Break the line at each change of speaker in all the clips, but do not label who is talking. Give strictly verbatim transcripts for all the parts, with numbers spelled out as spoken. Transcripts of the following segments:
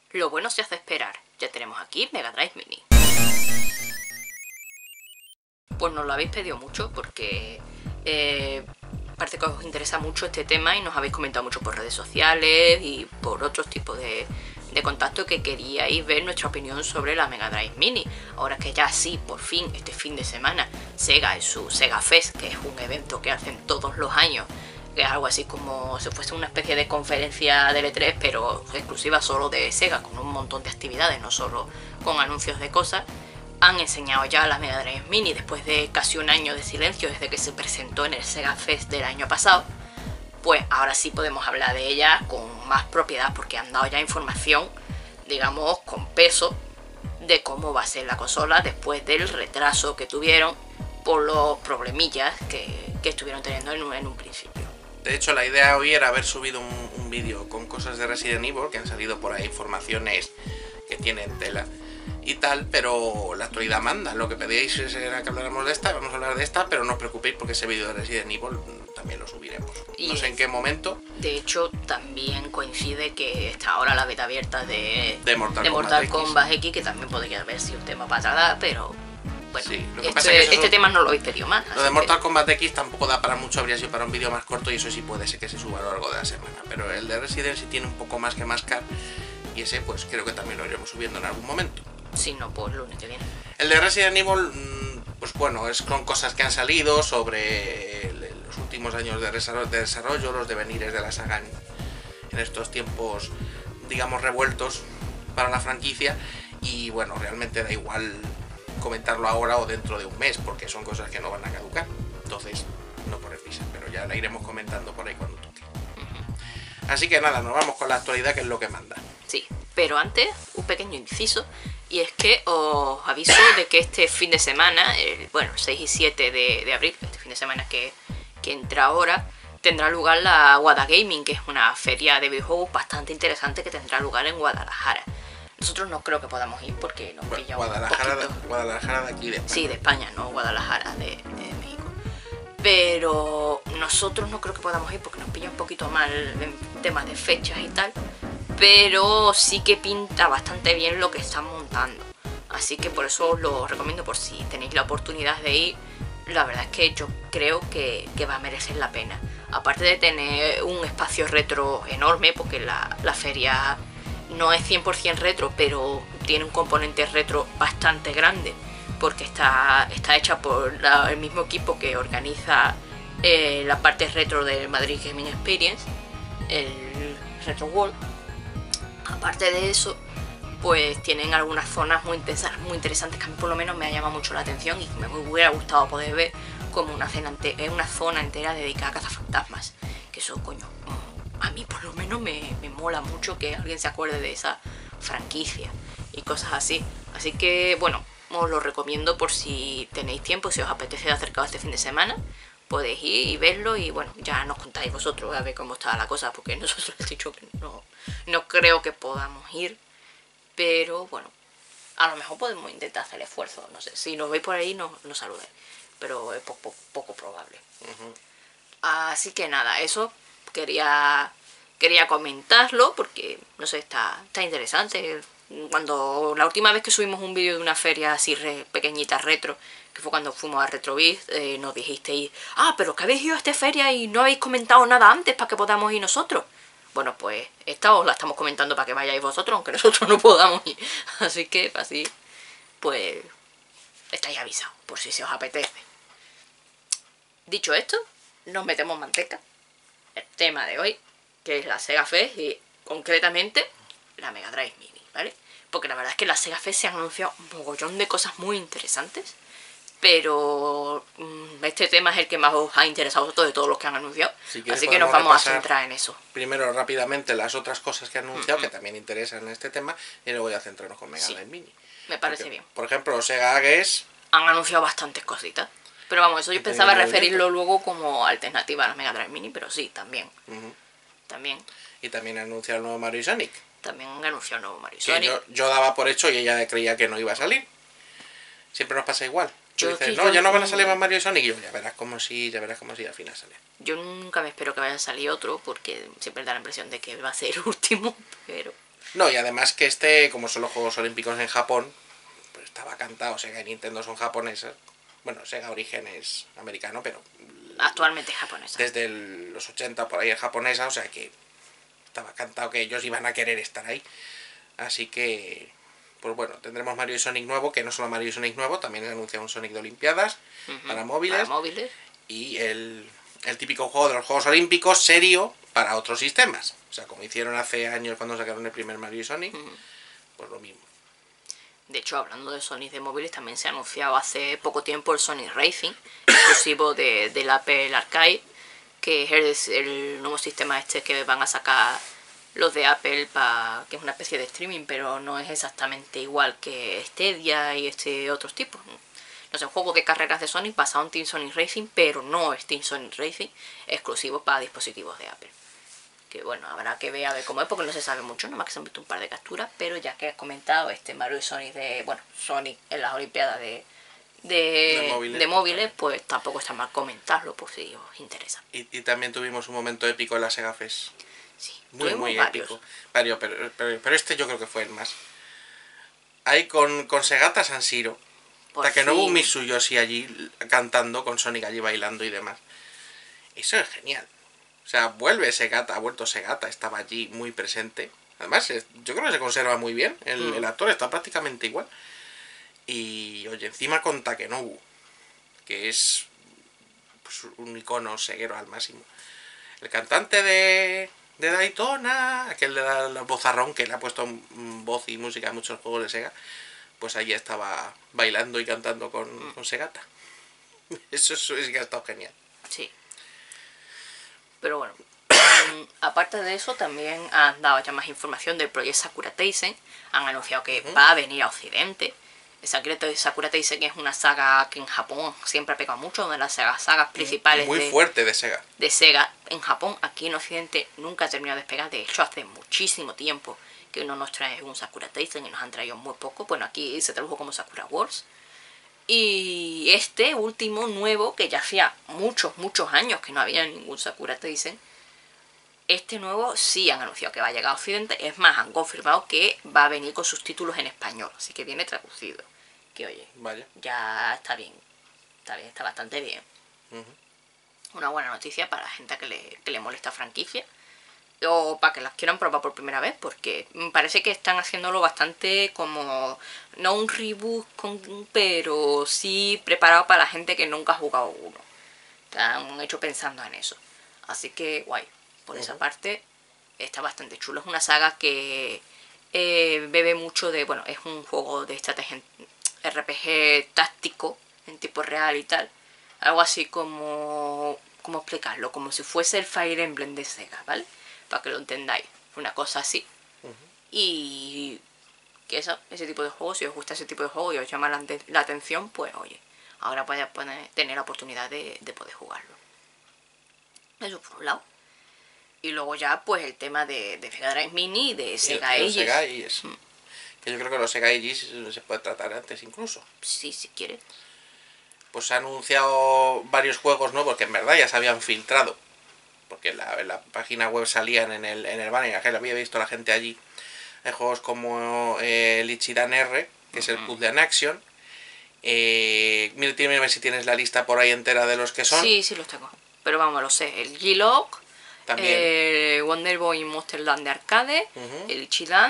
Lo bueno se hace esperar. Ya tenemos aquí Mega Drive Mini. Pues nos lo habéis pedido mucho porque eh, parece que os interesa mucho este tema y nos habéis comentado mucho por redes sociales y por otros tipos de, de contacto que queríais ver nuestra opinión sobre la Mega Drive Mini. Ahora que ya sí, por fin, este fin de semana, Sega en su Sega Fest, que es un evento que hacen todos los años, que es algo así como si fuese una especie de conferencia de E tres, pero exclusiva solo de Sega, con un montón de actividades, no solo con anuncios de cosas. Han enseñado ya la Mega Drive Mini después de casi un año de silencio desde que se presentó en el Sega Fest del año pasado. Pues ahora sí podemos hablar de ella con más propiedad porque han dado ya información, digamos, con peso de cómo va a ser la consola después del retraso que tuvieron por los problemillas que, que estuvieron teniendo en un, en un principio.
De hecho, la idea hoy era haber subido un, un vídeo con cosas de Resident Evil, que han salido por ahí informaciones que tienen tela y tal, pero la actualidad manda. Lo que pedíais era que habláramos de esta, vamos a hablar de esta, pero no os preocupéis porque ese vídeo de Resident Evil también lo subiremos.
Y
no sé en qué momento.
De hecho, también coincide que está ahora la beta abierta de,
de Mortal,
de Mortal
Kombat,
Kombat X. X, que también podría haber sido un tema para tratar, pero bueno,
sí, lo que
este,
pasa es que
este tema no lo habéis pedido más.
Lo de Mortal Kombat X tampoco da para mucho, habría sido para un vídeo más corto y eso sí puede ser que se suba a lo largo de la semana. Pero el de Resident sí tiene un poco más que mascar y ese pues creo que también lo iremos subiendo en algún momento.
Si no, pues el lunes que viene.
El de Resident Evil, pues bueno, es con cosas que han salido sobre los últimos años de desarrollo, los devenires de la saga en, en estos tiempos, digamos, revueltos para la franquicia. Y bueno, realmente da igual comentarlo ahora o dentro de un mes, porque son cosas que no van a caducar. Entonces, no corre prisa, pero ya la iremos comentando por ahí cuando toque. Uh-huh. Así que nada, nos vamos con la actualidad, que es lo que manda.
Sí, pero antes, un pequeño inciso. Y es que os aviso de que este fin de semana, el, bueno, seis y siete de, de abril, este fin de semana que, que entra ahora, tendrá lugar la Wada Gaming, que es una feria de videojuegos bastante interesante que tendrá lugar en Guadalajara. Nosotros no creo que podamos ir porque nos pilla un
Guadalajara,
poquito.
De, Guadalajara de aquí de España.
Sí, de España, no Guadalajara de, de México. Pero nosotros no creo que podamos ir porque nos pilla un poquito mal en temas de fechas y tal. Pero sí que pinta bastante bien lo que están montando. Así que por eso os lo recomiendo por si tenéis la oportunidad de ir. La verdad es que yo creo que, que va a merecer la pena. Aparte de tener un espacio retro enorme, porque la, la feria no es cien por cien retro, pero tiene un componente retro bastante grande. Porque está, está hecha por la, el mismo equipo que organiza eh, la parte retro del Madrid Gaming Experience, el Retro World. Aparte de eso, pues tienen algunas zonas muy, muy interesantes que a mí por lo menos me ha llamado mucho la atención y que me hubiera gustado poder ver, como una, cena ente una zona entera dedicada a cazafantasmas. Que eso, coño, a mí por lo menos me, me mola mucho que alguien se acuerde de esa franquicia y cosas así. Así que, bueno, os lo recomiendo por si tenéis tiempo, si os apetece acercaros este fin de semana. Podéis ir y verlo y bueno, ya nos contáis vosotros a ver cómo está la cosa, porque nosotros hemos dicho que no, no creo que podamos ir, pero bueno, a lo mejor podemos intentar hacer el esfuerzo, no sé, si nos veis por ahí nos, nos saludéis, pero es poco, poco probable. Uh-huh. Así que nada, eso quería, quería comentarlo porque, no sé, está, está interesante. Cuando la última vez que subimos un vídeo de una feria así re, pequeñita retro, que fue cuando fuimos a Retrobiz, eh, nos dijisteis, ah, pero que habéis ido a esta feria y no habéis comentado nada antes para que podamos ir nosotros. Bueno, pues esta os la estamos comentando para que vayáis vosotros, aunque nosotros no podamos ir. Así que así, pues, estáis avisados, por si se os apetece. Dicho esto, nos metemos manteca. El tema de hoy, que es la Sega Fest y concretamente la Mega Drive Mini, ¿vale? Porque la verdad es que la Sega Fest se han anunciado un mogollón de cosas muy interesantes. Pero mmm, este tema es el que más os ha interesado a vosotros de todos los que han anunciado. Si así que nos vamos a centrar en eso.
Primero rápidamente las otras cosas que han anunciado, mm-hmm, que también interesan en este tema, y luego ya centrarnos con Mega Drive sí, Mini.
Me parece
Porque,
bien.
Por ejemplo, los Sega Ages
han anunciado bastantes cositas. Pero vamos, eso yo pensaba referirlo luego como alternativa a la Mega Drive Mini, pero sí, también. Uh-huh. También.
Y también han anunciado el nuevo Mario y Sonic.
También han anunciado el nuevo Mario y
que
Sonic.
Yo, yo daba por hecho y ella creía que no iba a salir. Siempre nos pasa igual. Tú dices, no,
yo
ya no van a salir más Mario y Sonic. Y yo, ya verás como si, ya verás como si al final sale.
Yo nunca me espero que vaya a salir otro, porque siempre da la impresión de que va a ser el último, pero...
No, y además que este, como son los Juegos Olímpicos en Japón, pues estaba cantado. Sega y Nintendo son japonesas. Bueno, Sega origen es americano, pero
Actualmente es japonesa.
desde el- los ochenta por ahí es japonesa, o sea que estaba cantado que ellos iban a querer estar ahí. Así que, pues bueno, tendremos Mario y Sonic nuevo, que no solo Mario y Sonic nuevo, también han anunciado un Sonic de Olimpiadas
Ujú,
para móviles.
Para móviles.
Y el, el típico juego de los Juegos Olímpicos serio para otros sistemas. O sea, como hicieron hace años cuando sacaron el primer Mario y Sonic,
Ujú.
pues lo mismo.
De hecho, hablando de Sonic de móviles, también se ha anunciado hace poco tiempo el Sonic Racing, exclusivo de, del Apple Arcade, que es el, el nuevo sistema este que van a sacar los de Apple, pa, que es una especie de streaming, pero no es exactamente igual que Stadia y este otros tipos. No sé, un juego de carreras de Sonic basado en Team Sonic Racing, pero no es Team Sonic Racing, exclusivo para dispositivos de Apple. Que bueno, habrá que ver a ver cómo es, porque no se sabe mucho, nada más que se han visto un par de capturas, pero ya que has comentado este Mario y Sonic de, bueno, Sonic en las Olimpiadas de, de,
De móviles,
de móviles, pues tampoco está mal comentarlo por si os interesa.
Y, y también tuvimos un momento épico en la Sega Fest.
Sí,
Muy,
tuvimos
muy
varios.
épico. Varios, pero, pero, pero este yo creo que fue el más. Ahí con, con Segata San Siro.
Por
Takenobu
fin.
Mitsuyoshi allí cantando, con Sonic allí bailando y demás. Eso es genial. O sea, vuelve Segata, ha vuelto Segata, estaba allí muy presente. Además, es- yo creo que se conserva muy bien. El,
Mm.
el actor está prácticamente igual. Y oye, encima con Takenobu, que es pues, un icono seguero al máximo. El cantante de, de Daytona, aquel de la, la vozarrón que le ha puesto mm, voz y música a muchos juegos de Sega, pues allí estaba bailando y cantando con, con Segata. Eso, eso sí que ha estado genial.
Sí. Pero bueno, mm, aparte de eso, también han dado ya más información del proyecto Sakura Taisen. Han anunciado que
Ujú.
va a venir a Occidente. El secreto de Sakura Taisen es una saga que en Japón siempre ha pegado mucho, una de las sagas, sagas principales
Muy
de,
fuerte de Sega.
de Sega en Japón. Aquí en Occidente nunca ha terminado de despegar. De hecho, hace muchísimo tiempo que no nos trae un Sakura Taisen y nos han traído muy poco. Bueno, aquí se tradujo como Sakura Wars. Y este último nuevo, que ya hacía muchos, muchos años que no había ningún Sakura Taisen, este nuevo sí han anunciado que va a llegar a Occidente. Es más, han confirmado que va a venir con sus títulos en español. Así que viene traducido. Que oye,
Vaya.
ya está bien. Está bien, está bastante bien.
Ujú.
Una buena noticia para la gente que le, que le molesta franquicia. O para que las quieran probar por primera vez. Porque me parece que están haciéndolo bastante como... No un reboot, con, pero sí preparado para la gente que nunca ha jugado uno. Han hecho pensando en eso. Así que guay. Por esa
Ujú.
parte está bastante chulo. Es una saga que eh, bebe mucho de... Bueno, es un juego de estrategia en- R P G táctico en tiempo real y tal. Algo así como... ¿Cómo explicarlo? Como si fuese el Fire Emblem de Sega, ¿vale? Para que lo entendáis. Una cosa así. Y que eso, ese tipo de juegos, si os gusta ese tipo de juego y os llama la, la atención, pues oye, ahora podéis tener la oportunidad de, de poder jugarlo. Eso por un lado. Y luego ya, pues el tema de, de Mega Drive Mini y de Sega
Y los
Ages.
Sega Ages. Que yo creo que los Sega Ages se puede tratar antes incluso.
Sí, si quieres.
Pues se han anunciado varios juegos nuevos que en verdad ya se habían filtrado. Porque en la, en la página web salían en el, en el banner, que lo había visto la gente allí. Hay juegos como eh, el Ichiran R, que es el Puzzle and Action. Eh, mira, dime a ver si tienes la lista por ahí entera de los que son.
Sí, sí los tengo. Pero vamos, lo sé. El G-Log,
También.
el Wonder Boy Monster Land de arcade,
Ujú.
el Ichiran,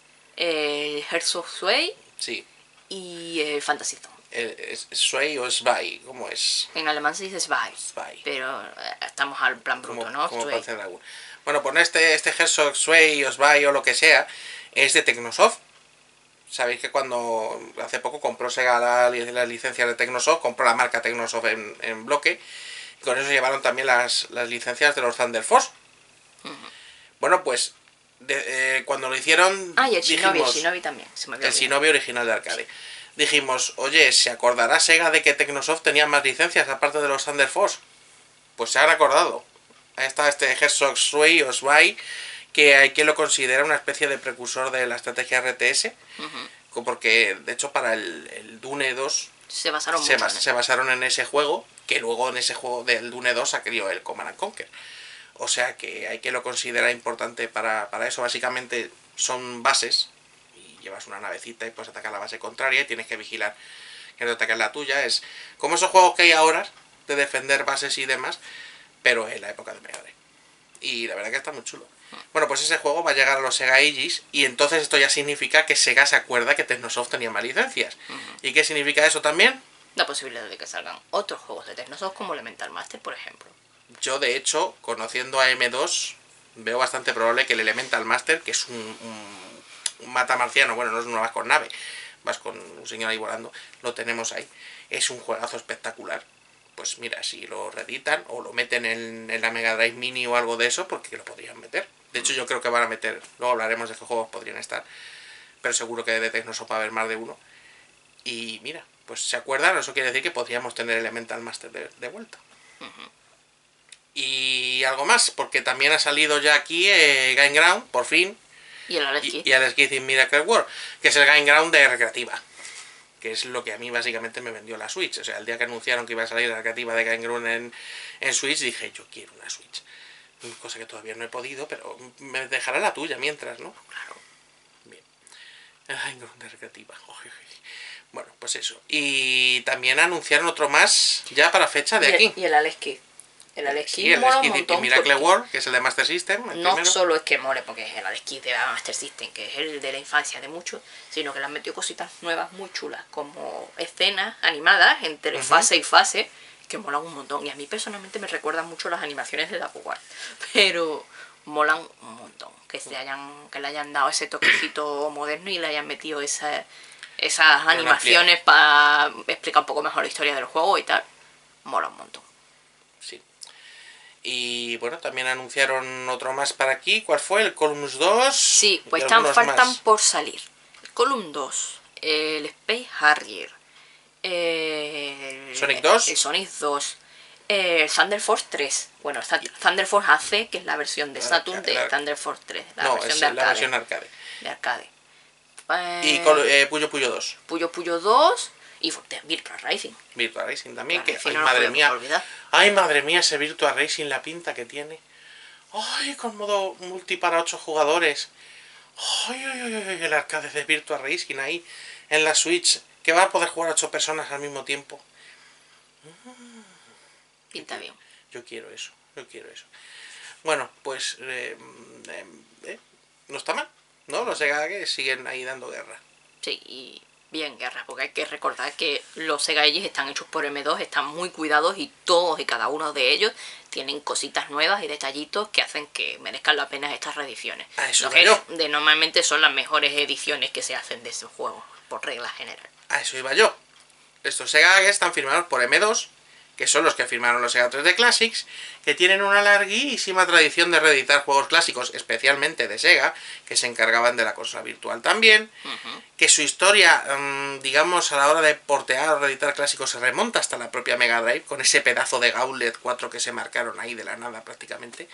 el Hearts of Sway
Sí.
y el Fantasy Zone.
El- ¿Es Sway o Svay? ¿Cómo es?
En alemán se dice Zwei.
Zwei.
Pero eh, estamos al plan bruto,
Como,
¿no?
como
Sway.
Panzer Dragoon. Bueno, pues este, este Herzog Sway o Svay o lo que sea es de Technosoft. Sabéis que cuando hace poco compró Sega la, las licencias de Technosoft, compró la marca Technosoft en, en bloque, y con eso llevaron también las, las licencias de los Thunder Force.
Ujú.
Bueno, pues de, eh, cuando lo hicieron,
Ah, y el Shinobi,
dijimos,
el Shinobi también. Se me olvidó
el
bien.
Shinobi original de arcade. Dijimos, oye, ¿se acordará Sega de que Technosoft tenía más licencias aparte de los Thunder Force? Pues se han acordado. Ahí está este Herzog Sway o Sway, que hay quien lo considera una especie de precursor de la estrategia R T S,
Ujú.
porque de hecho para el, el Dune dos
Se basaron
se,
mucho
bas-
en
se
eso.
basaron en ese juego, que luego en ese juego del Dune dos ha querido el Command and Conquer. O sea que hay que lo considera importante para, para eso. Básicamente son bases, y llevas una navecita y puedes atacar la base contraria y tienes que vigilar que no ataquen la tuya. Es como esos juegos que hay ahora, de defender bases y demás, pero en la época de Mega Drive. Y la verdad que está muy chulo. Bueno, pues ese juego va a llegar a los Sega Ages, y entonces esto ya significa que Sega se acuerda que Technosoft tenía más licencias. Uh-huh. ¿Y qué significa eso también?
La posibilidad de que salgan otros juegos de Technosoft como Elemental Master, por ejemplo.
Yo, de hecho, conociendo a eme dos, veo bastante probable que el Elemental Master, que es un, un, un matamarciano, bueno, no es una vas con nave, vas con un señor ahí volando, lo tenemos ahí. Es un juegazo espectacular. Pues mira, si lo reeditan o lo meten en, en la Mega Drive Mini o algo de eso, porque lo podrían meter. De hecho, yo creo que van a meter, luego hablaremos de qué juegos podrían estar, pero seguro que de Technosoft va a haber más de uno. Y mira, pues se acuerdan, eso quiere decir que podríamos tener Elemental Master de, de vuelta. Uh-huh. Y algo más, porque también ha salido ya aquí eh, Game Ground, por fin.
Y el Alex Kidd.
Y, y Alex Kidd in Miracle World, que es el Game Ground de recreativa. Que es lo que a mí básicamente me vendió la Switch. O sea, el día que anunciaron que iba a salir la recreativa de Game Ground en, en Switch, dije, yo quiero una Switch. Cosa que todavía no he podido, pero me dejará la tuya mientras, ¿no?
Claro.
Bien. El Game Ground de recreativa. Bueno, pues eso. Y también anunciaron otro más ya para fecha de
y el,
aquí.
Y el Alex Kidd. El Alex Kidd
sí, el
mola
Alex
un montón.
Y Miracle World, que es el de Master System.
No
primero.
solo es que mole porque es el Alex Kidd de Master System, que es el de la infancia de muchos, sino que le han metido cositas nuevas muy chulas, como escenas animadas entre uh-huh. fase y fase, que molan un montón. Y a mí personalmente me recuerdan mucho las animaciones de Dakugar, pero molan un montón. Que, se hayan, que le hayan dado ese toquecito moderno y le hayan metido esa, esas animaciones para explicar un poco mejor la historia del juego y tal. Mola un montón.
Sí. Y bueno, también anunciaron otro más para aquí. ¿Cuál fue? ¿El Columns dos?
Sí, pues están, faltan más por salir. El Column dos, el Space Harrier, el
Sonic dos,
el Sonic dos, el Thunder Force tres. Bueno, Thunder Force A C, que es la versión de Saturn de la... Thunder Force tres. La
no,
versión
es
de arcade.
la versión arcade.
De arcade.
Eh, y eh, Puyo Puyo dos.
Puyo Puyo dos. Y Virtua Racing.
Virtua Racing también,
Virtua
que
Racing
ay,
no
madre mía.
Olvidar.
Ay, madre mía, ese Virtua Racing, la pinta que tiene. Ay, con modo multi para ocho jugadores. Ay, ay, ay, ay, el arcade de Virtua Racing ahí en la Switch, que va a poder jugar ocho personas al mismo tiempo.
Pinta bien.
Yo quiero eso, yo quiero eso. Bueno, pues eh, eh, eh, no está mal, ¿no? Los Sega que siguen ahí dando guerra.
Sí, y bien guerra, porque hay que recordar que los Sega Ages están hechos por eme dos, están muy cuidados y todos y cada uno de ellos tienen cositas nuevas y detallitos que hacen que merezcan la pena estas reediciones.
A eso
Lo que
iba yo.
Es, de, normalmente son las mejores ediciones que se hacen de esos juegos, por regla general.
A eso iba yo. Estos Sega Ages están firmados por eme dos, que son los que firmaron los Sega tres D Classics, que tienen una larguísima tradición de reeditar juegos clásicos, especialmente de Sega, que se encargaban de la consola virtual también, uh-huh. que su historia, mmm, digamos, a la hora de portear o reeditar clásicos se remonta hasta la propia Mega Drive, con ese pedazo de Gauntlet cuatro que se marcaron ahí de la nada prácticamente.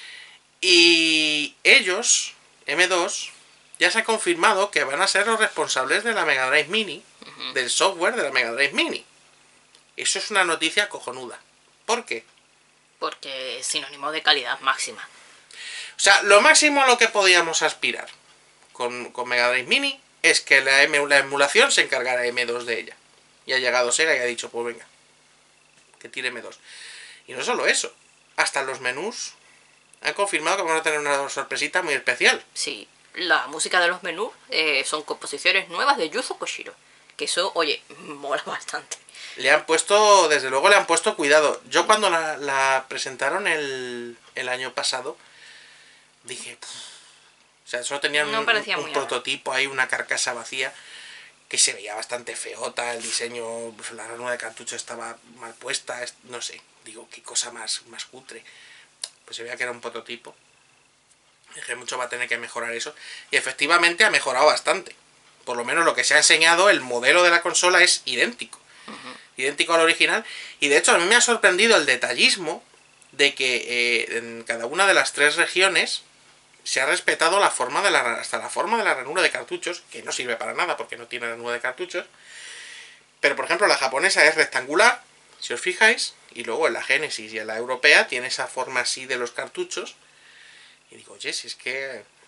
Y ellos, eme dos, ya se ha confirmado que van a ser los responsables de la Mega Drive Mini, uh-huh. del software de la Mega Drive Mini. Eso es una noticia cojonuda. ¿Por qué?
Porque es sinónimo de calidad máxima.
O sea, lo máximo a lo que podíamos aspirar con, con Mega Drive Mini es que la, M, la emulación se encargara eme dos de ella. Y ha llegado Sega y ha dicho, pues venga, que tire eme dos. Y no solo eso, hasta los menús han confirmado que van a tener una sorpresita muy especial.
Sí, la música de los menús eh, son composiciones nuevas de Yuzo Koshiro. Que eso, oye, mola bastante.
Le han puesto, desde luego le han puesto cuidado. Yo cuando la, la presentaron el, el año pasado, dije... Pff, o sea, solo tenían
no
un, un prototipo ahí, una carcasa vacía, que se veía bastante feota, el diseño, pues, la ranura de cartucho estaba mal puesta, no sé, digo, qué cosa más, más cutre. Pues se veía que era un prototipo. Dije, mucho va a tener que mejorar eso. Y efectivamente ha mejorado bastante. Por lo menos lo que se ha enseñado, el modelo de la consola es idéntico. Uh-huh. Idéntico al original. Y de hecho a mí me ha sorprendido el detallismo de que eh, en cada una de las tres regiones se ha respetado la forma de la, hasta la forma de la ranura de cartuchos, que no sirve para nada porque no tiene ranura de cartuchos. Pero por ejemplo la japonesa es rectangular, si os fijáis, y luego en la Genesis y en la europea tiene esa forma así de los cartuchos. Y digo, oye, si es que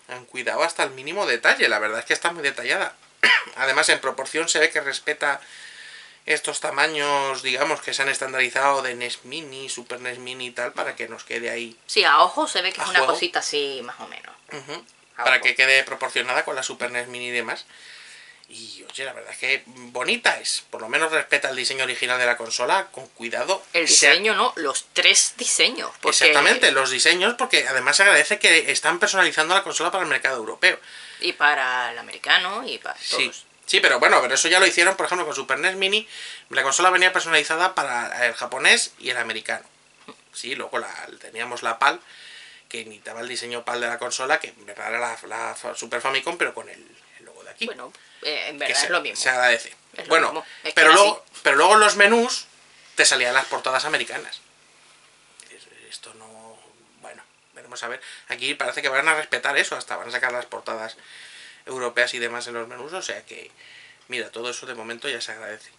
Han cuidado hasta el mínimo detalle, la verdad es que está muy detallada. Además, en proporción se ve que respeta estos tamaños, digamos, que se han estandarizado de N E S Mini, Super N E S Mini y tal, para que nos quede ahí.
Sí, a ojo se ve que
a
es una
juego.
cosita así, más o menos.
Uh-huh.
A
Para
ojo.
que quede proporcionada con la Super N E S Mini y demás. Y oye, la verdad es que bonita es. Por lo menos respeta el diseño original de la consola con cuidado.
El
Se-
diseño, ¿no? Los tres diseños. Porque...
Exactamente, los diseños, porque además se agradece que están personalizando la consola para el mercado europeo.
Y para el americano y para
Sí,
todos.
sí, pero bueno, pero eso ya lo hicieron, por ejemplo, con Super N E S Mini. La consola venía personalizada para el japonés y el americano. Sí, luego la, teníamos la PAL, que imitaba el diseño PAL de la consola, que en verdad era la, la Super Famicom, pero con el, el logo de aquí.
Bueno, eh, en
que
verdad
se,
es lo mismo.
se agradece.
Es lo
Bueno,
mismo. Es que
pero,
era
luego, pero luego en los menús te salían las portadas americanas. Esto no... Bueno, veremos a ver. Aquí parece que van a respetar eso, hasta van a sacar las portadas europeas y demás en los menús, o sea que, mira, todo eso de momento ya se agradece.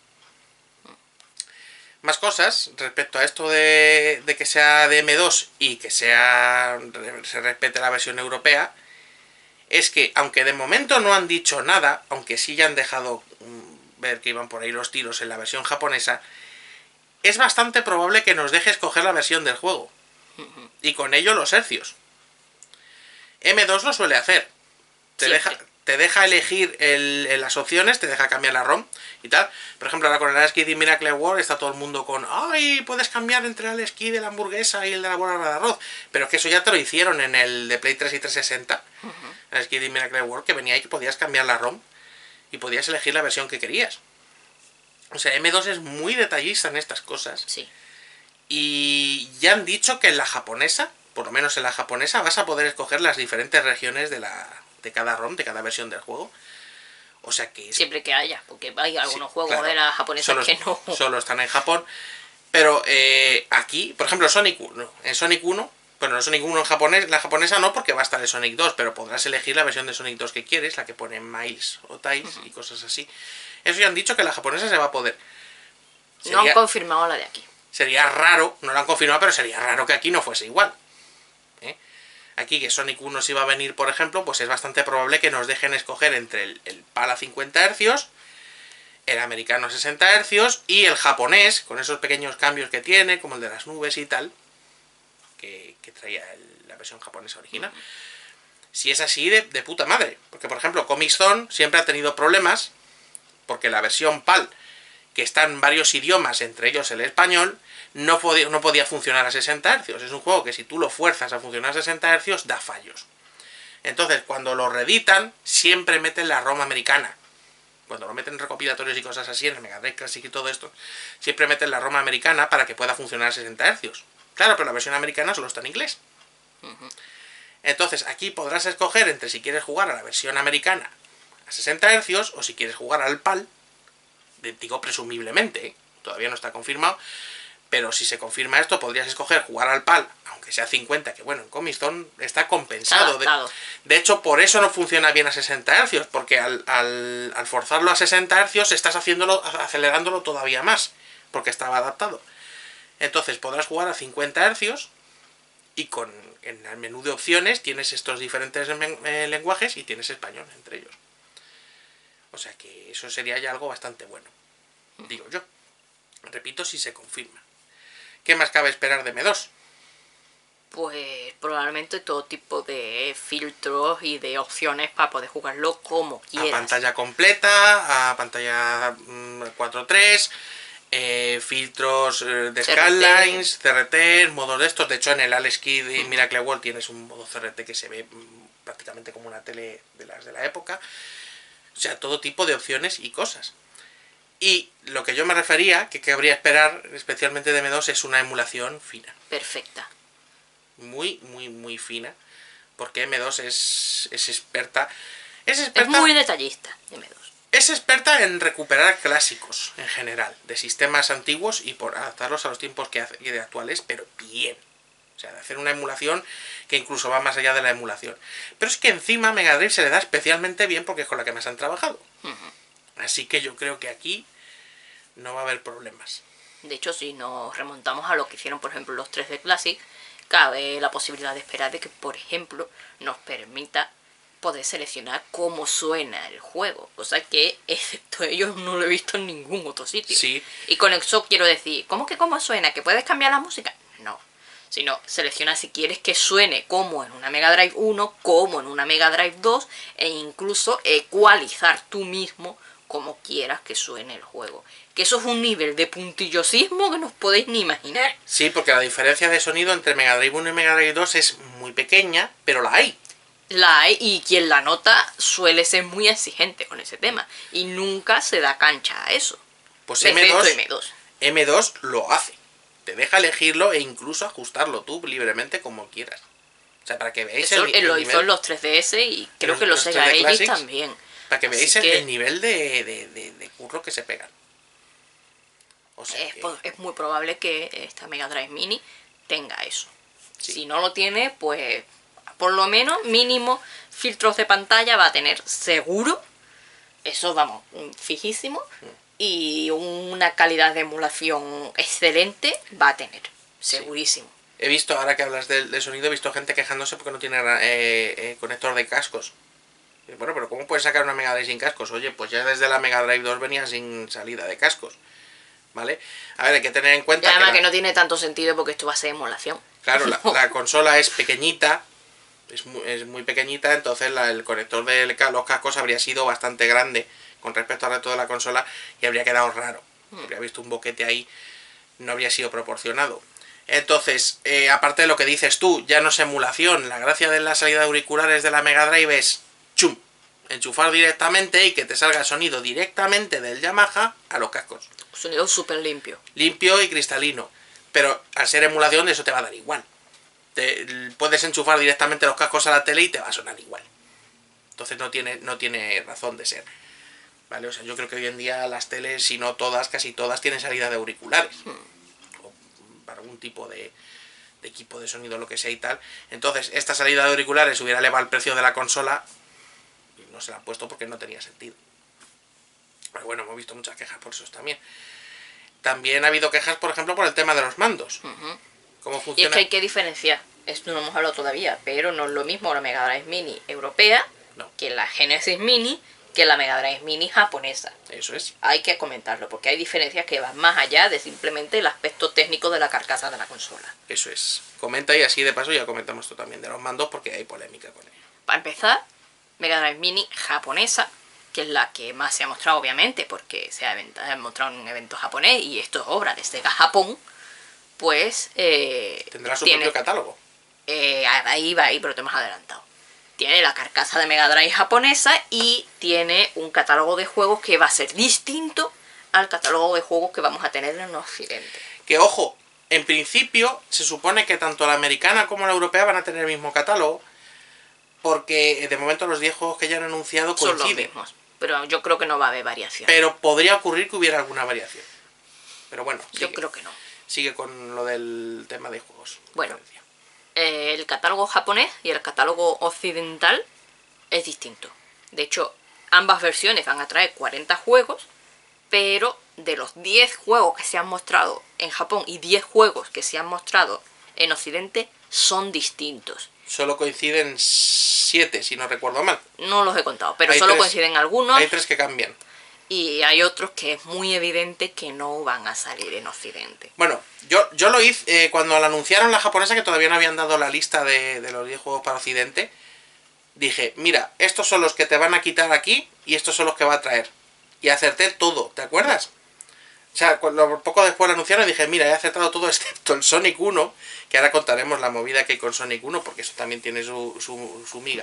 Más cosas respecto a esto de, de que sea de M dos y que sea se respete la versión europea, es que, aunque de momento no han dicho nada, aunque sí ya han dejado mm, ver que iban por ahí los tiros en la versión japonesa, es bastante probable que nos deje escoger la versión del juego. Y con ello los hercios. M dos lo suele hacer. Te
Siempre.
deja, te deja elegir el, en las opciones, te deja cambiar la ROM y tal. Por ejemplo, ahora con el Alex Kidd y Miracle World está todo el mundo con ¡ay! Puedes cambiar entre el Alex Kidd de la hamburguesa y el de la bola de arroz. Pero es que eso ya te lo hicieron en el de Play tres y trescientos sesenta. Uh-huh. Alex Kidd y Miracle World, que venía ahí que podías cambiar la ROM y podías elegir la versión que querías. O sea, M dos es muy detallista en estas cosas.
Sí.
Y ya han dicho que en la japonesa, por lo menos en la japonesa, vas a poder escoger las diferentes regiones de la de cada ROM, de cada versión del juego. O sea que... Es...
Siempre que haya, porque hay algunos
sí,
juegos
claro,
de la japonesa
solo,
que no...
Solo están en Japón. Pero eh, aquí, por ejemplo, Sonic uno. En Sonic uno, bueno, en Sonic uno en japonés, la japonesa no, porque va a estar en Sonic dos, pero podrás elegir la versión de Sonic dos que quieres, la que pone Miles o Tails uh-huh. y cosas así. Eso ya han dicho que la japonesa se va a poder.
Sería... No han confirmado la de aquí.
Sería raro, no lo han confirmado, pero sería raro que aquí no fuese igual. ¿Eh? Aquí que Sonic uno se iba a venir, por ejemplo, pues es bastante probable que nos dejen escoger entre el, el PAL a cincuenta hercios, el americano a sesenta hercios y el japonés, con esos pequeños cambios que tiene, como el de las nubes y tal, que, que traía el, la versión japonesa original. Si es así, de, de puta madre. Porque, por ejemplo, Comic Zone siempre ha tenido problemas, porque la versión PAL, que está en varios idiomas, entre ellos el español, no podía, no podía funcionar a sesenta hercios. Es un juego que si tú lo fuerzas a funcionar a sesenta hercios, da fallos. Entonces, cuando lo reeditan, siempre meten la ROM americana. Cuando lo meten en recopilatorios y cosas así, en el Mega Drive Classic y todo esto, siempre meten la ROM americana para que pueda funcionar a sesenta hercios. Claro, pero la versión americana solo está en inglés. Uh-huh. Entonces, aquí podrás escoger entre si quieres jugar a la versión americana a sesenta hercios o si quieres jugar al PAL. Digo presumiblemente, ¿eh? Todavía no está confirmado, pero si se confirma esto, podrías escoger jugar al PAL, aunque sea cincuenta, que bueno, en Comic Zone está compensado. De, de hecho, por eso no funciona bien a sesenta hercios, porque al, al, al forzarlo a sesenta hercios estás haciéndolo, acelerándolo todavía más, porque estaba adaptado. Entonces podrás jugar a cincuenta hercios y con en el menú de opciones tienes estos diferentes eh, lenguajes y tienes español entre ellos. O sea que eso sería ya algo bastante bueno, digo yo. Repito, si se confirma. ¿Qué más cabe esperar de M dos?
Pues probablemente todo tipo de filtros y de opciones para poder jugarlo como quieras.
A pantalla completa, a pantalla mmm, cuatro tres, eh, filtros eh, de Skylines, C R T, modos de estos. De hecho, en el Alex Kidd y Miracle World tienes un modo C R T que se ve mmm, prácticamente como una tele de las de la época. O sea, todo tipo de opciones y cosas. Y lo que yo me refería, que cabría esperar especialmente de M dos, es una emulación fina.
Perfecta.
Muy, muy, muy fina. Porque M dos es, es experta. Es experta.
Es muy detallista, M dos.
Es experta en recuperar clásicos, en general, de sistemas antiguos y por adaptarlos a los tiempos que hace, de actuales, pero bien. O sea, de hacer una emulación que incluso va más allá de la emulación. Pero es que encima a Mega Drive se le da especialmente bien porque es con la que más han trabajado. Uh-huh. Así que yo creo que aquí no va a haber problemas.
De hecho, si nos remontamos a lo que hicieron, por ejemplo, los tres D Classic, cabe la posibilidad de esperar de que, por ejemplo, nos permita poder seleccionar cómo suena el juego, cosa que excepto ellos no lo he visto en ningún otro sitio.
Sí.
Y con eso quiero decir, ¿cómo que cómo suena? ¿Que puedes cambiar la música? No, sino selecciona si quieres que suene como en una Mega Drive uno, como en una Mega Drive dos, e incluso ecualizar tú mismo como quieras que suene el juego. Que eso es un nivel de puntillosismo que no os podéis ni imaginar.
Sí, porque la diferencia de sonido entre Mega Drive uno y Mega Drive dos es muy pequeña, pero la hay.
La hay, y quien la nota suele ser muy exigente con ese tema. Y nunca se da cancha a eso.
Pues M dos,
M dos.
M dos lo hace. Te deja elegirlo e incluso ajustarlo tú libremente como quieras. O sea, para que veáis
Eso
el, el
lo
nivel,
hizo en los tres D S y creo
los-
que los
los
Sega
tres D
Ages
Classics,
también.
para que veáis
Así
el,
que
el nivel de, de, de, de curro que se pegan. O sea
es,
que-
po- es muy probable que esta Mega Drive Mini tenga eso.
Sí.
Si no lo tiene, pues por lo menos mínimo filtros de pantalla va a tener seguro. Eso vamos, fijísimo. Y una calidad de emulación excelente va a tener. Segurísimo.
He visto, ahora que hablas del de sonido, he visto gente quejándose porque no tiene eh, eh, conector de cascos. Y bueno, pero ¿cómo puedes sacar una Mega Drive sin cascos? Oye, pues ya desde la Mega Drive dos venía sin salida de cascos. ¿Vale? A ver, hay que tener en
Y
cuenta
además
que,
que
la-
no tiene tanto sentido porque esto va a ser emulación.
claro, la, la consola es pequeñita, es muy, es muy pequeñita, entonces la- el conector de ca- los cascos habría sido bastante grande con respecto al resto de la consola y habría quedado raro. Habría visto un boquete ahí, no habría sido proporcionado. Entonces, eh, aparte de lo que dices tú, ya no es emulación. La gracia de la salida de auriculares de la Mega Drive es chum, enchufar directamente y que te salga el sonido directamente del Yamaha a los cascos.
Sonido súper limpio.
Limpio y cristalino. Pero al ser emulación eso te va a dar igual. Te, puedes enchufar directamente los cascos a la tele y te va a sonar igual. Entonces no tiene, no tiene razón de ser. ¿Vale? O sea, yo creo que hoy en día las teles, si no todas, casi todas tienen salida de auriculares. O para algún tipo de, de equipo de sonido, lo que sea y tal. Entonces, esta salida de auriculares hubiera elevado el precio de la consola y no se la han puesto porque no tenía sentido. Pero bueno, hemos visto muchas quejas por eso también. También ha habido quejas, por ejemplo, por el tema de los mandos.
Ujú.
¿Cómo
Y es
funciona?
que hay que diferenciar. Esto no hemos hablado todavía, pero no es lo mismo la Mega Drive Mini europea
No,
que la Genesis Mini que la Mega Drive Mini japonesa.
eso es.
Hay que comentarlo porque hay diferencias que van más allá de simplemente el aspecto técnico de la carcasa de la consola.
Eso es. Comenta y así de paso ya comentamos tú también de los mandos porque hay polémica con ello.
Para empezar, Mega Drive Mini japonesa, que es la que más se ha mostrado obviamente porque se ha, event- ha mostrado en un evento japonés y esto es obra de Sega Japón, pues eh,
Tendrá su
tiene,
propio catálogo.
eh, ahí va ahí, pero te hemos adelantado. Tiene la carcasa de Mega Drive japonesa y tiene un catálogo de juegos que va a ser distinto al catálogo de juegos que vamos a tener en Occidente.
Que ojo, en principio se supone que tanto la americana como la europea van a tener el mismo catálogo. Porque de momento los diez juegos que ya han anunciado
Son los
coinciden.
mismos, pero yo creo que no va a haber variación.
Pero podría ocurrir que hubiera alguna variación. Pero bueno,
Yo
sigue,
creo que no.
sigue con lo del tema de juegos.
Bueno.
que decía.
Eh, el catálogo japonés y el catálogo occidental es distinto. De hecho, ambas versiones van a traer cuarenta juegos, pero de los diez juegos que se han mostrado en Japón y diez juegos que se han mostrado en Occidente son distintos.
Solo coinciden siete, si no recuerdo mal.
No los he contado, pero
Hay
solo
tres-
coinciden algunos
Hay tres que cambian.
y hay otros que es muy evidente que no van a salir en Occidente.
Bueno, yo, yo lo hice eh, cuando la anunciaron la japonesa, que todavía no habían dado la lista de, de los diez juegos para Occidente. Dije, mira, estos son los que te van a quitar aquí y estos son los que va a traer. Y acerté todo, ¿te acuerdas? O sea, cuando poco después lo anunciaron dije, mira, he acertado todo excepto el Sonic uno, que ahora contaremos la movida que hay con Sonic uno, porque eso también tiene su, su, su miga.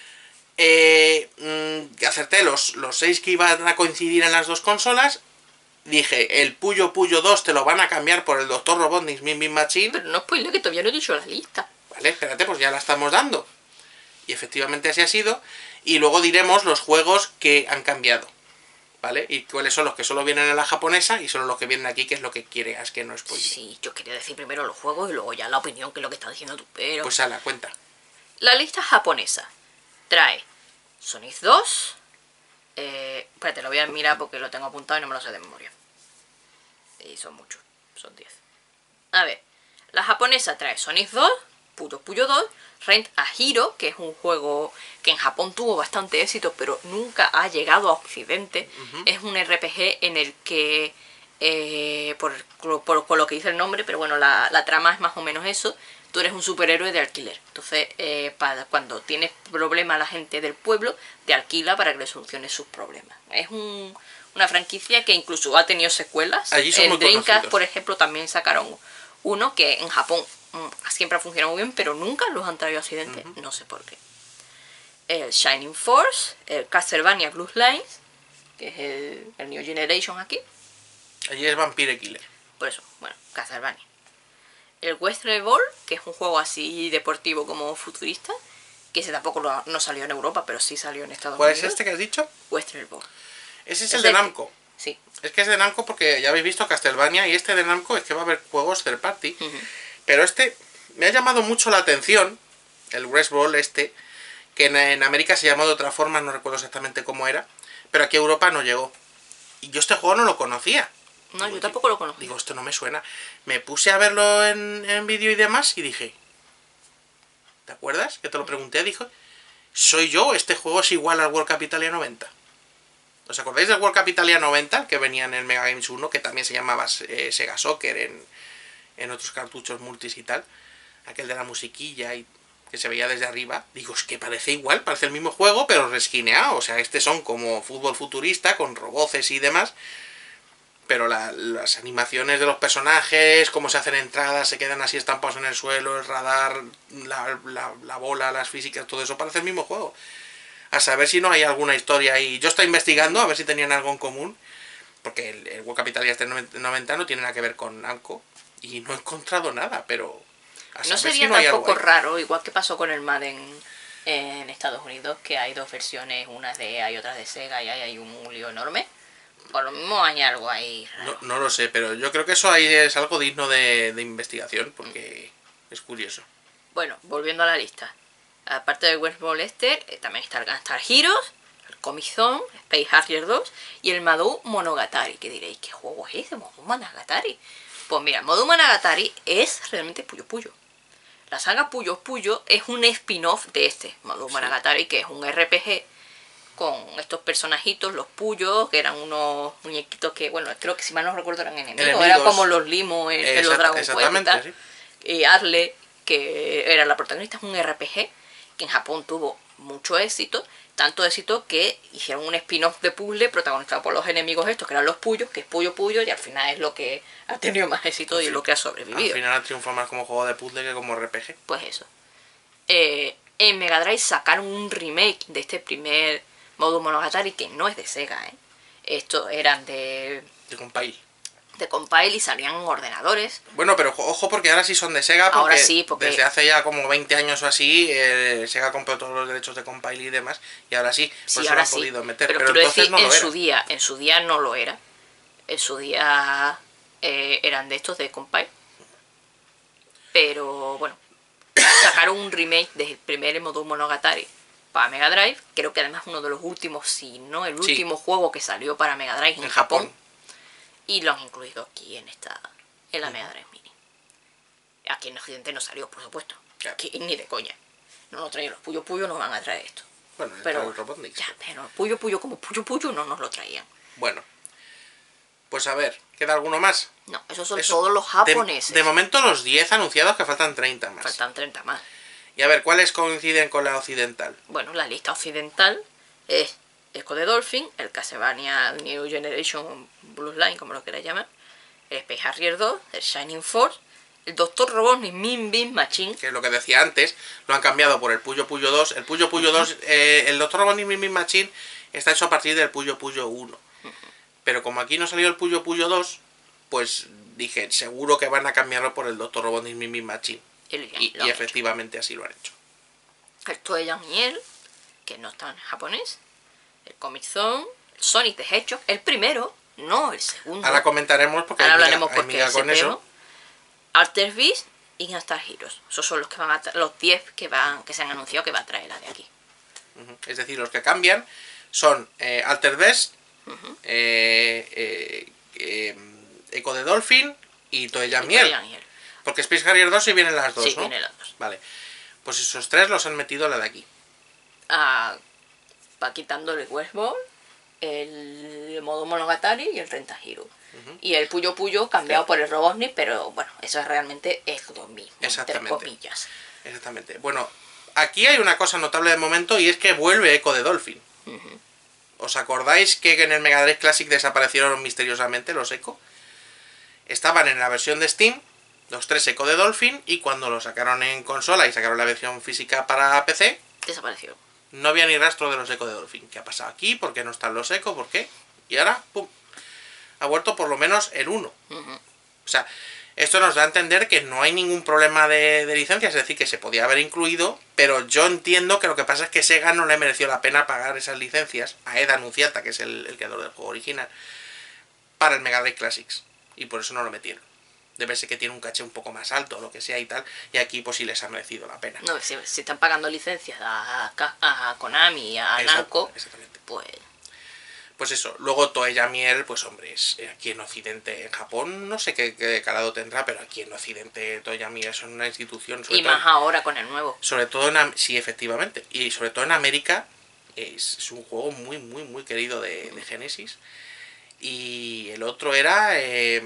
Eh, mmm, acerté los, los seis que iban a coincidir en las dos consolas. Dije, el Puyo Puyo dos te lo van a cambiar por el Doctor Robotnik's Min Min Machine.
Pero no spoiler que todavía no he dicho la lista.
Vale, espérate, pues ya la estamos dando. Y efectivamente así ha sido. Y luego diremos los juegos que han cambiado. ¿Vale? Y cuáles son los que solo vienen en la japonesa y solo los que vienen aquí, que es lo que quieras que no spoile.
Sí, yo quería decir primero los juegos y luego ya la opinión, que es lo que estás diciendo tú, pero...
Pues a la cuenta.
La lista japonesa trae Sonic dos... Eh, espérate, lo voy a mirar porque lo tengo apuntado y no me lo sé de memoria. Y son muchos, son diez. A ver, la japonesa trae Sonic dos, Puyo Puyo dos, Rent a Hero, que es un juego que en Japón tuvo bastante éxito, pero nunca ha llegado a Occidente. Uh-huh. Es un R P G en el que, eh, por, por, por lo que dice el nombre, pero bueno, la, la trama es más o menos eso. Tú eres un superhéroe de alquiler. Entonces, eh, para, cuando tienes problemas la gente del pueblo, te alquila para que le soluciones sus problemas. Es un, una franquicia que incluso ha tenido secuelas.
Allí son
en Dreamcast, por ejemplo, también sacaron uno que en Japón siempre ha funcionado muy bien, pero nunca los han traído a Occidente. Uh-huh. No sé por qué. El Shining Force, el Castlevania Bloodlines, que es el, el New Generation aquí.
Allí es Vampire Killer.
Por eso, bueno, Castlevania. El Western Ball, que es un juego así deportivo como futurista, que ese tampoco lo, no salió en Europa, pero sí salió en Estados
¿Cuál
Unidos.
¿Cuál es este que has dicho?
Western Ball.
Ese es, es el de Namco.
Que, sí.
Es que es de Namco porque ya habéis visto Castlevania y este de Namco es que va a haber juegos third party. Uh-huh. Pero este me ha llamado mucho la atención, el Western Ball este, que en, en América se llamó de otra forma, no recuerdo exactamente cómo era, pero aquí a Europa no llegó. Y yo este juego no lo conocía.
No, digo, yo tampoco lo conozco.
Digo, esto no me suena. Me puse a verlo en, en vídeo y demás y dije, ¿te acuerdas? Que te lo pregunté, dijo, ¿soy yo? Este juego es igual al World Capitalia noventa. ¿Os acordáis del World Capitalia noventa? Que venía en el Mega Games uno, que también se llamaba eh, Sega Soccer en, en otros cartuchos multis y tal. Aquel de la musiquilla y que se veía desde arriba. Digo, es que parece igual, parece el mismo juego, pero resquineado. O sea, este son como fútbol futurista, con roboces y demás. Pero la, las animaciones de los personajes, cómo se hacen entradas, se quedan así estampados en el suelo, el radar, la, la, la bola, las físicas, todo eso parece el mismo juego. A saber si no hay alguna historia ahí. Yo estoy investigando a ver si tenían algo en común, porque el, el World Capitalia este noventa no tiene nada que ver con Namco, y no he encontrado nada, pero... A
no sería si no tampoco raro, igual que pasó con el Madden en Estados Unidos, que hay dos versiones, una de E A y otra de Sega, y hay, hay un lío enorme. Por lo mismo hay algo ahí raro.
No, no lo sé, pero yo creo que eso ahí es algo digno de, de investigación, porque mm. es curioso.
Bueno, volviendo a la lista. Aparte del West Ball este, eh, también está el Gunstar Heroes, el Comic Zone, Space Harrier dos y el Madou Monogatari. Que diréis, ¿qué juego es ese? Madou Monogatari. Pues mira, Madou Monogatari es realmente Puyo Puyo. La saga Puyo Puyo es un spin-off de este, Madou Monogatari, sí. Que es un R P G con estos personajitos, los Puyos, que eran unos muñequitos que, bueno, creo que si mal no recuerdo eran enemigos, enemigos. Eran como los limos en, en los Dragon Quest y tal. Sí. Y Arle, que era la protagonista, es un R P G que en Japón tuvo mucho éxito, tanto éxito que hicieron un spin-off de puzzle protagonizado por los enemigos estos, que eran los Puyos, que es Puyo Puyo, y al final es lo que ha tenido más éxito y lo que ha sobrevivido.
Al final ha triunfado más como juego de puzzle que como R P G.
Pues eso. Eh, en Mega Drive sacaron un remake de este primer Madou Monogatari, que no es de Sega, ¿eh? Estos eran de...
De Compile.
De Compile y salían en ordenadores.
Bueno, pero ojo, porque ahora sí son de Sega, porque,
ahora sí, porque
desde hace ya como veinte años o así, eh, Sega compró todos los derechos de Compile y demás, y ahora sí, por
sí,
eso
ahora
lo han
sí.
podido meter.
Pero,
pero
quiero
entonces
decir,
no lo
en
era.
su día, en su día no lo era. En su día eh, eran de estos de Compile. Pero bueno, sacaron un remake del primer Madou Monogatari para Mega Drive. Creo que además uno de los últimos, si no el último sí. juego que salió para Mega Drive en, en Japón. Japón. Y lo han incluido aquí en esta en la Mega Drive Mini. Aquí en Occidente no salió, por supuesto. Claro. Aquí ni de coña. No nos traían los Puyo Puyo, no van a traer esto.
Bueno,
pero
el Robotnik.
Ya, pero Puyo Puyo como Puyo Puyo no nos lo traían.
Bueno. Pues a ver, ¿queda alguno más?
No, esos son Eso, todos los japoneses.
De, de momento los diez anunciados, que faltan treinta más.
Faltan treinta más.
Y a ver, ¿cuáles coinciden con la occidental?
Bueno, la lista occidental es Echo the Dolphin, el Castlevania New Generation Bloodline, como lo queráis llamar, el Space Harrier dos, el Shining Force, el Doctor Robotnik Min Bean Machine.
Que es lo que decía antes, lo han cambiado por el Puyo Puyo dos. El Puyo Puyo uh-huh. dos, eh, el Doctor Robotnik Min Bean Machine está hecho a partir del Puyo Puyo uno. Uh-huh. Pero como aquí no salió el Puyo Puyo dos, pues dije, seguro que van a cambiarlo por el Doctor Robotnik Min Bean Machine. Y, y, y efectivamente así lo han hecho.
El Toei Miel, que no está en japonés. El Comic Zone, el Sonic the Hedgehog, el primero, no el segundo.
Ahora comentaremos porque
Ahora hablaremos
hay
porque
con eso.
Altered Beast y Gunstar Heroes. Esos son los que van a los diez que van que se han anunciado que va a traer la de aquí.
Uh-huh. Es decir, los que cambian son eh, Altered Beast, uh-huh. eh, eh, eh, Echo the Dolphin y Toei Miel. Porque Space Harrier dos sí vienen las dos,
Sí,
¿no?
vienen las dos.
Vale. Pues esos tres los han metido a la de aquí.
Ah, va quitando el Westball, el modo Monogatari y el treinta Hero. Uh-huh. Y el Puyo Puyo cambiado sí. por el Robotnik, pero bueno, eso realmente es lo mismo, entre comillas.
Exactamente. Bueno, aquí hay una cosa notable de momento y es que vuelve Echo the Dolphin. Uh-huh. ¿Os acordáis que en el Mega Drive Classic desaparecieron misteriosamente los Echo? Estaban en la versión de Steam, los tres Echo the Dolphin, y cuando lo sacaron en consola y sacaron la versión física para P C,
desapareció.
No había ni rastro de los Echo de Dolphin. ¿Qué ha pasado aquí? ¿Por qué no están los Echo? ¿Por qué? Y ahora, pum, ha vuelto por lo menos el uno. Uh-huh. O sea, esto nos da a entender que no hay ningún problema de, de licencias, es decir, que se podía haber incluido, pero yo entiendo que lo que pasa es que Sega no le mereció la pena pagar esas licencias a Eda Nunziata, que es el, el creador del juego original, para el Mega Drive Classics, y por eso no lo metieron. Debe ser que tiene un caché un poco más alto o lo que sea y tal, y aquí pues sí les ha merecido la pena.
No, si, si están pagando licencias a, a, a Konami, a Namco,
exactamente.
pues...
Pues eso, luego Toei Yamiel, pues hombre, es aquí en Occidente, en Japón, no sé qué, qué calado tendrá, pero aquí en Occidente Toei Yamiel es una institución...
Sobre y todo, más ahora con el nuevo.
Sobre todo en... Sí, efectivamente, y sobre todo en América, es, es un juego muy, muy, muy querido de, de Genesis. Y el otro era... Eh,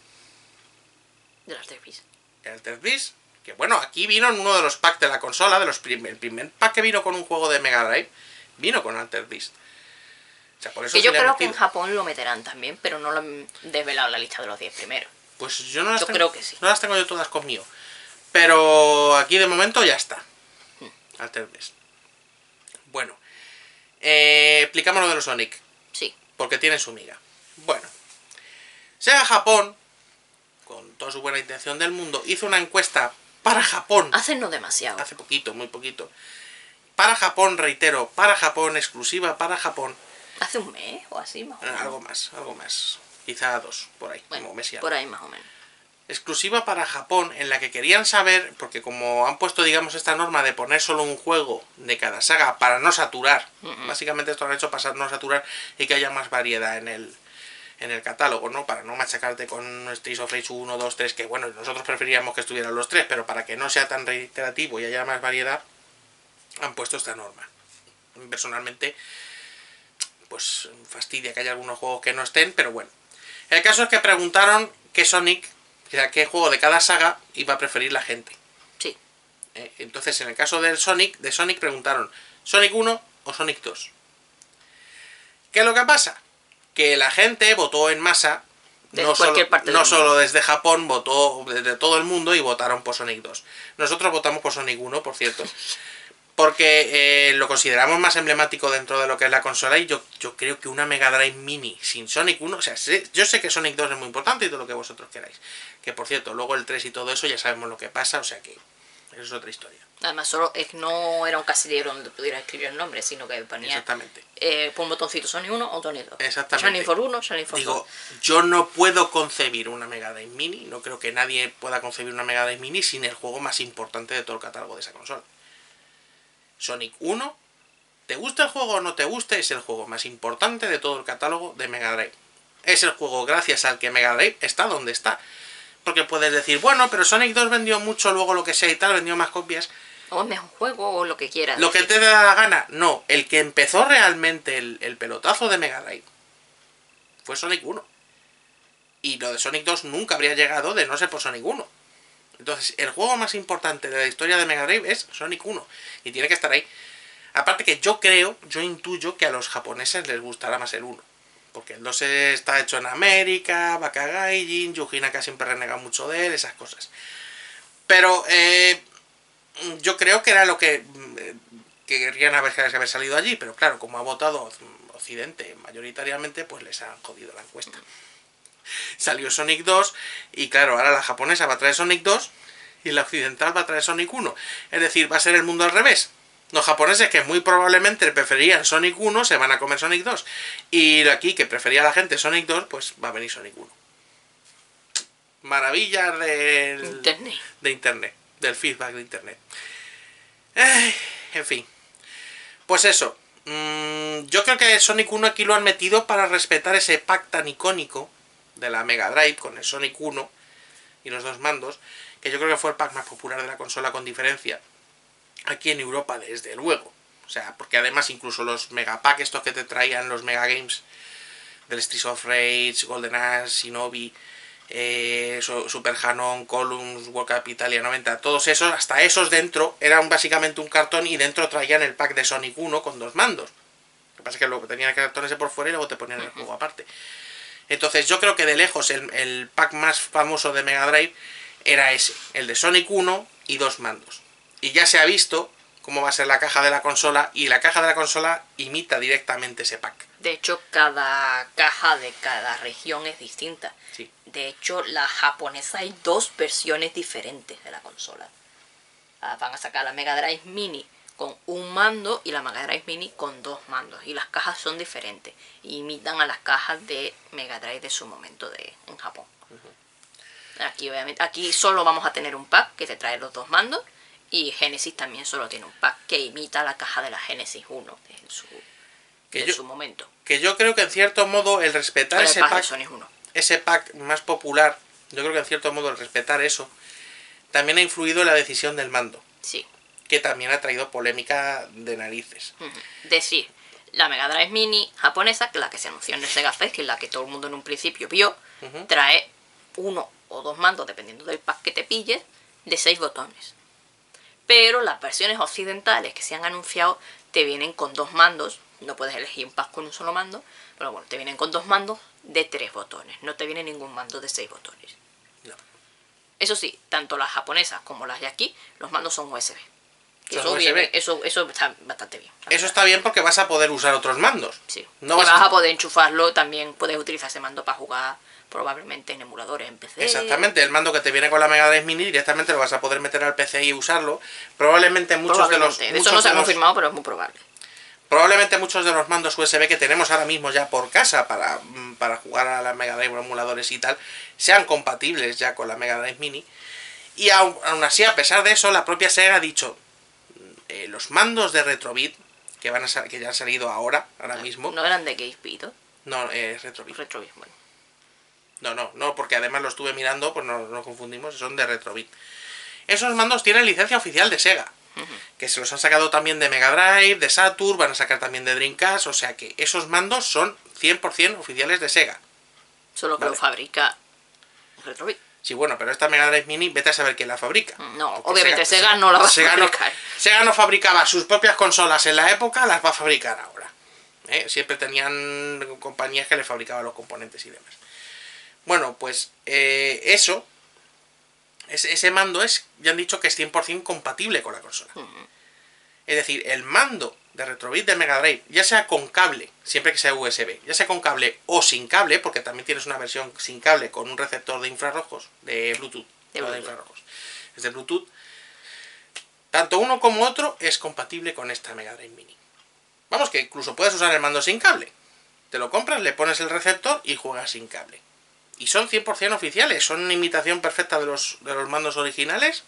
de los Altered Beast.
El Altered Beast, que bueno, aquí vino en uno de los packs de la consola, de los prim el primer pack que vino con un juego de Mega Drive, vino con Altered Beast. O sea, por eso
que yo creo que en Japón lo meterán también, pero no lo han desvelado en la lista de los diez primeros.
Pues yo no las
yo
tengo,
creo que sí.
No las tengo yo todas conmigo. Pero aquí de momento ya está. Hmm. Altered Beast. Bueno, eh, explicamos lo de los Sonic.
Sí.
Porque tiene su miga. Bueno, Sega Japón, con toda su buena intención del mundo, hizo una encuesta para Japón.
Hace no demasiado.
Hace poquito, muy poquito. Para Japón, reitero, para Japón, exclusiva para Japón.
Hace un mes o así, más o menos.
Algo más, algo más. Quizá dos, por ahí.
Bueno,
como mes y algo.
por ahí más o menos.
Exclusiva para Japón, en la que querían saber, porque como han puesto, digamos, esta norma de poner solo un juego de cada saga para no saturar. Uh-huh. Básicamente esto lo han hecho para no saturar y que haya más variedad en el... en el catálogo, ¿no? Para no machacarte con Streets of Rage uno, dos, tres, que bueno, nosotros preferiríamos que estuvieran los tres, pero para que no sea tan reiterativo y haya más variedad, han puesto esta norma. Personalmente, pues fastidia que haya algunos juegos que no estén, pero bueno. El caso es que preguntaron qué Sonic, o sea, qué juego de cada saga iba a preferir la gente.
Sí.
Eh, entonces, en el caso del Sonic, de Sonic preguntaron, ¿Sonic uno o Sonic dos? ¿Qué es lo que pasa? Que la gente votó en masa, no, solo, no solo desde Japón, votó desde todo el mundo y votaron por Sonic dos. Nosotros votamos por Sonic uno, por cierto, porque eh, lo consideramos más emblemático dentro de lo que es la consola y yo, yo creo que una Mega Drive Mini sin Sonic uno, o sea, sé, yo sé que Sonic dos es muy importante y todo lo que vosotros queráis, que por cierto, luego el tres y todo eso ya sabemos lo que pasa, o sea que eso es otra historia.
Además, solo es, no era un casillero donde pudiera escribir el nombre, sino que ponía
exactamente.
Eh, por un botoncito Sonic uno o Sonic dos.
Exactamente.
Sonic for uno, Sonic for
Digo,
dos.
yo no puedo concebir una Mega Drive Mini, no creo que nadie pueda concebir una Mega Drive Mini sin el juego más importante de todo el catálogo de esa consola. Sonic uno, te gusta el juego o no te guste, es el juego más importante de todo el catálogo de Mega Drive. Es el juego gracias al que Mega Drive está donde está. Porque puedes decir, bueno, pero Sonic dos vendió mucho, luego lo que sea y tal, vendió más copias.
O es mejor juego o lo que quieras.
Lo que te da la gana, no. El que empezó realmente el, el pelotazo de Mega Drive fue Sonic uno. Y lo de Sonic dos nunca habría llegado de no ser por Sonic uno. Entonces, el juego más importante de la historia de Mega Drive es Sonic uno. Y tiene que estar ahí. Aparte que yo creo, yo intuyo que a los japoneses les gustará más el uno. Porque el dos está hecho en América, Bakagaijin, Yuji Naka siempre renega mucho de él, esas cosas. Pero eh, yo creo que era lo que, que querían haber, haber salido allí. Pero claro, como ha votado Occidente mayoritariamente, pues les han jodido la encuesta. Salió Sonic dos y claro, ahora la japonesa va a traer Sonic dos y la occidental va a traer Sonic uno. Es decir, va a ser el mundo al revés. Los japoneses que muy probablemente preferían Sonic uno se van a comer Sonic dos. Y aquí que prefería la gente Sonic dos, pues va a venir Sonic uno. Maravillas del,
internet.
de internet, del feedback de internet. Ay, en fin. Pues eso. Mmm, yo creo que Sonic uno aquí lo han metido para respetar ese pack tan icónico de la Mega Drive con el Sonic uno y los dos mandos, que yo creo que fue el pack más popular de la consola con diferencia, aquí en Europa desde luego. O sea, porque además incluso los megapack estos que te traían los Mega Games del Streets of Rage, Golden Axe, Shinobi, eh, Super Hanon, Columns, World Cup Italia noventa, todos esos, hasta esos dentro, eran básicamente un cartón y dentro traían el pack de Sonic uno con dos mandos. Lo que pasa es que luego tenían el cartón ese por fuera y luego te ponían el juego aparte. Entonces yo creo que de lejos el, el pack más famoso de Mega Drive era ese, el de Sonic uno y dos mandos. Y ya se ha visto cómo va a ser la caja de la consola, y la caja de la consola imita directamente ese pack.
De hecho, cada caja de cada región es distinta.
Sí.
De hecho, la japonesa hay dos versiones diferentes de la consola. Ah, van a sacar la Mega Drive Mini con un mando y la Mega Drive Mini con dos mandos. Y las cajas son diferentes. Imitan a las cajas de Mega Drive de su momento de, en Japón. Uh-huh. Aquí, obviamente, aquí solo vamos a tener un pack que te trae los dos mandos. Y Genesis también solo tiene un pack que imita la caja de la Genesis uno en su,
que
en
yo,
su momento.
Que yo creo que en cierto modo el respetar ese pack,
uno.
ese pack más popular, yo creo que en cierto modo el respetar eso también ha influido en la decisión del mando.
Sí.
Que también ha traído polémica de narices.
Uh-huh. Decir, la Mega Drive Mini japonesa, que la que se anunció en el Sega Fest, que es la que todo el mundo en un principio vio, uh-huh. trae uno o dos mandos, dependiendo del pack que te pilles, de seis botones. Pero las versiones occidentales que se han anunciado te vienen con dos mandos. No puedes elegir un pack con un solo mando, pero bueno, te vienen con dos mandos de tres botones. No te viene ningún mando de seis botones.
No.
Eso sí, tanto las japonesas como las de aquí, los mandos son U S B.
¿Son
Eso,
U S B?
viene, eso, eso está bastante bien.
Eso está bien porque vas a poder usar otros mandos.
Sí.
No
y
vas,
vas
a...
a poder enchufarlo, también puedes utilizar ese mando para jugar probablemente en emuladores en P C.
Exactamente, el mando que te viene con la Mega Drive Mini directamente lo vas a poder meter al P C y usarlo. Probablemente muchos
probablemente.
de los...
Eso no se ha
los...
confirmado, pero es muy probable.
Probablemente muchos de los mandos U S B que tenemos ahora mismo ya por casa para, para jugar a la Mega Drive o emuladores y tal, sean compatibles ya con la Mega Drive Mini. Y aún, aún así, a pesar de eso, la propia Sega ha dicho, eh, los mandos de Retrobit, que van a que ya han salido ahora, ahora
no,
mismo...
¿No eran de Gamepit?
No, es eh, Retrobit.
Retrobit, bueno.
No, no, no, porque además lo estuve mirando, pues no nos confundimos, son de Retrobit. Esos mandos tienen licencia oficial de Sega, uh-huh. que se los han sacado también de Mega Drive, de Saturn, van a sacar también de Dreamcast, o sea que esos mandos son cien por cien oficiales de Sega.
Solo que ¿vale? lo fabrica Retrobit.
Sí, bueno, pero esta Mega Drive Mini, vete a saber quién la fabrica.
No, obviamente Sega, Sega no la va a
Sega
fabricar.
No, Sega no fabricaba sus propias consolas en la época, las va a fabricar ahora. ¿Eh? Siempre tenían compañías que le fabricaban los componentes y demás. Bueno, pues eh, eso, ese, ese mando es, ya han dicho que es cien por cien compatible con la consola. Uh-huh. Es decir, el mando de Retrobit de Mega Drive, ya sea con cable, siempre que sea U S B, ya sea con cable o sin cable, porque también tienes una versión sin cable con un receptor de infrarrojos, de Bluetooth,
de,
no
Bluetooth.
de infrarrojos, es de Bluetooth, tanto uno como otro es compatible con esta Mega Drive Mini. Vamos, que incluso puedes usar el mando sin cable. Te lo compras, le pones el receptor y juegas sin cable. Y son cien por cien oficiales, son una imitación perfecta de los, de los mandos originales.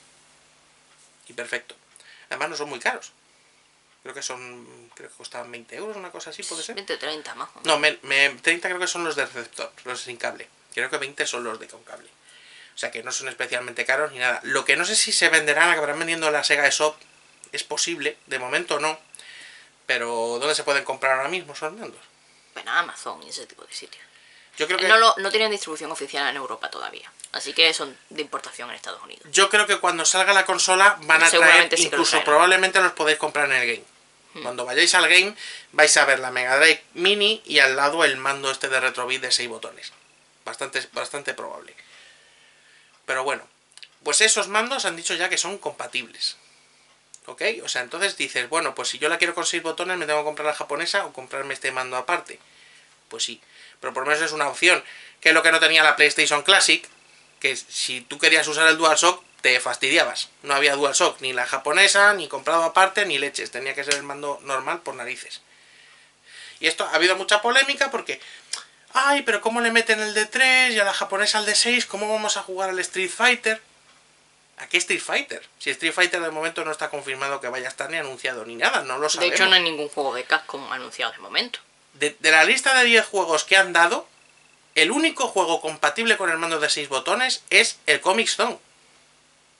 Y perfecto. Además no son muy caros. Creo que son, creo que costaban veinte euros, una cosa así, ¿puede ser?
veinte, treinta más.
No, me, me, treinta creo que son los de receptor, los sin cable. Creo que veinte son los de con cable. O sea que no son especialmente caros ni nada. Lo que no sé si se venderán, acabarán vendiendo en la Sega eShop. Es posible, de momento no. Pero ¿dónde se pueden comprar ahora mismo esos mandos?
Bueno, Amazon y ese tipo de sitios.
Yo creo que...
No, lo, no tienen distribución oficial en Europa todavía. Así que son de importación en Estados Unidos.
Yo creo que cuando salga la consola van a traer, sí, incluso los probablemente los podéis comprar en el game. Hmm. Cuando vayáis al game vais a ver la Mega Drive Mini y al lado el mando este de Retrobit de seis botones. Bastante, bastante probable. Pero bueno, pues esos mandos han dicho ya que son compatibles. ¿Ok? O sea, entonces dices, bueno, pues si yo la quiero con seis botones me tengo que comprar la japonesa o comprarme este mando aparte. Pues sí, pero por lo menos es una opción. Que es lo que no tenía la PlayStation Classic, que si tú querías usar el DualShock te fastidiabas. No había DualShock, ni la japonesa, ni comprado aparte, ni leches. Tenía que ser el mando normal por narices. Y esto ha habido mucha polémica porque... Ay, pero ¿cómo le meten el de tres y a la japonesa el de seis? ¿Cómo vamos a jugar al Street Fighter? ¿A qué Street Fighter? Si Street Fighter de momento no está confirmado que vaya a estar ni anunciado ni nada, no lo sabemos.
De hecho no hay ningún juego de Capcom anunciado de momento.
De, de la lista de diez juegos que han dado, el único juego compatible con el mando de seis botones es el Comix Zone.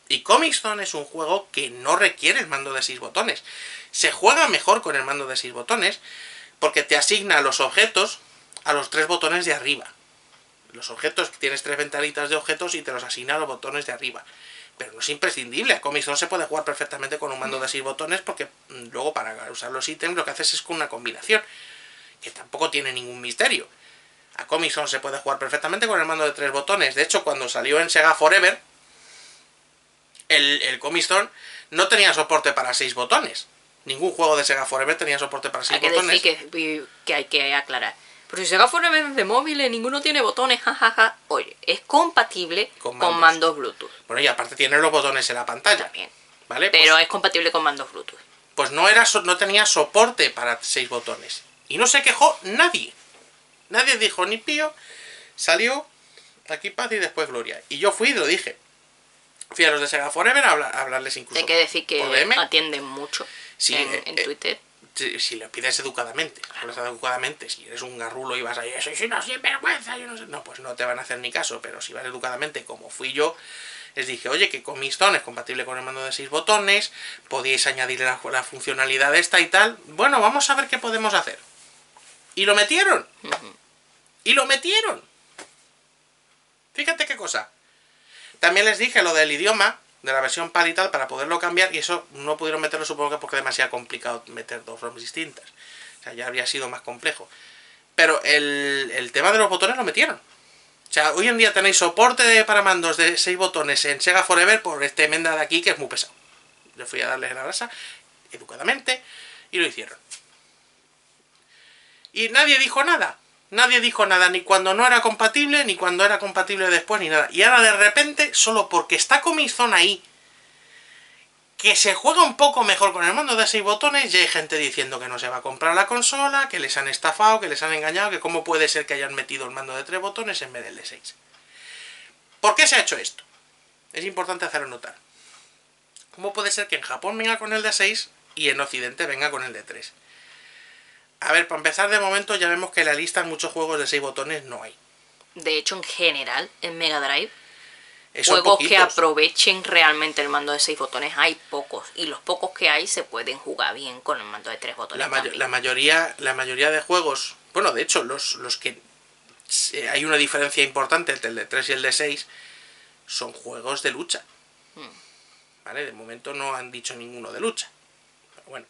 Y Comix Zone es un juego que no requiere el mando de seis botones. Se juega mejor con el mando de seis botones porque te asigna los objetos a los tres botones de arriba. Los objetos, tienes tres ventanitas de objetos y te los asigna a los botones de arriba. Pero no es imprescindible. A Comix Zone se puede jugar perfectamente con un mando de seis botones porque luego para usar los ítems lo que haces es con una combinación, que tampoco tiene ningún misterio. A Comix Zone se puede jugar perfectamente con el mando de tres botones. De hecho, cuando salió en Sega Forever, el, el Comix Zone no tenía soporte para seis botones. Ningún juego de Sega Forever tenía soporte para seis
hay que
botones.
Decir que, que hay que aclarar. Pero si Sega Forever es de móviles, ninguno tiene botones, jajaja. Ja, ja. Oye, es compatible con mandos. con mandos Bluetooth.
Bueno, y aparte tiene los botones en la pantalla.
También.
¿Vale?
Pero
pues,
es compatible con mandos Bluetooth.
Pues no, era, no tenía soporte para seis botones. Y no se quejó nadie. Nadie dijo ni pío. Salió aquí paz y después gloria. Y yo fui y lo dije. Fui a los de Sega Forever a, hablar, a hablarles incluso.
Hay que decir que
por D M.
Atienden mucho
sí,
en,
eh,
en
eh,
Twitter.
Si, si lo pides educadamente, hablas educadamente. Si eres un garrulo y vas ahí, soy una sinvergüenza, yo no sé. No, pues no te van a hacer ni caso. Pero si vas educadamente, como fui yo, les dije, oye, que Comix Zone es compatible con el mando de seis botones, podíais añadirle la, la funcionalidad esta y tal. Bueno, vamos a ver qué podemos hacer. Y lo metieron. Uh-huh. Y lo metieron. Fíjate qué cosa. También les dije lo del idioma, de la versión PAL y tal, para poderlo cambiar, y eso no pudieron meterlo, supongo que porque es demasiado complicado meter dos ROMs distintas. O sea, ya habría sido más complejo. Pero el, el tema de los botones lo metieron. O sea, hoy en día tenéis soporte de, para mandos de seis botones en Sega Forever por este Menda de aquí, que es muy pesado. Yo fui a darles la brasa, educadamente, y lo hicieron. Y nadie dijo nada. Nadie dijo nada, ni cuando no era compatible, ni cuando era compatible después, ni nada. Y ahora de repente, solo porque está Comix Zone ahí, que se juega un poco mejor con el mando de seis botones, ya hay gente diciendo que no se va a comprar la consola, que les han estafado, que les han engañado, que cómo puede ser que hayan metido el mando de tres botones en vez del de seis. ¿Por qué se ha hecho esto? Es importante hacerlo notar. ¿Cómo puede ser que en Japón venga con el de seis y en Occidente venga con el de tres? A ver, para empezar, de momento ya vemos que en la lista muchos juegos de seis botones no hay.
De hecho, en general, en Mega Drive,
Son
juegos
poquitos.
que aprovechen realmente el mando de seis botones hay pocos. Y los pocos que hay se pueden jugar bien con el mando de tres botones.
La, may la, mayoría, la mayoría de juegos, bueno, de hecho, los, los que eh, hay una diferencia importante entre el de tres y el de seis, son juegos de lucha. Hmm. ¿Vale? De momento no han dicho ninguno de lucha. Pero bueno.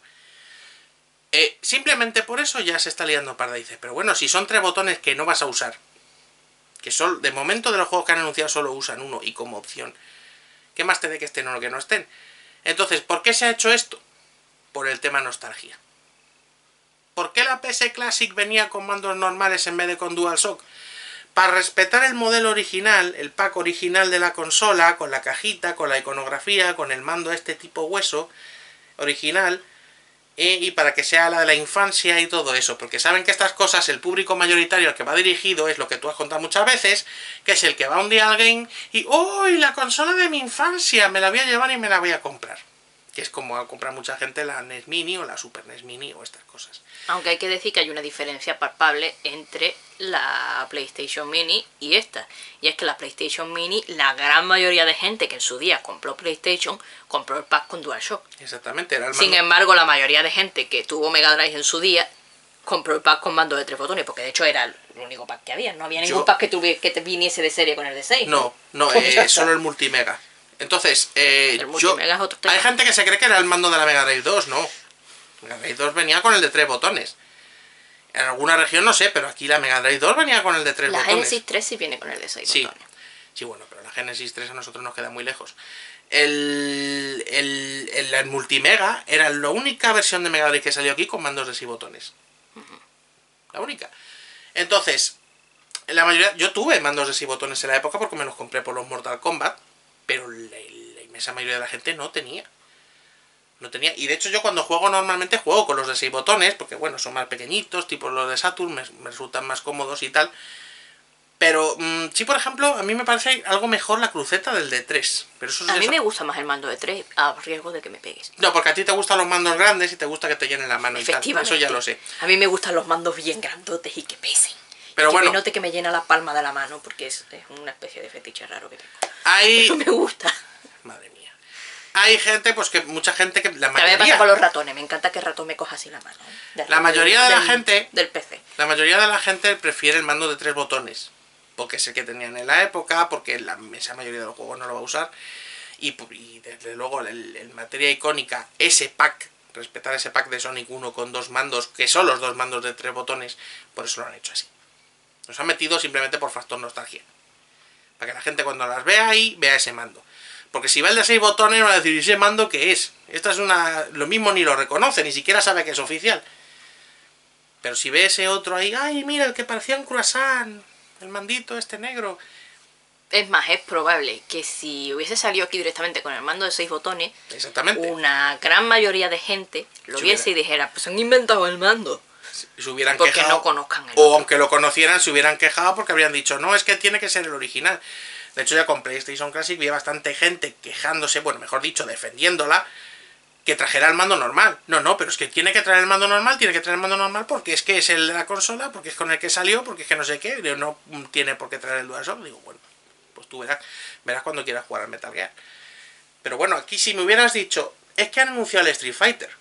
Eh, simplemente por eso ya se está liando pardices. Pero bueno, si son tres botones que no vas a usar, que son, de momento de los juegos que han anunciado solo usan uno y como opción, ¿qué más te dé que estén o que no estén? Entonces, ¿por qué se ha hecho esto? Por el tema nostalgia. ¿Por qué la P S Classic venía con mandos normales en vez de con DualShock? Para respetar el modelo original, el pack original de la consola, con la cajita, con la iconografía, con el mando este tipo hueso original, y para que sea la de la infancia y todo eso, porque saben que estas cosas, el público mayoritario al que va dirigido es lo que tú has contado muchas veces, que es el que va un día al game y ¡uy! La consola de mi infancia, me la voy a llevar y me la voy a comprar. Que es como a comprar mucha gente la N E S Mini o la Super N E S Mini o estas cosas.
Aunque hay que decir que hay una diferencia palpable entre la PlayStation Mini y esta. Y es que la PlayStation Mini, la gran mayoría de gente que en su día compró PlayStation, compró el pack con DualShock.
Exactamente. Era el
Sin
mando...
embargo, la mayoría de gente que tuvo Mega Drive en su día, compró el pack con mando de tres botones, porque de hecho era el único pack que había. No había ningún Yo... pack que, tuve, que te viniese de serie con el de seis.
No, no, no eh, solo el multimega. Entonces, eh, yo, es otro tema. Hay gente que se cree que era el mando de la Mega Drive dos, no. Mega Drive dos venía con el de tres botones. En alguna región no sé, pero aquí la Mega Drive dos venía con el de tres
la
botones.
La Genesis tres sí viene con el de seis
sí.
botones.
Sí, bueno, pero la Genesis tres a nosotros nos queda muy lejos. El, el, el, el multimega era la única versión de Mega Drive que salió aquí con mandos de seis botones. Uh-huh. La única. Entonces, la mayoría, yo tuve mandos de seis botones en la época porque me los compré por los Mortal Kombat. Pero la, la inmensa mayoría de la gente no tenía. No tenía. Y de hecho yo cuando juego normalmente juego con los de seis botones. Porque bueno, son más pequeñitos. Tipo los de Saturn. Me, me resultan más cómodos y tal. Pero mmm, sí, por ejemplo, a mí me parece algo mejor la cruceta del de tres. Pero eso
a mí
eso...
me gusta más el mando de tres. A riesgo de que me pegues.
No, porque a ti te gustan los mandos grandes. Y te gusta que te llenen la mano y tal. Eso ya lo sé.
A mí me gustan los mandos bien grandotes y que pesen.
Pero
que
bueno,
me note que me llena la palma de la mano, porque es, es una especie de fetiche raro que tengo.
Hay,
Pero me gusta.
madre mía. Hay gente, pues que mucha gente que... La
A mí me pasa
mayoría,
con los ratones, me encanta que el ratón me coja así la mano. ¿eh?
La mayoría de la
del-
gente-
Del P C.
la mayoría de la gente prefiere el mando de tres botones. Porque es el que tenían en la época, porque la esa mayoría de los juegos no lo va a usar. Y, y desde luego, el, el materia icónica, ese pack, respetar ese pack de Sonic uno con dos mandos, que son los dos mandos de tres botones, por eso lo han hecho así. Nos han metido simplemente por factor nostalgia. Para que la gente cuando las vea ahí, vea ese mando. Porque si va el de seis botones, va a decir, ¿y ese mando qué es? Esta es una... Lo mismo ni lo reconoce, ni siquiera sabe que es oficial. Pero si ve ese otro ahí, ¡ay, mira, el que parecía un croissant! El mandito este negro.
Es más, es probable que si hubiese salido aquí directamente con el mando de seis botones,
Exactamente.
una gran mayoría de gente lo
Se
viese y dijera, pues han inventado el mando.
Se hubieran
Porque
quejado.
no conozcan el
O
otro.
aunque lo conocieran, se hubieran quejado porque habrían dicho, no, es que tiene que ser el original. De hecho, ya con PlayStation Classic había bastante gente quejándose, bueno, mejor dicho, defendiéndola, que trajera el mando normal. No, no, pero es que tiene que traer el mando normal, tiene que traer el mando normal porque es que es el de la consola, porque es con el que salió, porque es que no sé qué, no tiene por qué traer el DualShock. Digo, bueno, pues tú verás, verás cuando quieras jugar al Metal Gear. Pero bueno, aquí si me hubieras dicho, es que han anunciado el Street Fighter.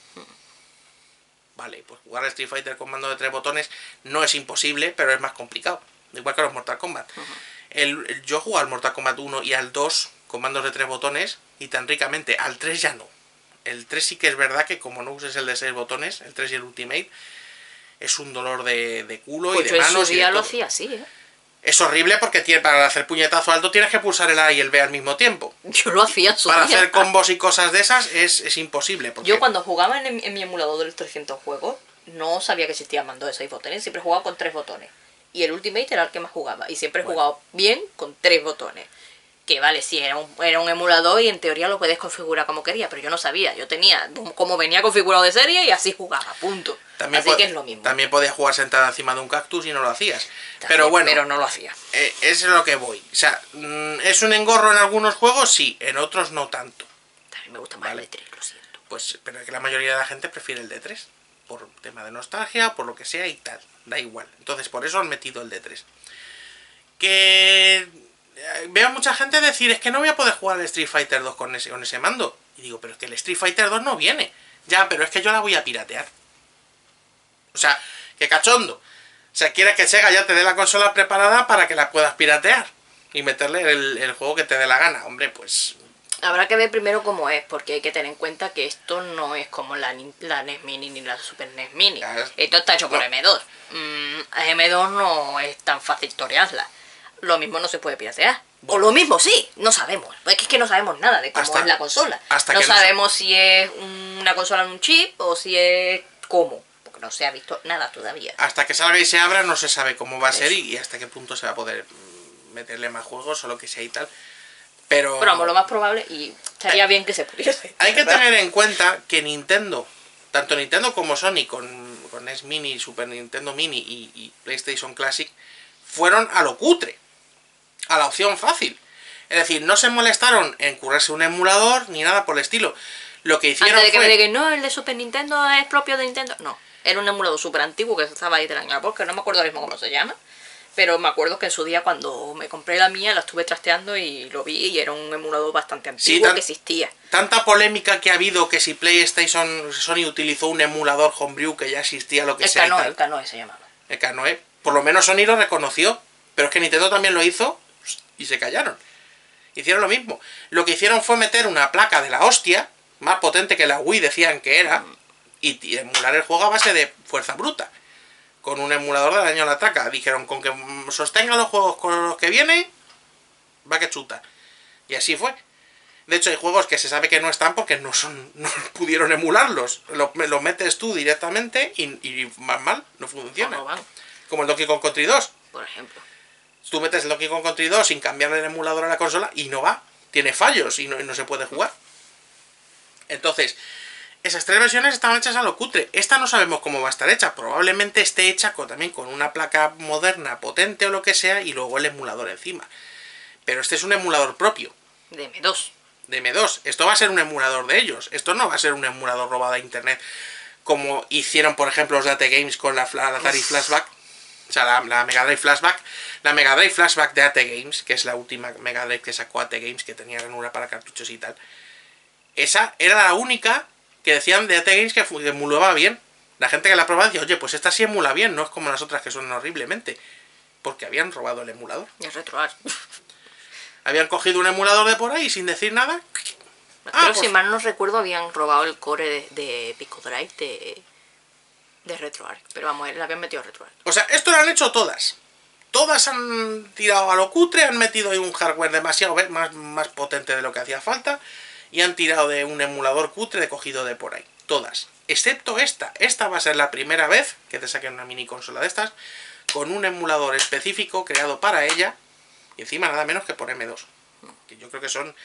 Vale, pues jugar al Street Fighter con mando de tres botones no es imposible, pero es más complicado. Igual que los Mortal Kombat. Uh-huh. el, el, yo jugué al Mortal Kombat uno y al dos con mandos de tres botones y tan ricamente. Al tres ya no. El tres sí que es verdad que como no uses el de seis botones, el tres y el Ultimate, es un dolor de, de culo pues y de manos.
Yo en su día lo hacía así, ¿eh?
Es horrible porque tiene, para hacer puñetazo alto tienes que pulsar el A y el B al mismo tiempo.
Yo lo hacía en su
Para
día.
hacer combos y cosas de esas es, es imposible. Porque...
Yo cuando jugaba en, en mi emulador de los trescientos juegos, no sabía que existía mando de seis botones, siempre jugaba con tres botones. Y el Ultimate era el que más jugaba. Y siempre he bueno. jugado bien con tres botones. Que vale, sí, era un, era un emulador y en teoría lo puedes configurar como quería, pero yo no sabía. Yo tenía como venía configurado de serie y así jugaba, punto.
También
así que es lo mismo.
También podías jugar sentada encima de un cactus y no lo hacías.
También,
pero bueno,
pero no lo hacía.
Eh, es lo que voy. O sea, ¿es un engorro en algunos juegos? Sí, en otros no tanto.
También me gusta más vale. el de tres, lo siento.
Pues, pero es que la mayoría de la gente prefiere el de tres. Por tema de nostalgia, por lo que sea y tal. Da igual. Entonces, por eso han metido el de tres. Que... Veo mucha gente decir, es que no voy a poder jugar al Street Fighter dos con ese, con ese mando. Y digo, pero es que el Street Fighter dos no viene. Ya, pero es que yo la voy a piratear. O sea, que cachondo. O sea, quieres que Sega ya te dé la consola preparada para que la puedas piratear. Y meterle el, el juego que te dé la gana. Hombre, pues...
Habrá que ver primero cómo es, porque hay que tener en cuenta que esto no es como la, la N E S Mini ni la Super N E S Mini. Claro. Esto está hecho por no. M dos. Mm, M dos no es tan fácil torearla. Lo mismo no se puede piratear. Bueno. O lo mismo sí, no sabemos. Es que, es que no sabemos nada de cómo hasta, es la consola. Hasta no que sabemos no... si es una consola en un chip o si es cómo. Porque no se ha visto nada todavía.
Hasta que salga y se abra no se sabe cómo va a ser y, y hasta qué punto se va a poder meterle más juegos o lo que sea y tal. Pero,
Pero vamos, lo más probable, y estaría hay, bien que se pudiese.
Hay que tener en cuenta que Nintendo, tanto Nintendo como Sony, con, con N E S Mini, Super Nintendo Mini y, y PlayStation Classic, fueron a lo cutre, a la opción fácil. Es decir, no se molestaron en currarse un emulador ni nada por el estilo. Lo que hicieron
Antes de que
fue...
me digan, no, el de Super Nintendo es propio de Nintendo. No, era un emulador súper antiguo que estaba ahí del año, porque no me acuerdo ahora mismo cómo se llama. Pero me acuerdo que en su día cuando me compré la mía la estuve trasteando y lo vi y era un emulador bastante antiguo sí, tan, que existía.
Tanta polémica que ha habido que si PlayStation Sony utilizó un emulador homebrew que ya existía, lo que
el
sea
Canoe,
y tal.
El Canoe se llamaba.
El Canoe. Por lo menos Sony lo reconoció. Pero es que Nintendo también lo hizo y se callaron. Hicieron lo mismo. Lo que hicieron fue meter una placa de la hostia, más potente que la Wii decían que era, y, y emular el juego a base de fuerza bruta. Con un emulador del año la traca. Dijeron, con que sostenga los juegos con los que viene, va que chuta. Y así fue. De hecho, hay juegos que se sabe que no están porque no son no pudieron emularlos. Los lo metes tú directamente y, y más mal, no funciona.
No, no van.
Como el Donkey Kong Country dos.
Por ejemplo.
Tú metes el Donkey Kong Country dos sin cambiarle el emulador a la consola y no va. Tiene fallos y no, y no se puede jugar. Entonces... Esas tres versiones estaban hechas a lo cutre. Esta no sabemos cómo va a estar hecha. Probablemente esté hecha con, también con una placa moderna, potente o lo que sea, y luego el emulador encima. Pero este es un emulador propio.
De M dos.
De M dos. Esto va a ser un emulador de ellos. Esto no va a ser un emulador robado a internet. Como hicieron, por ejemplo, los Date Games con la, la Atari Flashback. O sea, la, la Mega Drive Flashback, la Mega Drive Flashback de A T Games, que es la última Mega Drive que sacó A T Games, que tenía ranura para cartuchos y tal. Esa era la única que decían de A T Games que emulaba bien. La gente que la probaba decía, oye, pues esta sí emula bien, no es como las otras que suenan horriblemente. Porque habían robado el emulador.
Y el RetroArch.
Habían cogido un emulador de por ahí sin decir nada.
Creo
Ah,
que
pues,
si mal no recuerdo habían robado el core de, de Pico Drive de, de RetroArch. Pero vamos, le habían metido RetroArch.
o sea, esto lo han hecho todas. Todas han tirado a lo cutre, han metido ahí un hardware demasiado más, más potente de lo que hacía falta. Y han tirado de un emulador cutre de cogido de por ahí. Todas. Excepto esta. Esta va a ser la primera vez que te saquen una mini consola de estas con un emulador específico creado para ella. Y encima nada menos que por M dos. Que yo creo que son...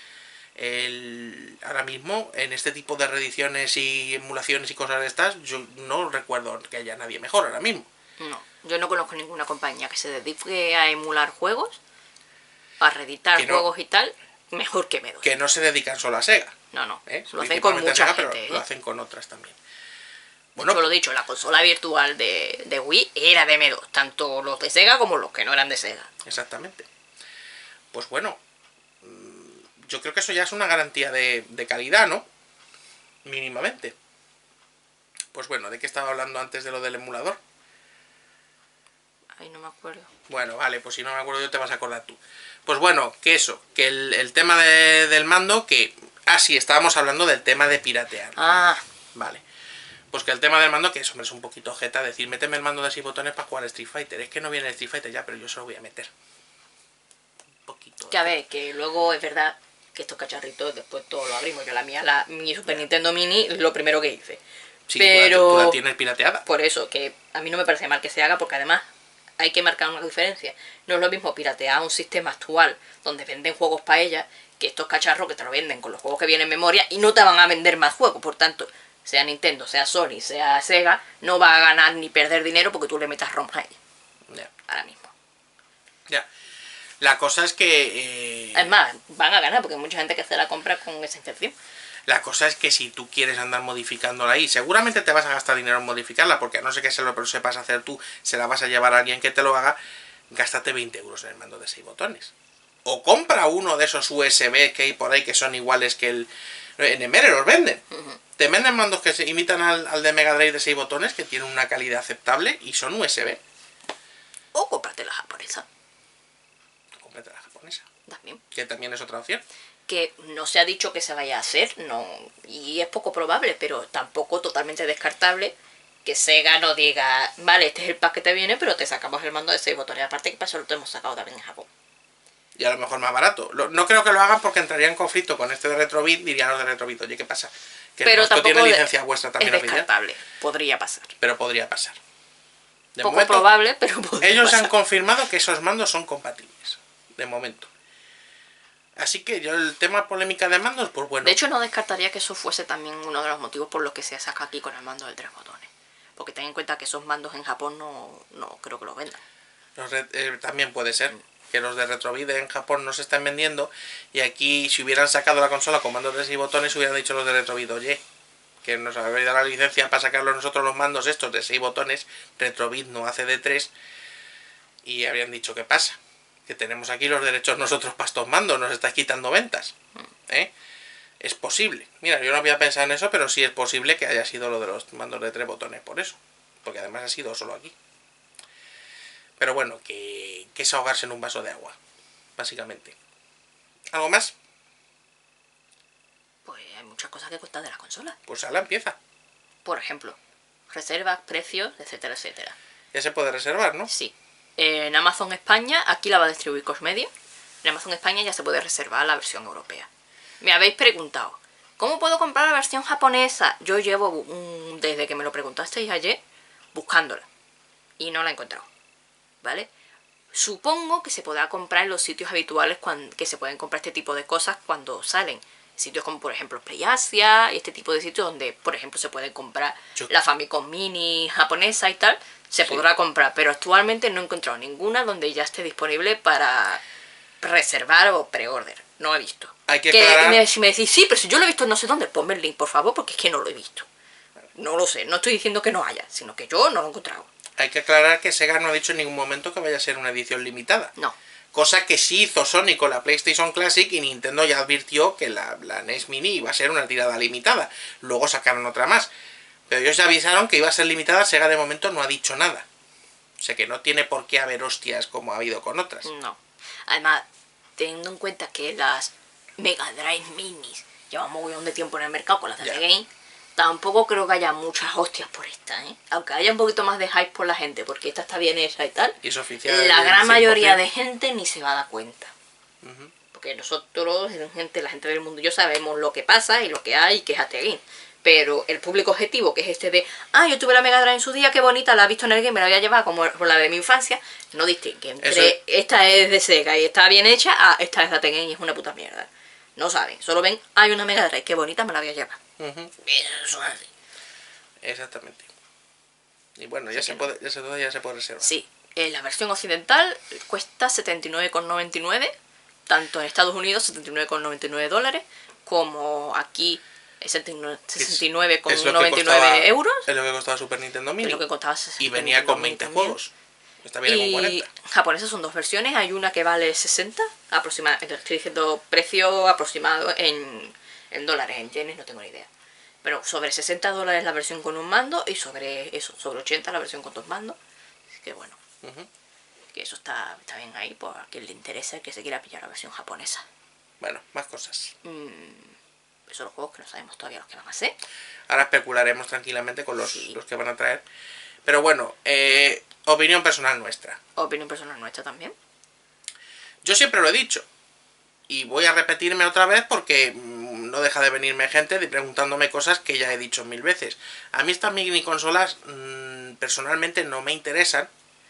El, ahora mismo en este tipo de reediciones y emulaciones y cosas de estas, yo no recuerdo que haya nadie mejor ahora mismo.
No, yo no conozco ninguna compañía que se dedique a emular juegos, a reeditar
Que no-
juegos y tal, mejor que M dos.
Que no se dedican solo a Sega.
No, no,
¿eh?
lo hacen con
Principalmente a
mucha
Sega, pero
gente.
lo
¿eh?
hacen con otras también.
Bueno,
Bueno,
lo dicho, la consola virtual de, de Wii era de M dos, tanto los de Sega como los que no eran de Sega.
exactamente. Pues bueno, yo creo que eso ya es una garantía de, de calidad, ¿no? Mínimamente. Pues bueno, ¿de qué estaba hablando antes de lo del emulador?
Ay, no me acuerdo.
Bueno, vale, pues si no me acuerdo yo te vas a acordar tú. Pues bueno, que eso, que el, el tema de- del mando, que... Ah, sí, estábamos hablando del tema de piratear.
Ah,
Vale. Pues que el tema del mando, que eso hombre, es un poquito jeta, decir, méteme el mando de seis botones para jugar Street Fighter. Es que no viene el Street Fighter ya, pero yo se lo voy a meter. Un poquito.
ya ves, que luego es verdad que estos cacharritos después todo lo abrimos. Yo la mía, la, mi Super Nintendo Mini, es lo primero que hice.
Sí,
pero...
tú la, tú la tienes pirateada.
Por eso, que a mí no me parece mal que se haga, porque además hay que marcar una diferencia. No es lo mismo piratear un sistema actual donde venden juegos para ella que estos cacharros que te lo venden con los juegos que vienen en memoria y no te van a vender más juegos. Por tanto, sea Nintendo, sea Sony, sea Sega, no va a ganar ni perder dinero porque tú le metas ROM a ella.
Ya,
Ahora mismo.
ya. La cosa es que... eh,
Es más, van a ganar porque hay mucha gente que se la compra con esa intención.
La cosa es que si tú quieres andar modificándola ahí, seguramente te vas a gastar dinero en modificarla, porque a no ser que se lo sepas hacer tú, se la vas a llevar a alguien que te lo haga, gástate veinte euros en el mando de seis botones. O compra uno de esos U S B que hay por ahí que son iguales que el... En Emere los venden.
Uh-huh.
Te venden mandos que se imitan al, al de Mega Drive de seis botones, que tienen una calidad aceptable y son U S B.
O cómprate la japonesa
Cómprate la japonesa,
también.
que también es otra opción.
Que no se ha dicho que se vaya a hacer, no, y es poco probable, pero tampoco totalmente descartable que Sega no diga, vale, este es el pack que te viene, pero te sacamos el mando de seis botones. Aparte que para eso lo hemos sacado también en Japón.
Y a lo mejor más barato. Lo- no creo que lo hagan porque entraría en conflicto con este de Retrobit, dirían los de Retrobit, oye, ¿qué pasa? Que
Pero
esto
tampoco
tiene
de-
licencia vuestra también
es
oficial.
descartable, podría pasar.
Pero podría pasar. De
Poco
momento,
probable, pero podría
ellos
pasar.
han confirmado que esos mandos son compatibles. De momento. Así que yo el tema polémica de mandos, pues bueno.
De hecho, no descartaría que eso fuese también uno de los motivos por los que se saca aquí con el mando de tres botones. Porque ten en cuenta que esos mandos en Japón no, no creo que los vendan.
los re- eh, también puede ser que los de Retrobit en Japón no se están vendiendo. Y aquí, si hubieran sacado la consola con mandos de seis botones, hubieran dicho los de Retrobit, oye, que nos habéis dado la licencia para sacarlos nosotros los mandos estos de seis botones. Retrobit no hace de tres. Y habrían dicho, ¿qué pasa? Que tenemos aquí los derechos nosotros para estos mandos, nos estáis quitando ventas. ¿Eh? Es posible. Mira, yo no había pensado en eso, pero sí es posible que haya sido lo de los mandos de tres botones por eso. Porque además ha sido solo aquí. Pero bueno, que, que es ahogarse en un vaso de agua, básicamente. ¿Algo más?
Pues hay muchas cosas que cuestan de la consola.
Pues ahora empieza.
Por ejemplo, reservas, precios, etcétera, etcétera.
Ya se puede reservar, ¿no?
Sí. En Amazon España, aquí la va a distribuir Cosmedia. En Amazon España ya se puede reservar la versión europea. Me habéis preguntado, ¿cómo puedo comprar la versión japonesa? Yo llevo, um, desde que me lo preguntasteis ayer, buscándola. Y no la he encontrado. ¿Vale? Supongo que se podrá comprar en los sitios habituales cuando, que se pueden comprar este tipo de cosas cuando salen. Sitios como, por ejemplo, PlayAsia y este tipo de sitios donde, por ejemplo, se puede comprar
Yo-
la Famicom Mini japonesa y tal. Se
Sí.
podrá comprar, pero actualmente no he encontrado ninguna donde ya esté disponible para reservar o pre-order. No he visto.
Hay que aclarar-
me- si me decís, sí, pero si yo lo he visto no sé dónde, ponme el link, por favor, porque es que no lo he visto. No lo sé, no estoy diciendo que no haya, sino que yo no lo he encontrado.
hay que aclarar que Sega no ha dicho en ningún momento que vaya a ser una edición limitada.
No.
Cosa que sí hizo Sony con la PlayStation Classic, y Nintendo ya advirtió que la, la N E S Mini iba a ser una tirada limitada. Luego sacaron otra más. Pero ellos ya avisaron que iba a ser limitada. Sega de momento no ha dicho nada. O sea que no tiene por qué haber hostias como ha habido con otras.
No. Además, teniendo en cuenta que las Mega Drive Minis llevan un mogollón de tiempo en el mercado con las de
Ya.
The Game, tampoco creo que haya muchas hostias por esta, ¿eh? Aunque haya un poquito más de hype por la gente, porque esta está bien hecha y tal,
Y es oficial.
la
del
gran mayoría de
cien
gente ni se va a dar cuenta.
por ciento. Ujú.
Porque nosotros, gente, la gente del mundo, yo sabemos lo que pasa y lo que hay y que es The Game. Pero el público objetivo, que es este de, ah, yo tuve la Mega Drive en su día, qué bonita, la he visto en el game, me la voy a llevar como por la de mi infancia, no distingue entre
Eso-
esta es de Sega y está bien hecha, a esta es de The Game y es una puta mierda. No saben, solo ven, hay una Mega Drive, qué bonita, me la voy a llevar.
Ujú.
Eso es así.
Exactamente. Y bueno, ya
Sí
se
que
puede, ya se, ya se puede reservar.
Sí, eh, la versión occidental cuesta setenta y nueve con noventa y nueve, tanto en Estados Unidos setenta y nueve con noventa y nueve dólares, como aquí eh, sesenta y nueve con
Es lo que
noventa y nueve
costaba-
euros,
Es lo que costaba Super Nintendo
que
Mini.
es lo que costaba
Y venía con veinte
también.
juegos. Esta viene con
Y
cuarenta.
japonesas son dos versiones, hay una que vale sesenta, aproximadamente, estoy diciendo precio aproximado en, en dólares, en yenes no tengo ni idea. Pero sobre sesenta dólares la versión con un mando y sobre eso, sobre ochenta la versión con dos mandos. Así que bueno,
Ujú.
que eso está, está bien ahí, por a quien le interese, que se quiera pillar la versión japonesa.
Bueno, más cosas.
Esos son los juegos que no sabemos todavía los que van a ser.
Ahora especularemos tranquilamente con los,
Sí.
los que van a traer. Pero bueno, eh, opinión personal nuestra.
Opinión personal nuestra también.
Yo siempre lo he dicho. Y voy a repetirme otra vez porque mm, no deja de venirme gente de preguntándome cosas que ya he dicho mil veces. A mí estas mini consolas mmm, personalmente no me interesan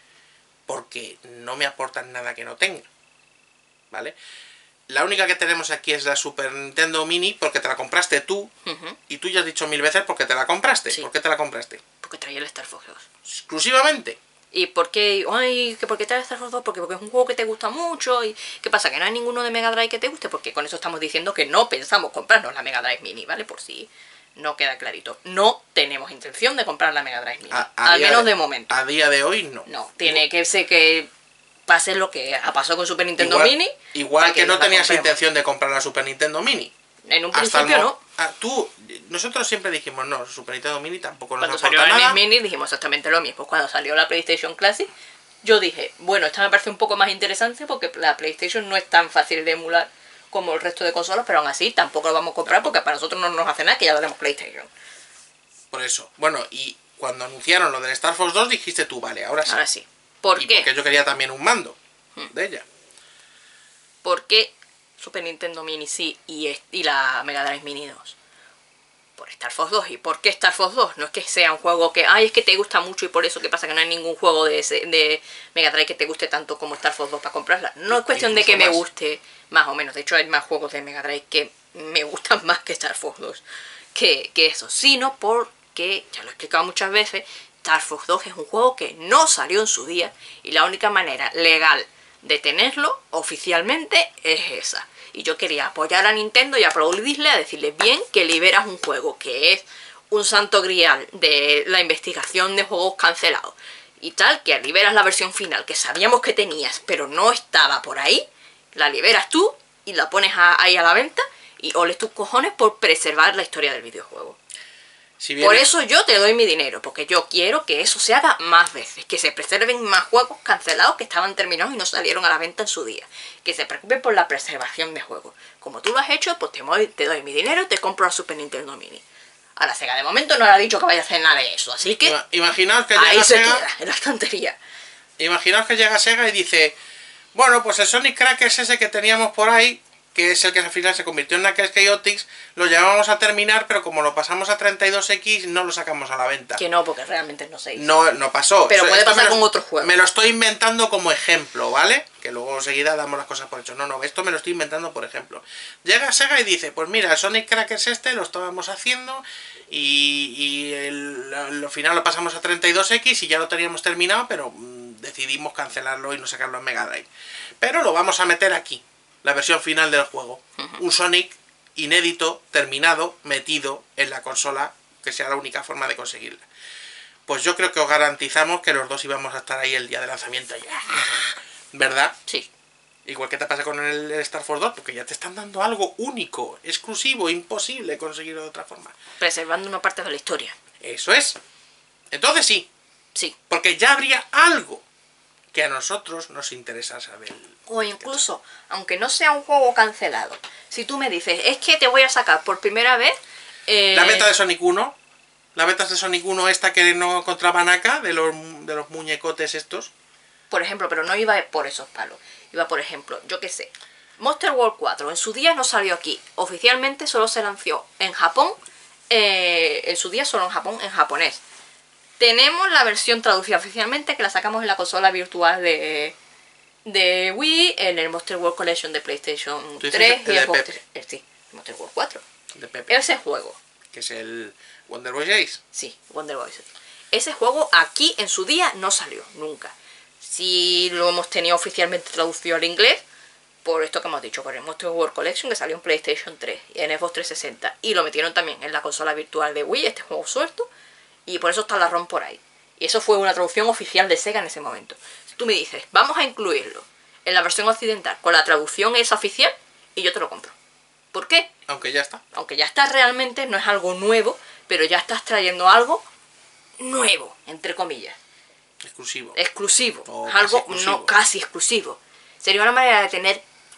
porque no me aportan nada que no tenga. ¿Vale? La única que tenemos aquí es la Super Nintendo Mini porque te la compraste tú.
Ujú.
Y tú ya has dicho mil veces porque te la compraste.
Sí.
¿Por qué te la compraste?
Porque traía el Star Fox dos.
Exclusivamente.
¿Y por qué? Ay, que por qué trae Star Fox dos? Porque, porque es un juego que te gusta mucho. ¿Y qué pasa? ¿Que no hay ninguno de Mega Drive que te guste? Porque con eso estamos diciendo que no pensamos comprarnos la Mega Drive Mini, ¿vale? Por si no queda clarito. No tenemos intención de comprar la Mega Drive Mini.
A- a
al
día
menos de momento.
A día de hoy no.
No, tiene que ser que pase lo que ha pasado con Super Nintendo
Igual,
Mini.
igual
para
que no
la
tenías
compremos.
intención de comprar la Super Nintendo Mini.
En un
Hasta el
principio
mo-
no.
Ah, tú, nosotros siempre dijimos, no, Super Nintendo Mini tampoco nos
Cuando
aporta
salió la
nada.
N E S Mini dijimos exactamente lo mismo. Cuando salió la PlayStation Classic, yo dije, bueno, esta me parece un poco más interesante porque la PlayStation no es tan fácil de emular como el resto de consolas, pero aún así tampoco lo vamos a comprar porque para nosotros no nos hace nada que ya tenemos PlayStation.
Por eso. Bueno, y cuando anunciaron lo del Star Fox dos dijiste tú, vale, ahora sí.
Ahora sí. ¿Por
Y
qué?
porque yo quería también un mando de ella.
¿Por qué Super Nintendo Mini sí y, es- y la Mega Drive Mini dos? Por Star Fox dos. ¿Y por qué Star Fox dos? No es que sea un juego que, ay, es que te gusta mucho y por eso que pasa que no hay ningún juego de, ese- de Mega Drive que te guste tanto como Star Fox dos para comprarla. No es cuestión de que me
Incluso más.
guste más o menos. De hecho hay más juegos de Mega Drive que me gustan más que Star Fox dos que, que eso. Sino porque, ya lo he explicado muchas veces, Star Fox dos es un juego que no salió en su día y la única manera legal de tenerlo oficialmente es esa. Y yo quería apoyar a Nintendo y aplaudirle, a decirle bien que liberas un juego que es un santo grial de la investigación de juegos cancelados y tal, que liberas la versión final que sabíamos que tenías pero no estaba por ahí, la liberas tú y la pones a- ahí a la venta y oles tus cojones por preservar la historia del videojuego.
Si bien
Por eso yo te doy mi dinero, porque yo quiero que eso se haga más veces, que se preserven más juegos cancelados que estaban terminados y no salieron a la venta en su día, que se preocupen por la preservación de juegos. Como tú lo has hecho, pues te, mo- te doy mi dinero y te compro la Super Nintendo Mini. Ahora Sega de momento no le ha dicho que vaya a hacer nada de eso, así que
ima- imaginaos que
ahí
llega
se
Sega,
queda, en la estantería.
imaginaos que llega Sega y dice, bueno, pues el Sonic Crackers ese que teníamos por ahí, que es el que al final se convirtió en Knuckles Chaotix, lo llevamos a terminar, pero como lo pasamos a treinta y dos equis, no lo sacamos a la venta.
Que no, porque realmente no se hizo.
No, no pasó.
Pero
Eso-
puede
esto
pasar
me lo-
con otros juegos.
Me lo estoy inventando como ejemplo, ¿vale? Que luego enseguida damos las cosas por hecho. No, no, esto me lo estoy inventando por ejemplo. Llega Sega y dice, pues mira, el Sonic Crackers este lo estábamos haciendo y, y el, al final lo pasamos a treinta y dos equis y ya lo teníamos terminado, pero mm, decidimos cancelarlo y no sacarlo en Mega Drive. Pero lo vamos a meter aquí, la versión final del juego. Un Sonic inédito, terminado, metido en la consola, que sea la única forma de conseguirla. pues yo creo que os garantizamos que los dos íbamos a estar ahí el día de lanzamiento. ¿Verdad?
Sí.
Igual que te pasa con el Star Force dos, porque ya te están dando algo único, exclusivo, imposible conseguirlo de otra forma.
Preservando una parte de la historia.
Eso es. Entonces sí.
Sí.
Porque ya habría algo que a nosotros nos interesa saber.
O incluso, aunque no sea un juego cancelado, si tú me dices, es que te voy a sacar por primera vez... Eh...
La beta de Sonic uno, la beta de Sonic uno esta que no encontraban acá, de los, de los muñecotes estos.
Por ejemplo, pero no iba por esos palos. Iba, por ejemplo, yo qué sé, Monster World cuatro, en su día no salió aquí. Oficialmente solo se lanzó en Japón, eh, en su día solo en Japón, en japonés. Tenemos la versión traducida oficialmente que la sacamos en la consola virtual de, de Wii, en el Monster World Collection de PlayStation tres y el Xbox tres. Eh, sí, Monster World cuatro.
De Pepe.
Ese juego.
Que es el Wonder Boy seis.
Sí, Wonder Boy seis. Ese juego aquí en su día no salió, nunca. Si lo hemos tenido oficialmente traducido al inglés, por esto que hemos dicho, por el Monster World Collection que salió en PlayStation tres y en Xbox trescientos sesenta. Y lo metieron también en la consola virtual de Wii, este juego suelto. Y por eso está la ROM por ahí. Y eso fue una traducción oficial de Sega en ese momento. Si tú me dices, vamos a incluirlo en la versión occidental con la traducción esa oficial, y yo te lo compro. ¿Por qué?
Aunque ya está.
Aunque ya está realmente, no es algo nuevo, pero ya estás trayendo algo nuevo, entre comillas.
Exclusivo.
Exclusivo.
O
Es
casi
algo
exclusivo.
no casi exclusivo. Sería una manera de tener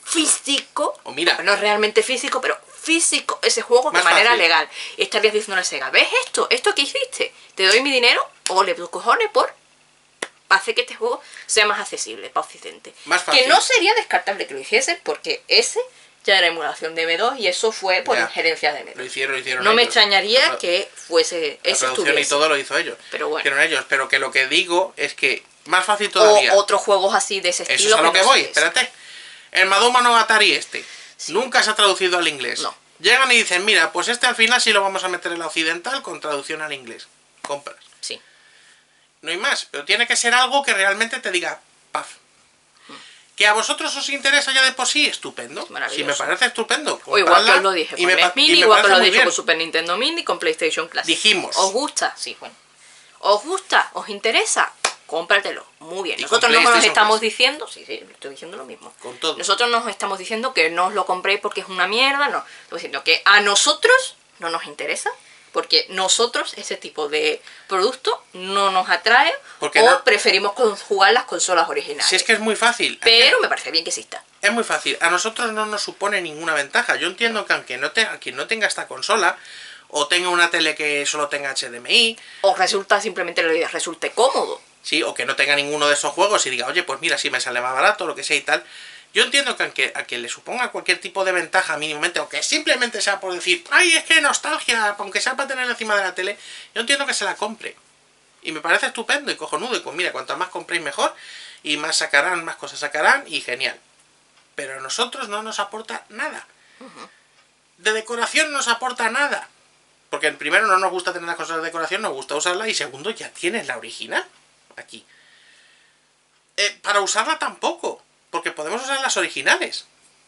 físico,
O mira.
no realmente físico, pero físico ese juego de
Más
manera
fácil.
legal. Y estarías diciendo a la Sega, ¿ves esto? ¿Esto que hiciste? Te doy mi dinero o le doy cojones por hacer que este juego sea más accesible para Occidente.
Más fácil.
Que no sería descartable que lo hiciesen porque ese ya era emulación de M dos y eso fue por
Ya.
injerencia de M dos.
Lo hicieron, lo hicieron
No me
ellos.
extrañaría
La-
que fuese
La
ese
traducción
estuviese.
y todo lo hizo ellos.
Pero bueno.
Hicieron ellos. Pero que lo que digo es que más fácil todavía.
O otros juegos así de ese
Eso
estilo.
es a lo que
no
voy,
sé eso.
espérate. El Madoma Nogatari este. Nunca se ha traducido al inglés.
No.
Llegan y dicen, mira, pues este al final sí lo vamos a meter en la occidental con traducción al inglés. Compras.
Sí.
No hay más, pero tiene que ser algo que realmente te diga, paf. Que a vosotros os interesa ya de por sí, estupendo.
Maravilloso.
Si me parece estupendo.
O igual que
compradla
os lo dije
y
con
me
N E S
pa-
Mini,
y me
igual que
parece
os lo
muy
dije
bien.
con Super Nintendo Mini, con PlayStation Classic.
Dijimos.
¿Os gusta? Sí, bueno. ¿Os gusta? ¿Os interesa? Cómpratelo. Muy bien.
Y
Nosotros
con
no nos
PlayStation
estamos
Classic.
diciendo, sí, sí, estoy diciendo lo mismo.
Con todo.
Nosotros nos estamos diciendo que no os lo compréis porque es una mierda, no. Estamos diciendo que a nosotros no nos interesa, porque nosotros ese tipo de producto no nos atrae
Porque
o
no-
preferimos con- jugar las consolas originales.
Si es que es muy fácil.
Pero me parece bien que exista.
Es muy fácil. A nosotros no nos supone ninguna ventaja. Yo entiendo que aunque no te, quien no tenga esta consola, o tenga una tele que solo tenga H D M I,
O resulta simplemente le resulte cómodo.
sí, o que no tenga ninguno de esos juegos y diga, oye, pues mira, si me sale más barato, lo que sea y tal. Yo entiendo que aunque a quien le suponga cualquier tipo de ventaja mínimamente, o que simplemente sea por decir, ay, es que nostalgia, aunque sea para tenerla encima de la tele, yo entiendo que se la compre. Y me parece estupendo y cojonudo. Y pues mira, cuanto más compréis mejor, y más sacarán, más cosas sacarán, y genial. Pero a nosotros no nos aporta nada. De decoración no nos aporta nada. Porque primero no nos gusta tener las cosas de decoración, nos gusta usarla, y segundo ya tienes la original aquí. Eh, para usarla tampoco, porque podemos usar las originales.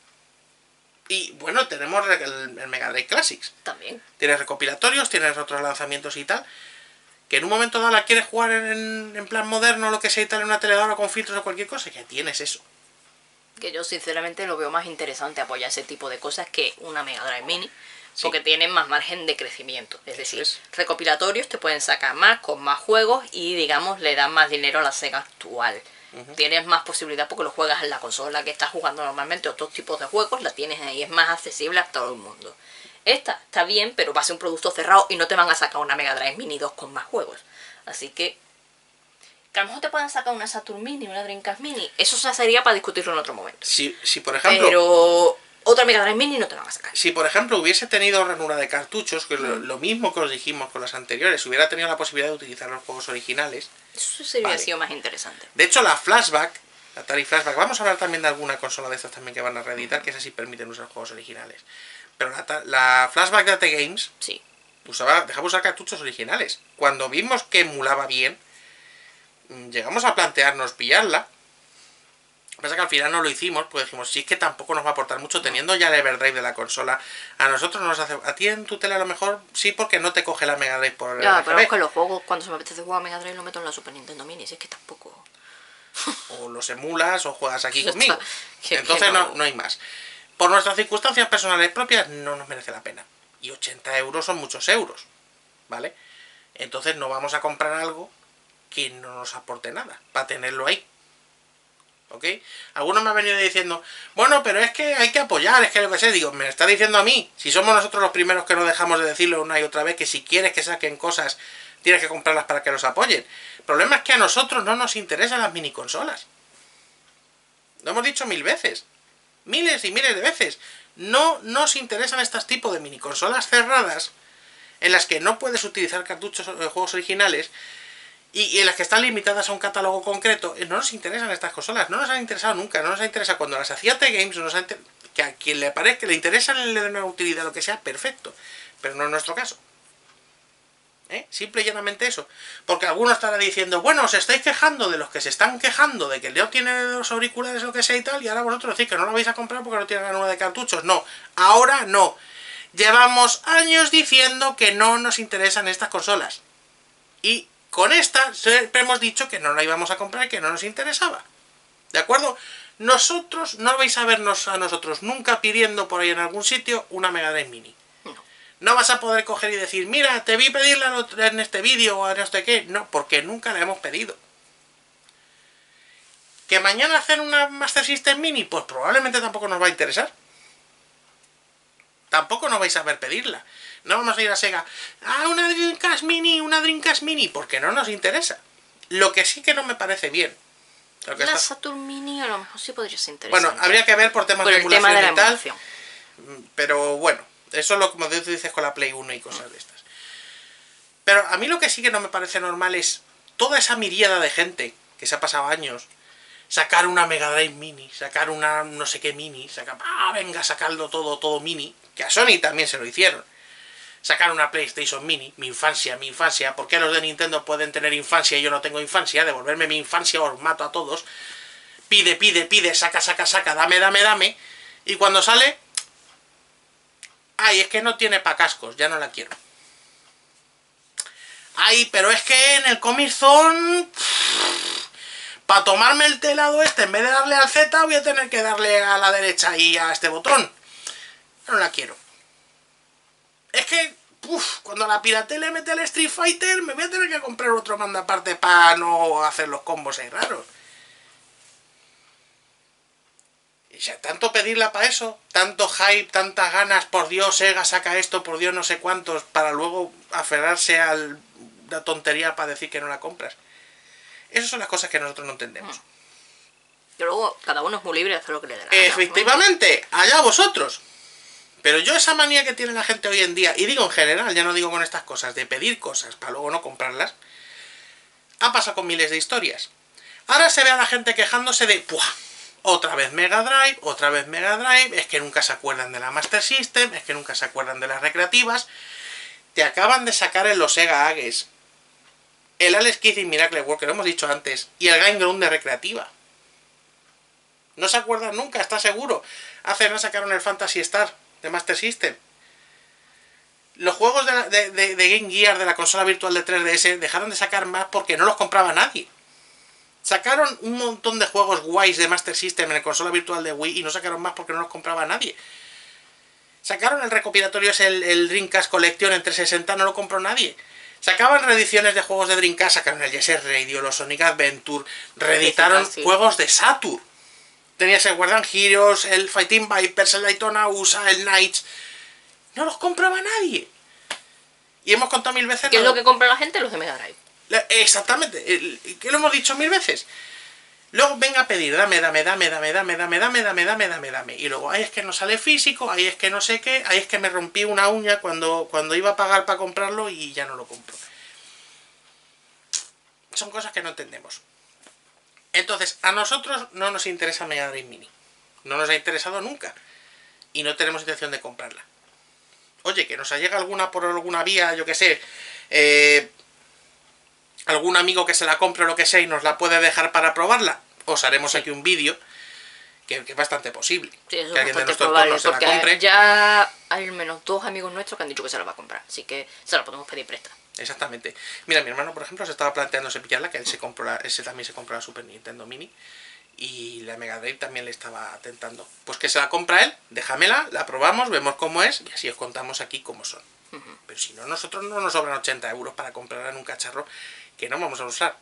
Y bueno, tenemos el, el Mega Drive Classics.
También.
Tienes recopilatorios, tienes otros lanzamientos y tal. Que en un momento dado la quieres jugar en, en plan moderno, lo que sea y tal, en una teledora con filtros o cualquier cosa, ya tienes eso.
Que yo sinceramente lo veo más interesante apoyar ese tipo de cosas que una Mega Drive Mini.
Sí.
Porque tienen más margen de crecimiento. Es decir,
es.
recopilatorios te pueden sacar más, con más juegos y digamos le dan más dinero a la Sega actual.
Ujú.
Tienes más posibilidad porque lo juegas en la consola que estás jugando normalmente, otros tipos de juegos la tienes ahí, es más accesible a todo el mundo. Esta está bien, pero va a ser un producto cerrado y no te van a sacar una Mega Drive Mini dos con más juegos. Así que, que a lo mejor te puedan sacar una Saturn Mini, una Dreamcast Mini, eso ya sería para discutirlo en otro momento.
Si, si por ejemplo...
Pero otra Mega Drive Mini no te la van a sacar.
Si por ejemplo hubiese tenido ranura de cartuchos, que es lo, lo mismo que os dijimos con las anteriores, hubiera tenido la posibilidad de utilizar los juegos originales.
Eso sería
Vale.
sido más interesante.
De hecho, la Flashback, la Atari Flashback, vamos a hablar también de alguna consola de estas también que van a reeditar, que esas sí permiten usar juegos originales. Pero la, ta- la Flashback de A T Games
Sí.
usaba, dejaba usar cartuchos originales. Cuando vimos que emulaba bien, mm, llegamos a plantearnos pillarla. pasa es que al final no lo hicimos, pues dijimos, sí, es que tampoco nos va a aportar mucho teniendo ya el Everdrive de la consola. A nosotros nos hace... A ti en tu tele a lo mejor sí, porque no te coge la Mega Drive por el
Ya,
R G B.
pero es que los juegos, cuando se me apetece jugar a Mega Drive, lo meto en la Super Nintendo Mini, si es que tampoco...
O los emulas o juegas aquí
Ya
conmigo.
está. Que-
Entonces
que
no,
no.
no hay más. Por nuestras circunstancias personales propias no nos merece la pena. Y ochenta euros son muchos euros, ¿vale? Entonces no vamos a comprar algo que no nos aporte nada, para tenerlo ahí. ¿Ok? Algunos me han venido diciendo, bueno, pero es que hay que apoyar, es que lo que sé, digo, me lo está diciendo a mí. Si somos nosotros los primeros que no dejamos de decirlo una y otra vez, que si quieres que saquen cosas, tienes que comprarlas para que los apoyen. El problema es que a nosotros no nos interesan las mini consolas. Lo hemos dicho mil veces. Miles y miles de veces. No nos interesan estos tipos de mini consolas cerradas, en las que no puedes utilizar cartuchos de juegos originales, y, y en las que están limitadas a un catálogo concreto. No nos interesan estas consolas, no nos han interesado nunca, no nos ha interesado cuando las hacía T-Games, no nos ha inter... que a quien le parezca que le interesa, le den una utilidad, lo que sea, perfecto, pero no es nuestro caso. ¿Eh? Simple y llanamente eso. Porque algunos estarán diciendo, bueno, os estáis quejando de los que se están quejando de que el Leo tiene los auriculares, lo que sea y tal, y ahora vosotros decís que no lo vais a comprar porque no tiene la nueva de cartuchos. No, ahora no. Llevamos años diciendo que no nos interesan estas consolas. Y con esta siempre hemos dicho que no la íbamos a comprar y que no nos interesaba. ¿De acuerdo? Nosotros no vais a vernos a nosotros nunca pidiendo por ahí en algún sitio una Mega Drive Mini.
No.
No vas a poder coger y decir, mira, te vi pedirla en este vídeo o en este qué. No, porque nunca la hemos pedido. ¿Que mañana hacen una Master System Mini? Pues probablemente tampoco nos va a interesar. Tampoco nos vais a ver pedirla. No vamos a ir a Sega, ah, una Dreamcast Mini, una Dreamcast Mini, porque no nos interesa. Lo que sí que no me parece bien. Lo que
La
está...
Saturn Mini a lo mejor sí podría ser interesante.
Bueno, habría que ver por temas
por
de
el tema
emulación
de la
y tal.
emulación.
Pero bueno, eso es lo que tú dices con la Play uno y cosas de estas. Pero a mí lo que sí que no me parece normal es toda esa miríada de gente que se ha pasado años, sacar una Mega Drive Mini, sacar una no sé qué Mini, sacar, ah, venga, sacarlo todo, todo Mini, que a Sony también se lo hicieron. Sacar una PlayStation Mini, mi infancia, mi infancia, ¿por qué los de Nintendo pueden tener infancia y yo no tengo infancia? Devolverme mi infancia, os mato a todos. Pide, pide, pide, saca, saca, saca, dame, dame, dame. Y cuando sale, ay, es que no tiene pa' cascos, ya no la quiero. Ay, pero es que en el Comic Zone, para tomarme el telado este, en vez de darle al Z, voy a tener que darle a la derecha y a este botón. No la quiero. Es que, uff, cuando la pirate le mete al Street Fighter, me voy a tener que comprar otro mando aparte para no hacer los combos ahí raros. Y ya, tanto pedirla para eso, tanto hype, tantas ganas, por Dios, Sega saca esto, por Dios, no sé cuántos, para luego aferrarse a la tontería para decir que no la compras. Esas son las cosas que nosotros no entendemos.
Y luego, cada uno es muy libre de hacer lo que le dé la gana.
Efectivamente, allá vosotros. Pero yo esa manía que tiene la gente hoy en día, y digo en general, ya no digo con estas cosas, de pedir cosas para luego no comprarlas, ha pasado con miles de historias. Ahora se ve a la gente quejándose de, ¡puah! Otra vez Mega Drive, otra vez Mega Drive, es que nunca se acuerdan de la Master System, es que nunca se acuerdan de las recreativas. Te acaban de sacar en los Sega Ages el Alex Kidd y Miracle World, que lo hemos dicho antes, y el Game Ground de recreativa. No se acuerdan nunca, está seguro. Hace no sacaron el Phantasy Star de Master System. Los juegos de, la, de, de, de Game Gear, de la consola virtual de tres D S, dejaron de sacar más porque no los compraba nadie. Sacaron un montón de juegos guays de Master System en la consola virtual de Wii y no sacaron más porque no los compraba nadie. Sacaron el recopilatorio, es el, el Dreamcast Collection en trescientos sesenta, no lo compró nadie. Sacaban reediciones de juegos de Dreamcast, sacaron el Jet Set Radio, los Sonic Adventure, reeditaron sí, sí. juegos de Saturn. Tenías el Guardian Heroes, el Fighting Vipers, el Daytona U S A, el Knights. No los compraba nadie. Y hemos contado mil veces...
¿Qué es lo que compra la gente? Los de Mega Drive.
Exactamente. ¿Qué lo hemos dicho mil veces? Luego venga a pedir, dame, dame, dame, dame, dame, dame, dame, dame, dame, dame, dame. Y luego, ay, es que no sale físico, ay, es que no sé qué, ay, es que me rompí una uña cuando, cuando iba a pagar para comprarlo y ya no lo compro. Son cosas que no entendemos. Entonces, a nosotros no nos interesa Mega Drive Mini. No nos ha interesado nunca. Y no tenemos intención de comprarla. Oye, que nos ha llegado alguna por alguna vía, yo que sé, eh, algún amigo que se la compre o lo que sea y nos la puede dejar para probarla. Os haremos aquí un vídeo Que, que es bastante posible.
Sí, eso
que
es
alguien de
bastante
nuestro
probable,
entorno se la
porque
compre.
ya hay al menos dos amigos nuestros que han dicho que se la va a comprar, así que se la podemos pedir presta.
Exactamente. Mira, mi hermano, por ejemplo, se estaba planteándose pillarla, que él se compró la, ese también se compró la Super Nintendo Mini. Y la Mega Drive también le estaba tentando. Pues que se la compra él, déjamela, la probamos, vemos cómo es y así os contamos aquí cómo son. Uh-huh. Pero si no, nosotros no nos sobran ochenta euros para comprarla en un cacharro que no vamos a usar.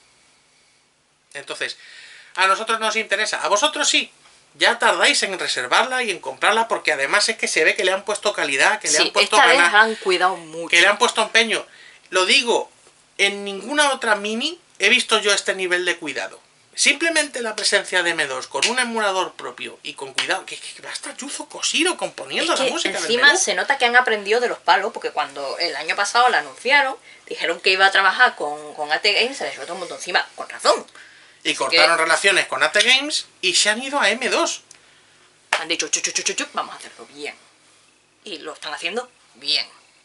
Entonces, a nosotros nos interesa, a vosotros sí. Ya tardáis en reservarla y en comprarla porque además es que se ve que le han puesto calidad, que
sí,
le han puesto
esta
ganas,
vez han cuidado mucho.
Que le han puesto empeño. Lo digo, en ninguna otra mini he visto yo este nivel de cuidado. Simplemente la presencia de eme dos con un emulador propio y con cuidado, que, que va a estar Yuzo Koshiro componiendo
es que
la música
encima
del menú.
se nota que han aprendido de los palos, porque cuando el año pasado la anunciaron, dijeron que iba a trabajar con, con A T Games, se les dio todo el mundo encima, con razón.
Y
Así
cortaron
que
relaciones con A T Games y se han ido a eme dos.
han dicho, chu, chu, chu, chu, chu, vamos a hacerlo bien. Y lo están haciendo bien.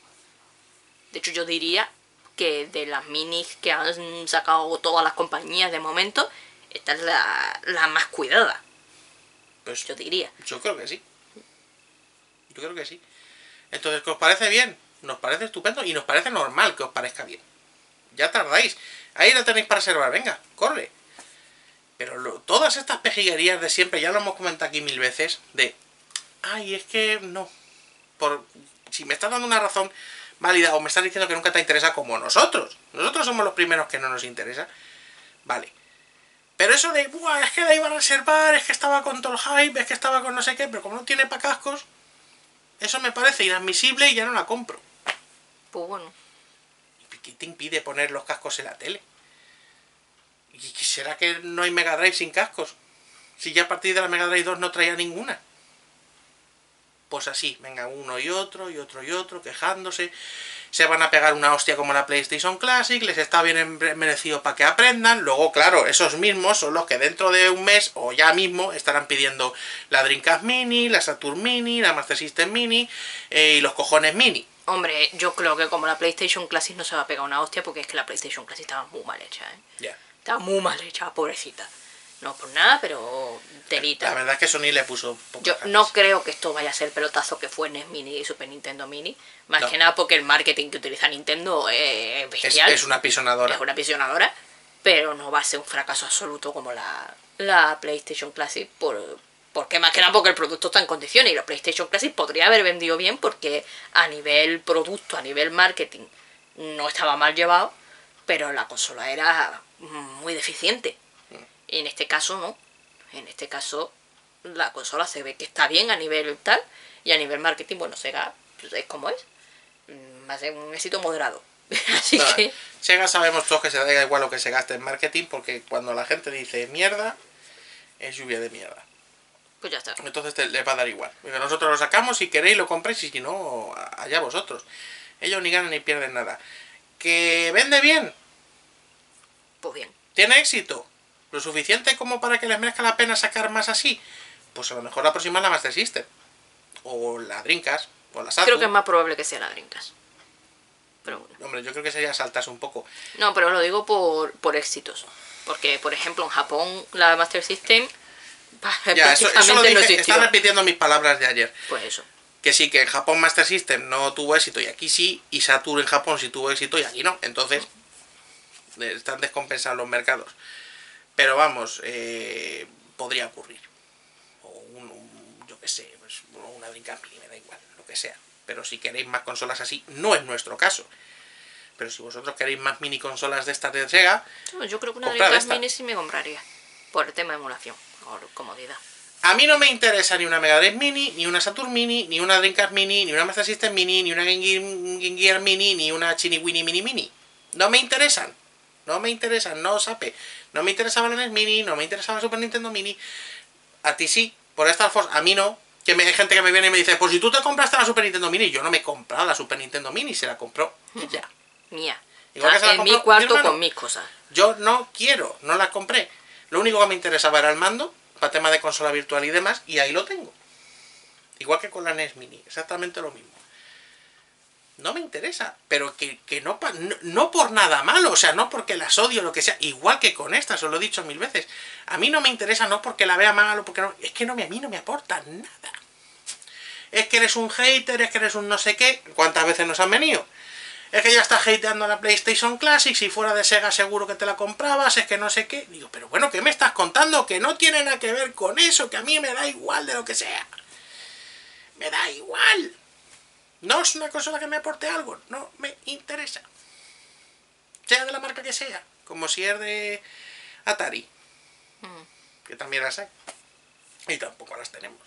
De hecho, yo diría que de las minis que han sacado todas las compañías de momento, esta es la, la más cuidada.
Pues
yo diría.
Yo creo que sí. Yo creo que sí. Entonces, ¿que os parece bien? Nos parece estupendo y nos parece normal que os parezca bien. Ya tardáis. Ahí la tenéis para reservar. Venga, corre. Pero lo, todas estas pejiguerías de siempre, ya lo hemos comentado aquí mil veces, de... Ay, es que no. Por, si me estás dando una razón válida o me estás diciendo que nunca te interesa como nosotros. Nosotros somos los primeros que no nos interesa. Vale. Pero eso de, buah, es que la iba a reservar, es que estaba con todo el hype, es que estaba con no sé qué, pero como no tiene para cascos, eso me parece inadmisible y ya no la compro.
Pues bueno.
¿Qué te impide poner los cascos en la tele? ¿Y será que no hay Mega Drive sin cascos? Si ya a partir de la Mega Drive dos no traía ninguna. Pues así, venga uno y otro, y otro y otro, quejándose. Se van a pegar una hostia como la PlayStation Classic, les está bien merecido para que aprendan. Luego, claro, esos mismos son los que dentro de un mes, o ya mismo, estarán pidiendo la Dreamcast Mini, la Saturn Mini, la Master System Mini, eh, y los cojones Mini.
Hombre, yo creo que como la PlayStation Classic no se va a pegar una hostia, porque es que la PlayStation Classic estaba muy mal hecha, ¿eh?
Ya. Yeah.
Estaba muy mal hecha, pobrecita. No por nada, pero telita.
La verdad es que Sony le puso poco.
Yo no creo que esto vaya a ser pelotazo que fue N E S Mini y Super Nintendo Mini. Más no. que nada porque el marketing que utiliza Nintendo es bestial.
Es, es una pisonadora.
Es una pisonadora. Pero no va a ser un fracaso absoluto como la, la PlayStation Classic. Por, porque más que nada porque el producto está en condiciones. Y la PlayStation Classic podría haber vendido bien porque a nivel producto, a nivel marketing, no estaba mal llevado. Pero la consola era muy deficiente. Y en este caso no. En este caso la consola se ve que está bien a nivel tal. Y a nivel marketing, bueno, Sega pues, es como es. Va a ser un éxito moderado. Así
no,
que...
Sega sabemos todos que se da igual lo que se gaste en marketing. Porque cuando la gente dice mierda, es lluvia de mierda.
Pues ya está.
Entonces te, les va a dar igual. Porque nosotros lo sacamos, si queréis lo compréis. Y si no, allá vosotros. Ellos ni ganan ni pierden nada. ¿Que vende bien?
Pues bien.
¿Tiene éxito? ¿Lo suficiente como para que les merezca la pena sacar más así? Pues a lo mejor la próxima es la Master System. O la Dreamcast. O la Saturn.
Creo que es más probable que sea la Dreamcast. Pero bueno.
Hombre, yo creo que sería saltarse un poco.
No, pero lo digo por, por éxitos. Porque, por ejemplo, en Japón la Master System
ya, eso, eso lo dije,
no existió.
Está repitiendo mis palabras de ayer.
Pues eso.
Que sí, que en Japón Master System no tuvo éxito y aquí sí. Y Saturn en Japón sí tuvo éxito y aquí no. Entonces, están descompensados los mercados. Pero vamos, eh, podría ocurrir. O un, un yo qué sé, pues, una Dreamcast Mini, me da igual, lo que sea. Pero si queréis más consolas así, no es nuestro caso. Pero si vosotros queréis más mini consolas de estas de Sega,
yo creo que una Dreamcast Mini sí me compraría. Por el tema de emulación, por comodidad.
A mí no me interesa ni una Mega Drive Mini, ni una Saturn Mini, ni una Dreamcast Mini, ni una Master System Mini, ni una Game Gear, Game Gear Mini, ni una Chini Winnie Mini Mini. No me interesan. No me interesan, no sape. No me interesaba la N E S Mini, no me interesaba la Super Nintendo Mini. A ti sí, por estas formas, a mí no. Que me, hay gente que me viene y me dice, pues si tú te compraste la Super Nintendo Mini, yo no me he comprado la Super Nintendo Mini, se la compró ella.
Mía.
Igual que se la
en
compró
mi cuarto
mi
con mis cosas.
Yo no quiero, no la compré. Lo único que me interesaba era el mando, para tema de consola virtual y demás, y ahí lo tengo. Igual que con la N E S Mini, exactamente lo mismo. No me interesa, pero que, que no, no, no por nada malo, o sea, no porque las odio o lo que sea, igual que con estas, os lo he dicho mil veces. A mí no me interesa, no porque la vea mal o porque no, es que no me, a mí no me aporta nada. Es que eres un hater, es que eres un no sé qué. ¿Cuántas veces nos han venido? Es que ya estás hateando la PlayStation Classic, si fuera de Sega seguro que te la comprabas, es que no sé qué. Digo, pero bueno, ¿qué me estás contando? Que no tiene nada que ver con eso, que a mí me da igual de lo que sea. Me da igual. No es una consola que me aporte algo, no me interesa. Sea de la marca que sea, como si es de Atari, mm. que también las hay. Y tampoco las tenemos.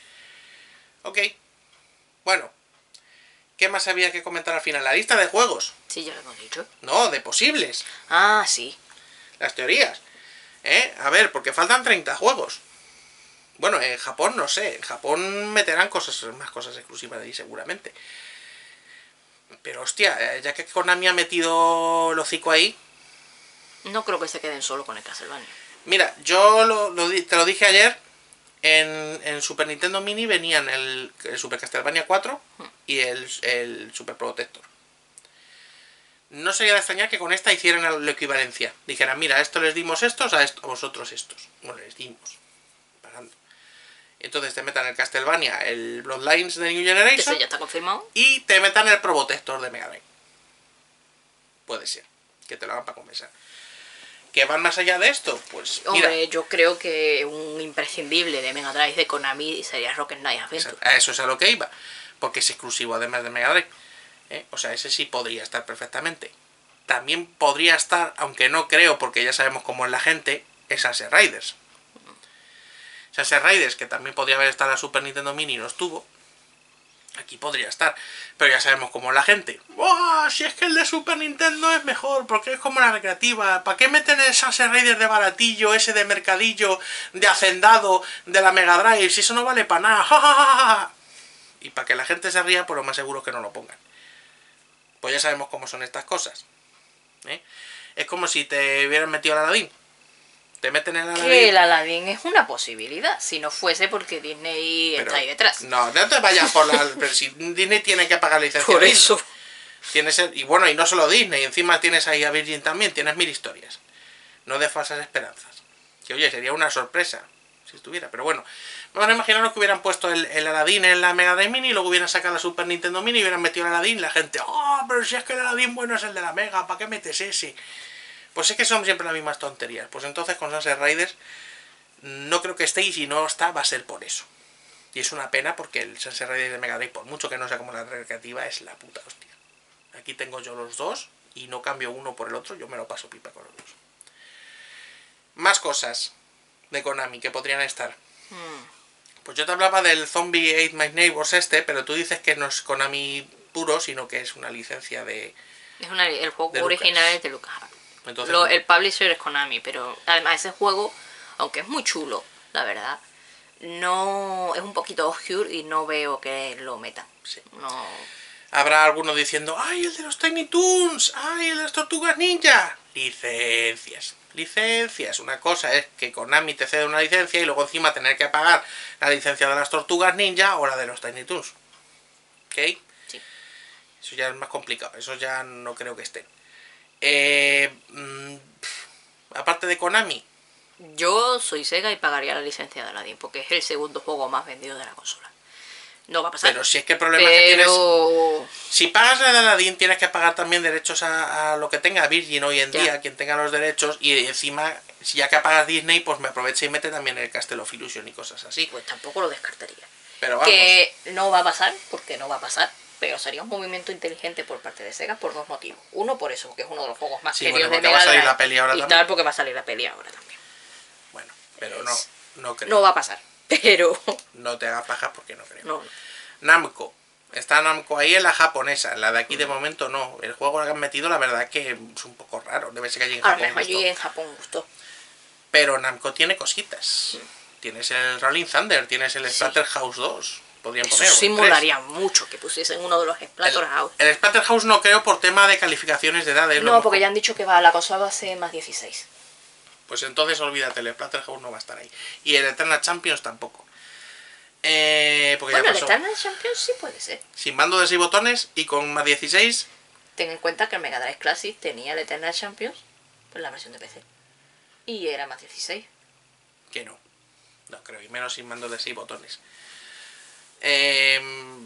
Ok. Bueno. ¿Qué más había que comentar al final? La lista de juegos.
Sí, ya lo hemos dicho.
No, de posibles.
Ah, sí.
Las teorías. ¿Eh? A ver, porque faltan treinta juegos. Bueno, en Japón no sé. En Japón meterán cosas, más cosas exclusivas de ahí seguramente. Pero hostia, ya que Konami ha metido el hocico ahí...
No creo que se queden solo con el Castlevania.
Mira, yo lo, lo, te lo dije ayer. En, en Super Nintendo Mini venían el, el Super Castlevania cuatro y el, el Super Protector. No sería de extrañar que con esta hicieran la equivalencia. Dijeran, mira, a esto les dimos estos, a, esto, a vosotros estos. Bueno, les dimos. Parando. Entonces te metan el Castlevania, el Bloodlines de New Generation.
Eso ya está confirmado.
Y te metan el Protector de Mega Drive. Puede ser. Que te lo hagan para compensar. ¿Que van más allá de esto? Pues
hombre,
mira,
yo creo que un imprescindible de Mega Drive de Konami sería Rocket Knight Adventure.
A eso es a lo que iba. Porque es exclusivo además de Mega Drive. ¿Eh? O sea, ese sí podría estar perfectamente. También podría estar, aunque no creo, porque ya sabemos cómo es la gente, es Sunset Riders. Sunset Riders, que también podría haber estado en la Super Nintendo Mini y no estuvo. Aquí podría estar, pero ya sabemos cómo es la gente. ¡Oh! Si es que el de Super Nintendo es mejor, porque es como la recreativa. ¿Para qué meten el Sunset Riders de baratillo, ese de mercadillo, de hacendado, de la Mega Drive? Si eso no vale para nada. ¡Ja, ja, ja, ja! Y para que la gente se ría, pues lo más seguro es que no lo pongan. Pues ya sabemos cómo son estas cosas. ¿Eh? Es como si te hubieran metido al Aladdin. Te meten en el Aladdin.
Que el Aladdin es una posibilidad, si no fuese porque Disney
pero,
está ahí detrás.
No, no te vayas por la... Pero si Disney tiene que pagar licencia.
Por eso.
Tienes el, y bueno, y no solo Disney, encima tienes ahí a Virgin también, tienes mil historias. No de falsas esperanzas. Que oye, sería una sorpresa si estuviera, pero bueno. Vamos a imaginarnos que hubieran puesto el, el Aladdin en la Mega Drive Mini y luego hubieran sacado la Super Nintendo Mini y hubieran metido el Aladdin. La gente, oh, pero si es que el Aladdin bueno es el de la Mega, ¿para qué metes ese? Pues es que son siempre las mismas tonterías. Pues entonces con Sunset Riders no creo que esté, y si no está va a ser por eso. Y es una pena porque el Sunset Riders de Mega Drive, por mucho que no sea como la recreativa, es la puta hostia. Aquí tengo yo los dos y no cambio uno por el otro, yo me lo paso pipa con los dos. Más cosas de Konami que podrían estar. Hmm. Pues yo te hablaba del Zombie Ate My Neighbors este, pero tú dices que no es Konami puro, sino que es una licencia de...
Es una, el juego original es de LucasArts.
Entonces,
Lo, el publisher es Konami, pero además ese juego, aunque es muy chulo, la verdad, no es un poquito obscure y no veo que lo metan.
Sí.
No...
Habrá algunos diciendo, ¡ay, el de los Tiny Toons! ¡Ay, el de las Tortugas Ninja! Licencias. Licencias. Una cosa es que Konami te cede una licencia y luego encima tener que pagar la licencia de las Tortugas Ninja o la de los Tiny Toons. ¿Ok?
Sí.
Eso ya es más complicado. Eso ya no creo que estén. Eh, mmm, aparte de Konami.
Yo soy Sega y pagaría la licencia de Aladdin porque es el segundo juego más vendido de la consola. No va a pasar.
Pero si es que el problema
pero...
es que tienes... Si pagas la de Aladdin, tienes que pagar también derechos a, a lo que tenga Virgin hoy en ya. día, quien tenga los derechos, y encima, si ya que pagas Disney, pues me aprovecha y mete también el Castle of Illusion y cosas así.
Pues tampoco lo descartaría.
Pero vamos.
Que no va a pasar, porque no va a pasar, pero sería un movimiento inteligente por parte de Sega por dos motivos. Uno, por eso, porque es uno de los juegos más
sí,
queridos
bueno,
de Mega
va a salir
Drive,
la peli ahora
y
también.
tal, porque va a salir la peli ahora también.
Bueno, pero no, no creo.
No va a pasar, pero...
No te hagas pajas porque no creo.
No.
Namco. Está Namco ahí en la japonesa. En la de aquí de momento no. El juego que han metido la verdad que es un poco raro. Debe ser que allí en
A lo
Japón
mejor allí en Japón gustó.
Pero Namco tiene cositas. Sí. Tienes el Rolling Thunder, tienes el sí. Splatterhouse dos. Podrían
Eso
poner.
sí molaría mucho que pusiesen uno de los Splatterhouse.
El, el Splatterhouse no creo por tema de calificaciones de edades.
No, porque ya han dicho que va la consola va a ser más dieciséis.
Pues entonces olvídate, el Splatterhouse no va a estar ahí. Y el Eternal Champions tampoco. Eh, porque
Bueno,
ya
el
pasó.
Eternal Champions sí puede ser.
Sin mando de seis botones y con más dieciséis.
Ten en cuenta que el Mega Drive Classic tenía el Eternal Champions, pues la versión de P C. Y era más dieciséis.
Que no. No creo, y menos sin mando de seis botones. Eh,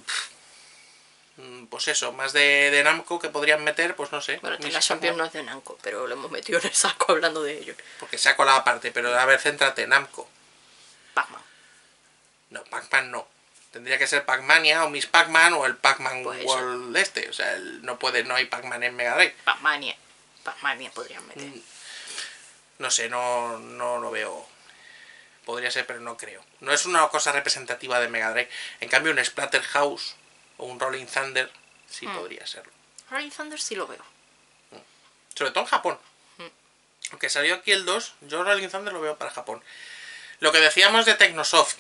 pues eso, más de, de Namco que podrían meter, pues no sé.
Bueno,
Ni
Eternal
sé
Champions
cómo-
no es de Namco, pero lo hemos metido en el saco hablando de ello.
Porque se ha colado aparte, pero a ver, céntrate, Namco.
Pac-Man.
No, Pac-Man no. Tendría que ser Pac-Mania o Miss Pac-Man o el Pac-Man
Pues eso.
World este. O sea, el- no puede, no hay Pac-Man en Mega Drive.
Pac-Mania. Pac-Mania podrían meter.
No sé, no, no lo veo. Podría ser, pero no creo. No es una cosa representativa de Mega Drive. En cambio, un Splatterhouse o un Rolling Thunder sí
Mm.
podría serlo.
Rolling Thunder sí lo veo.
Sobre todo en Japón.
Mm.
Aunque salió aquí el dos, yo Rolling Thunder lo veo para Japón. Lo que decíamos de Technosoft.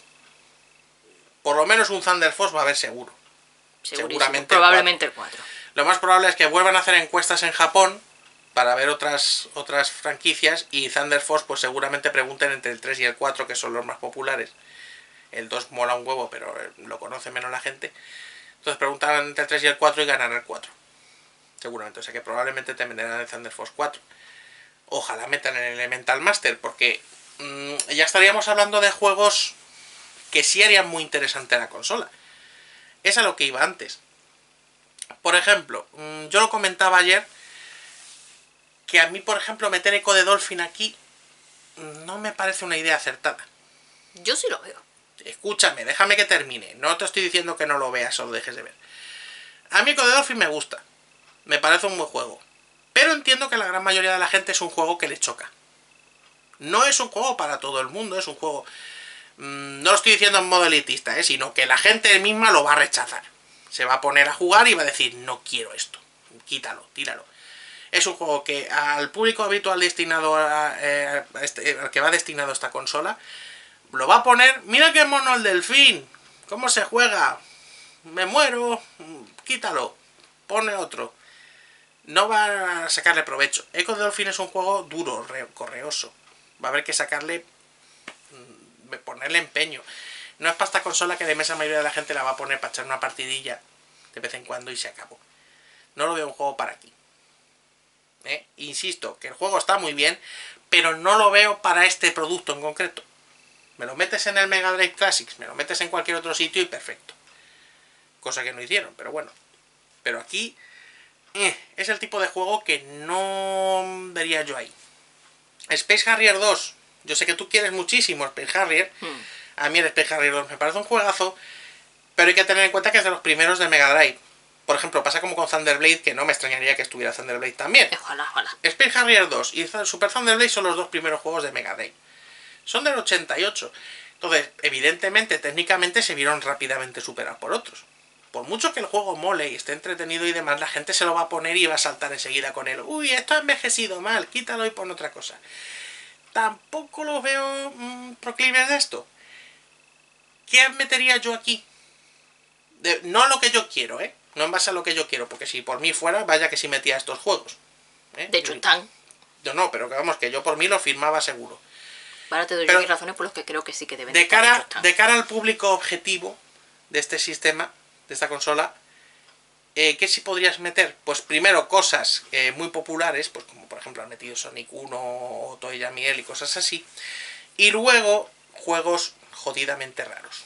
Por lo menos un Thunder Force va a haber seguro.
Segurísimo.
Seguramente el
Probablemente el cuatro.
Lo más probable es que vuelvan a hacer encuestas en Japón para ver otras otras franquicias, y Thunder Force pues seguramente pregunten entre el tres y el cuatro, que son los más populares. El dos mola un huevo, pero lo conoce menos la gente. Entonces preguntarán entre el tres y el cuatro y ganarán el cuatro. Seguramente, o sea que probablemente te venderán el Thunder Force cuatro. Ojalá metan el Elemental Master, porque mmm, ya estaríamos hablando de juegos que sí harían muy interesante la consola. Es a lo que iba antes. Por ejemplo, mmm, yo lo comentaba ayer, que a mí, por ejemplo, meter Echo de Dolphin aquí no me parece una idea acertada.
Yo sí lo veo.
Escúchame, déjame que termine. No te estoy diciendo que no lo veas o lo dejes de ver. A mí Echo de Dolphin me gusta. Me parece un buen juego. Pero entiendo que la gran mayoría de la gente es un juego que le choca. No es un juego para todo el mundo, es un juego... Mmm, no lo estoy diciendo en modo elitista, ¿eh? Sino que la gente misma lo va a rechazar. Se va a poner a jugar y va a decir, no quiero esto. Quítalo, tíralo. Es un juego que al público habitual destinado a, eh, a este, al que va destinado esta consola, lo va a poner, mira qué mono el delfín, cómo se juega, me muero, quítalo, pone otro. No va a sacarle provecho. Echo de Dolphin es un juego duro, re, correoso. Va a haber que sacarle, ponerle empeño. No es para esta consola que de mesa mayoría de la gente la va a poner para echar una partidilla de vez en cuando y se acabó. No lo veo un juego para aquí. ¿Eh? Insisto, que el juego está muy bien, pero no lo veo para este producto en concreto. Me lo metes en el Mega Drive Classics, me lo metes en cualquier otro sitio y perfecto. Cosa que no hicieron, pero bueno. Pero aquí eh, es el tipo de juego que no vería yo ahí. Space Harrier dos. Yo sé que tú quieres muchísimo Space Harrier.
Hmm.
A mí el Space Harrier dos me parece un juegazo, pero hay que tener en cuenta que es de los primeros de Mega Drive. Por ejemplo, pasa como con Thunder Blade, que no me extrañaría que estuviera Thunder Blade también.
Ojalá, ojalá.
Space Harrier dos y Super Thunder Blade son los dos primeros juegos de Mega Drive. Son del ochenta y ocho. Entonces, evidentemente, técnicamente se vieron rápidamente superados por otros. Por mucho que el juego mole y esté entretenido y demás, la gente se lo va a poner y va a saltar enseguida con él. Uy, esto ha envejecido mal, quítalo y pon otra cosa. Tampoco lo veo mmm, proclives de esto. ¿Qué metería yo aquí? De, no lo que yo quiero, ¿eh? No en base a lo que yo quiero, porque si por mí fuera, vaya que sí metía estos juegos. ¿eh?
De hecho, están.
Yo no, pero que vamos, que yo por mí lo firmaba seguro.
Ahora te doy
Pero
mis razones por las que creo que sí que deben
de
estar
cara,
hechos tan.
de cara al público objetivo de este sistema, de esta consola, eh, ¿qué sí podrías meter? Pues primero cosas eh, muy populares, pues como por ejemplo han metido Sonic uno o Toei Yamiel y cosas así. Y luego juegos jodidamente raros.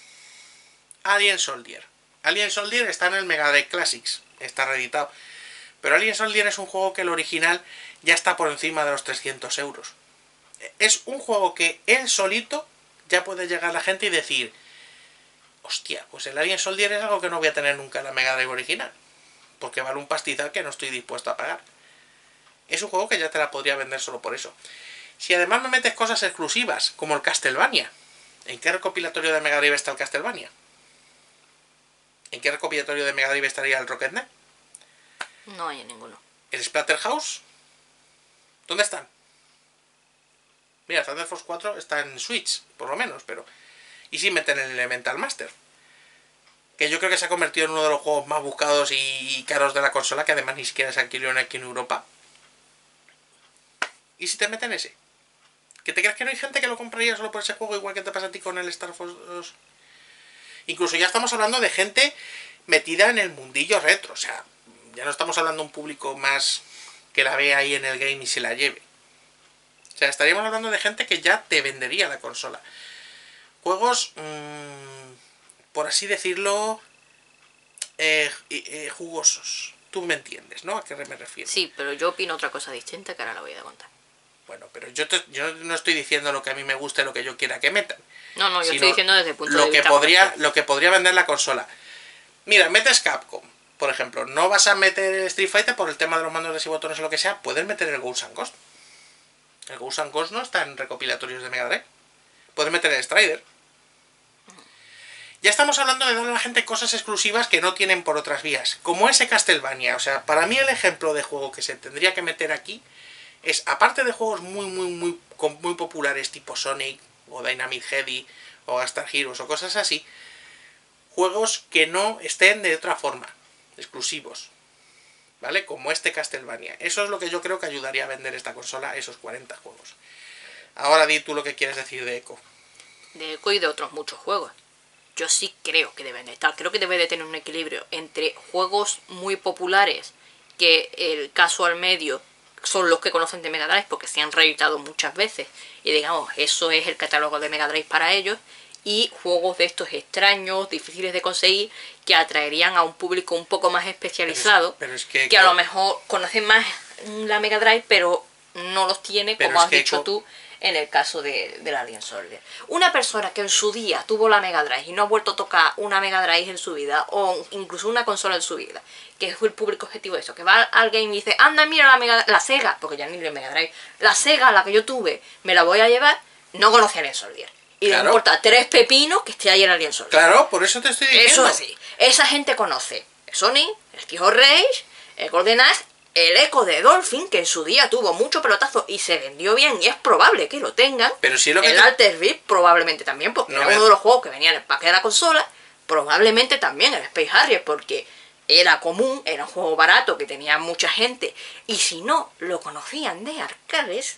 Alien Soldier. Alien Soldier está en el Mega Drive Classics, está reeditado. Pero Alien Soldier es un juego que el original ya está por encima de los trescientos euros. Es un juego que él solito ya puede llegar a la gente y decir, hostia, pues el Alien Soldier es algo que no voy a tener nunca en la Mega Drive original, porque vale un pastizal que no estoy dispuesto a pagar. Es un juego que ya te la podría vender solo por eso. Si además me metes cosas exclusivas, como el Castlevania, ¿en qué recopilatorio de Mega Drive está el Castlevania? ¿En qué recopilatorio de Mega Drive estaría el Rocket Knight?
No hay en ninguno.
¿El Splatterhouse? ¿Dónde están? Mira, Thunder Force cuatro está en Switch, por lo menos, pero... Y si meten el Elemental Master, que yo creo que se ha convertido en uno de los juegos más buscados y caros de la consola, que además ni siquiera se adquirió aquí en Europa. ¿Y si te meten ese? ¿Que te crees que no hay gente que lo compraría solo por ese juego, igual que te pasa a ti con el Star Fox dos? Incluso ya estamos hablando de gente metida en el mundillo retro. O sea, ya no estamos hablando de un público más que la ve ahí en el game y se la lleve. O sea, estaríamos hablando de gente que ya te vendería la consola. Juegos, mmm, por así decirlo, eh, eh, jugosos. Tú me entiendes, ¿no? ¿A qué me refiero?
Sí, pero yo opino otra cosa distinta que ahora la voy a contar.
Bueno, pero yo, te, yo no estoy diciendo lo que a mí me guste, lo que yo quiera que metan.
No, no, yo estoy diciendo desde el punto
lo
de
que
vista
podría,
comercial.
lo que podría vender la consola. Mira, metes Capcom, por ejemplo. No vas a meter Street Fighter por el tema de los mandos de y botones o lo que sea. Puedes meter el Ghosts and Ghosts. El Ghosts and Ghosts no está en recopilatorios de Mega Drive. Puedes meter el Strider. Ya estamos hablando de darle a la gente cosas exclusivas que no tienen por otras vías. Como ese Castlevania. O sea, para mí el ejemplo de juego que se tendría que meter aquí es, aparte de juegos muy, muy, muy, muy populares tipo Sonic o Dynamite Headdy o Gunstar Heroes o cosas así, juegos que no estén de otra forma, exclusivos, ¿vale? Como este Castlevania. Eso es lo que yo creo que ayudaría a vender esta consola, esos cuarenta juegos. Ahora di tú lo que quieres decir de Echo.
De Echo y de otros muchos juegos. Yo sí creo que deben de estar, creo que debe de tener un equilibrio entre juegos muy populares, que el casual medio son los que conocen de Mega Drive porque se han reeditado muchas veces, y digamos, eso es el catálogo de Mega Drive para ellos, y juegos de estos extraños, difíciles de conseguir, que atraerían a un público un poco más especializado,
pero es, pero es que,
que a lo mejor conocen más la Mega Drive, pero no los tiene, como has dicho tú, en el caso de, de la Alien Soldier. Una persona que en su día tuvo la Mega Drive y no ha vuelto a tocar una Mega Drive en su vida, o incluso una consola en su vida, que es el público objetivo de eso, que va al game y dice, anda, mira la, Mega, la Sega, porque ya ni la Mega Drive, la Sega, la que yo tuve, me la voy a llevar, no conoce a Alien Soldier. Y claro, le importa tres pepinos que esté ahí en Alien Soldier.
Claro, por eso te estoy diciendo.
Eso es así. Esa gente conoce el Sonic, el Streets of Rage, el Golden Axe, el Echo de Dolphin, que en su día tuvo mucho pelotazo y se vendió bien, y es probable que lo tengan.
Pero si lo que
el
te...
Alter Beast probablemente también, porque no era me... uno de los juegos que venía en el paquete de la consola. Probablemente también el Space Harrier, porque era común, era un juego barato que tenía mucha gente. Y si no lo conocían de arcades,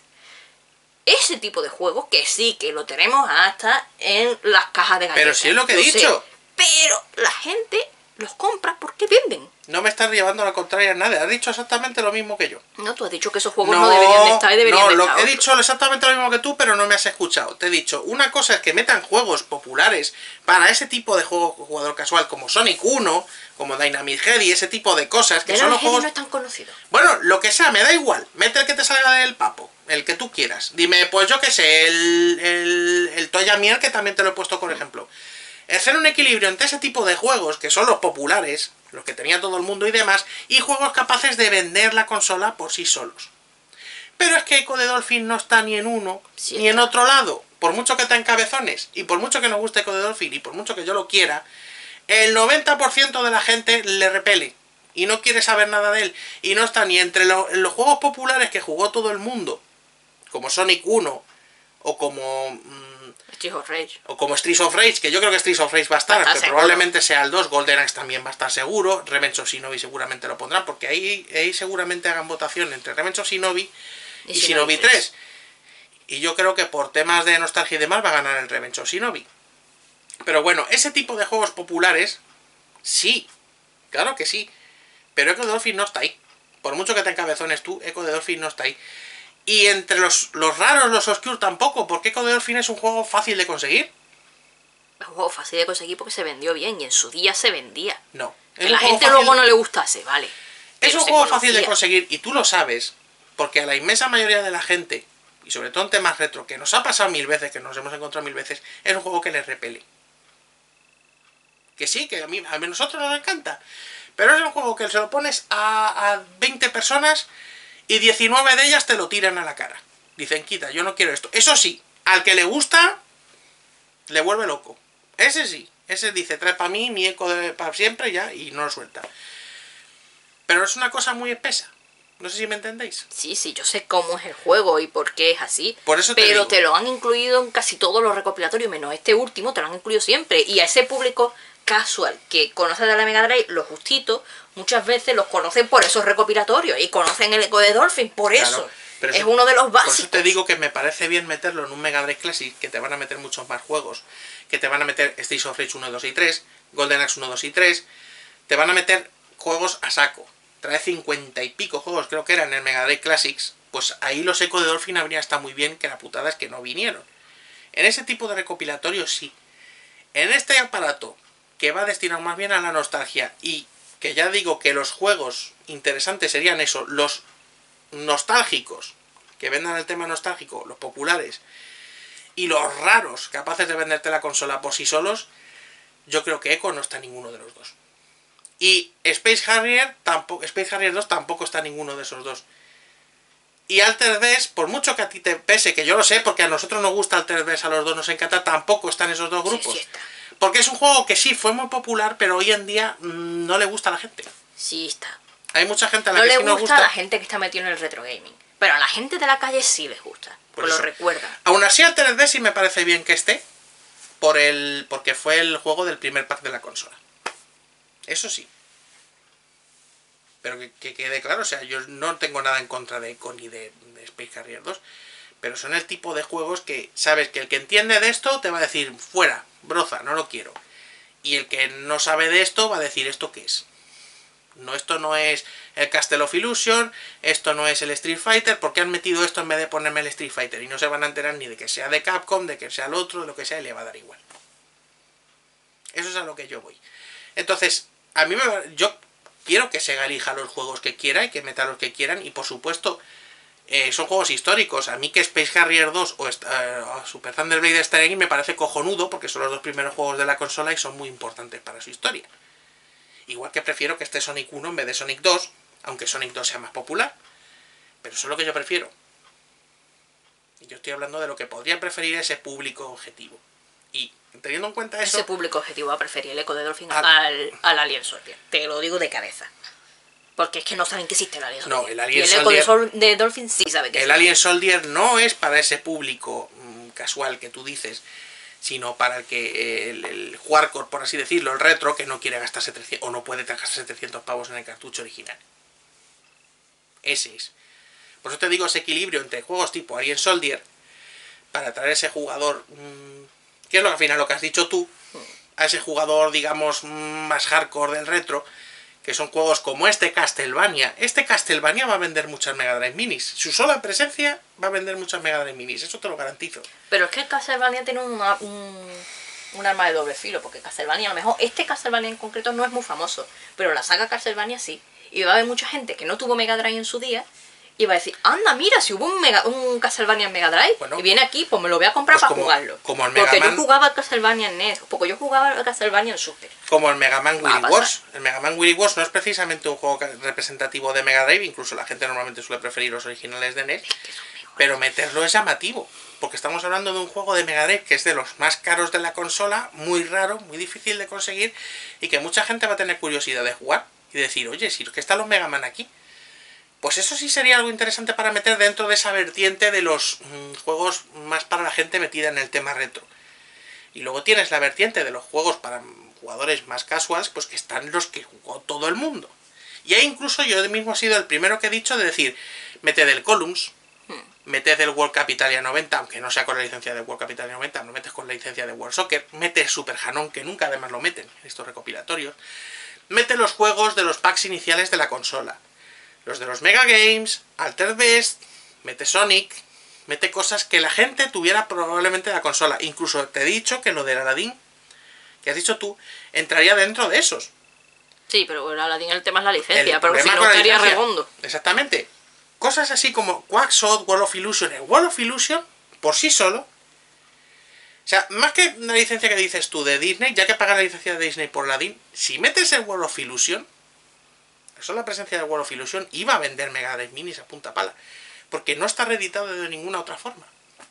ese tipo de juegos, que sí, que lo tenemos hasta en las cajas de galletas.
Pero sí es lo que he dicho.
Sé, pero la gente los compra porque venden.
No me estás llevando a la contraria en nada. Has dicho exactamente lo mismo que yo.
No, tú has dicho que esos juegos no, no deberían de estar y deberían
no,
de estar.
No, he dicho exactamente lo mismo que tú, pero no me has escuchado. Te he dicho, una cosa es que metan juegos populares para ese tipo de juego jugador casual, como Sonic uno, como Dynamite Headdy, ese tipo de cosas, que son los juegos...
no es tan conocido.
Bueno, lo que sea, me da igual. Mete el que te salga del papo, el que tú quieras. Dime, pues yo qué sé, el, el, el Toya Miel, que también te lo he puesto como ejemplo. Hacer un equilibrio entre ese tipo de juegos, que son los populares, los que tenía todo el mundo y demás, y juegos capaces de vender la consola por sí solos. Pero es que Echo de Dolphin no está ni en uno, sí, ni en otro lado. Por mucho que te encabezones, y por mucho que nos guste Echo de Dolphin, y por mucho que yo lo quiera, el noventa por ciento de la gente le repele, y no quiere saber nada de él. Y no está ni entre lo, los juegos populares que jugó todo el mundo, como Sonic uno, o como... Mmm,
Streets of Rage.
O como Streets of Rage, que yo creo que Streets of Rage va a estar, que seguro. Probablemente sea el dos, Golden Axe también va a estar seguro, Revenge of Shinobi seguramente lo pondrán, porque ahí, ahí seguramente hagan votación entre Revenge of Shinobi y, y Shinobi tres. Y yo creo que por temas de nostalgia y demás va a ganar el Revenge of Shinobi. Pero bueno, ese tipo de juegos populares, sí, claro que sí, pero Echo de Dolphin no está ahí. Por mucho que te encabezones tú, Echo de Dolphin no está ahí. Y entre los, los raros, los obscure tampoco, porque Echo de Dolphin es un juego fácil de conseguir.
Es un juego fácil de conseguir porque se vendió bien, y en su día se vendía.
No.
Que la gente luego no le gustase, vale.
Es un juego fácil de conseguir, y tú lo sabes, porque a la inmensa mayoría de la gente, y sobre todo en temas retro, que nos ha pasado mil veces, que nos hemos encontrado mil veces, es un juego que les repele. Que sí, que a mí a nosotros nos encanta, pero es un juego que se lo pones a, a veinte personas... y diecinueve de ellas te lo tiran a la cara. Dicen, quita, yo no quiero esto. Eso sí, al que le gusta, le vuelve loco. Ese sí. Ese dice, trae para mí mi Echo de para siempre ya, y no lo suelta. Pero es una cosa muy espesa. No sé si me entendéis.
Sí, sí, yo sé cómo es el juego y por qué es así.
Por eso te
pero
digo.
Te lo han incluido en casi todos los recopilatorios, menos este último, te lo han incluido siempre. Y a ese público casual que conoce de la Mega Drive, los justitos, muchas veces los conocen por esos recopilatorios y conocen el Echo de Dolphin por claro, eso. Pero es eso, uno de los básicos.
Por eso te digo que me parece bien meterlo en un Mega Drive Classic, que te van a meter muchos más juegos, que te van a meter Streets of Rage uno, dos y tres, Golden Axe uno, dos y tres, te van a meter juegos a saco. Trae cincuenta y pico juegos, creo que eran en el Mega Drive Classics, pues ahí los Echo de Dolphin habría estado muy bien, que la putada es que no vinieron. En ese tipo de recopilatorio sí. En este aparato, que va destinado más bien a la nostalgia, y que ya digo que los juegos interesantes serían eso, los nostálgicos, que vendan el tema nostálgico, los populares, y los raros, capaces de venderte la consola por sí solos, yo creo que Echo no está en ninguno de los dos. Y Space Harrier, tampoco, Space Harrier dos tampoco está en ninguno de esos dos. Y Altered Beast, por mucho que a ti te pese, que yo lo sé, porque a nosotros nos gusta Altered Beast, a los dos nos encanta, tampoco están esos dos grupos.
Sí, sí está.
Porque es un juego que sí fue muy popular, pero hoy en día mmm, no le gusta a la gente.
Sí está.
Hay mucha gente a la
no
que
le
sí nos
gusta
gusta.
a la gente que está metida en el retro gaming. Pero a la gente de la calle sí les gusta. Pues lo recuerda.
Aún así, Altered Beast sí me parece bien que esté, por el, porque fue el juego del primer pack de la consola. Eso sí. Pero que, que quede claro, o sea, yo no tengo nada en contra de Echo ni de, de Space Harrier dos, pero son el tipo de juegos que sabes que el que entiende de esto te va a decir, fuera, broza, no lo quiero. Y el que no sabe de esto va a decir, ¿esto qué es? No, esto no es el Castle of Illusion, esto no es el Street Fighter, ¿por qué han metido esto en vez de ponerme el Street Fighter? Y no se van a enterar ni de que sea de Capcom, de que sea el otro, de lo que sea, y le va a dar igual. Eso es a lo que yo voy. Entonces, a mí me va, yo quiero que Sega elija los juegos que quiera y que meta los que quieran, y por supuesto, eh, son juegos históricos. A mí que Space Harrier dos o uh, Super Thunder Blade estén aquí me parece cojonudo, porque son los dos primeros juegos de la consola y son muy importantes para su historia. Igual que prefiero que esté Sonic uno en vez de Sonic dos, aunque Sonic dos sea más popular. Pero eso es lo que yo prefiero. Y yo estoy hablando de lo que podría preferir ese público objetivo. Y teniendo en cuenta eso...
Ese público objetivo va a preferir el Echo de Dolphin
al,
al, al Alien Soldier. Te lo digo de cabeza. Porque es que no saben que existe el Alien Soldier.
No, el Alien
y el
Soldier,
Echo de, Sol, de Dolphin sí sabe que
el
existe.
El Alien Soldier no es para ese público mmm, casual que tú dices, sino para el que el, el hardcore, por así decirlo, el retro, que no quiere gastarse trescientos o no puede gastarse trescientos pavos en el cartucho original. Ese es. Por eso te digo, ese equilibrio entre juegos tipo Alien Soldier, para traer ese jugador, mmm, que es lo que al final lo que has dicho tú, a ese jugador, digamos, más hardcore del retro, que son juegos como este Castlevania. Este Castlevania va a vender muchas Mega Drive Minis. Su sola presencia va a vender muchas Mega Drive Minis, eso te lo garantizo.
Pero es que el Castlevania tiene una, un, un arma de doble filo, porque Castlevania, a lo mejor, este Castlevania en concreto no es muy famoso, pero la saga Castlevania sí. Y va a haber mucha gente que no tuvo Mega Drive en su día, y va a decir, anda, mira, si hubo un, Mega, un Castlevania en Mega Drive, bueno, y viene aquí, pues me lo voy a comprar pues para como, jugarlo. Como el Mega porque Man, yo jugaba al Castlevania en N E S, porque yo jugaba al Castlevania en Super.
Como el Mega Man Wily Wars. El Mega Man Wily Wars no es precisamente un juego representativo de Mega Drive, incluso la gente normalmente suele preferir los originales de N E S, pero meterlo es llamativo, porque estamos hablando de un juego de Mega Drive que es de los más caros de la consola, muy raro, muy difícil de conseguir, y que mucha gente va a tener curiosidad de jugar, y decir, oye, si es que están los Mega Man aquí. Pues eso sí sería algo interesante para meter dentro de esa vertiente de los mmm, juegos más para la gente metida en el tema retro. Y luego tienes la vertiente de los juegos para jugadores más casuals, pues que están los que jugó todo el mundo. Y ahí incluso yo mismo he sido el primero que he dicho de decir, meted el Columns, meted el World Cup Italia noventa, aunque no sea con la licencia de World Cup Italia noventa, no metes con la licencia de World Soccer, mete el Super Hanon, que nunca además lo meten, estos recopilatorios, mete los juegos de los packs iniciales de la consola. Los de los Mega Games, Altered Beast, mete Sonic, mete cosas que la gente tuviera probablemente en la consola. Incluso te he dicho que lo del Aladdin, que has dicho tú, entraría dentro de esos.
Sí, pero el Aladdin el tema es la licencia, el pero si no estaría redondo.
Exactamente. Cosas así como Quackshot, World of Illusion. El World of Illusion, por sí solo, o sea, más que una licencia que dices tú de Disney, ya que pagas la licencia de Disney por Aladdin, si metes el World of Illusion, solo la presencia del World of Illusion iba a vender Mega Drive Minis a punta pala, porque no está reeditado de ninguna otra forma.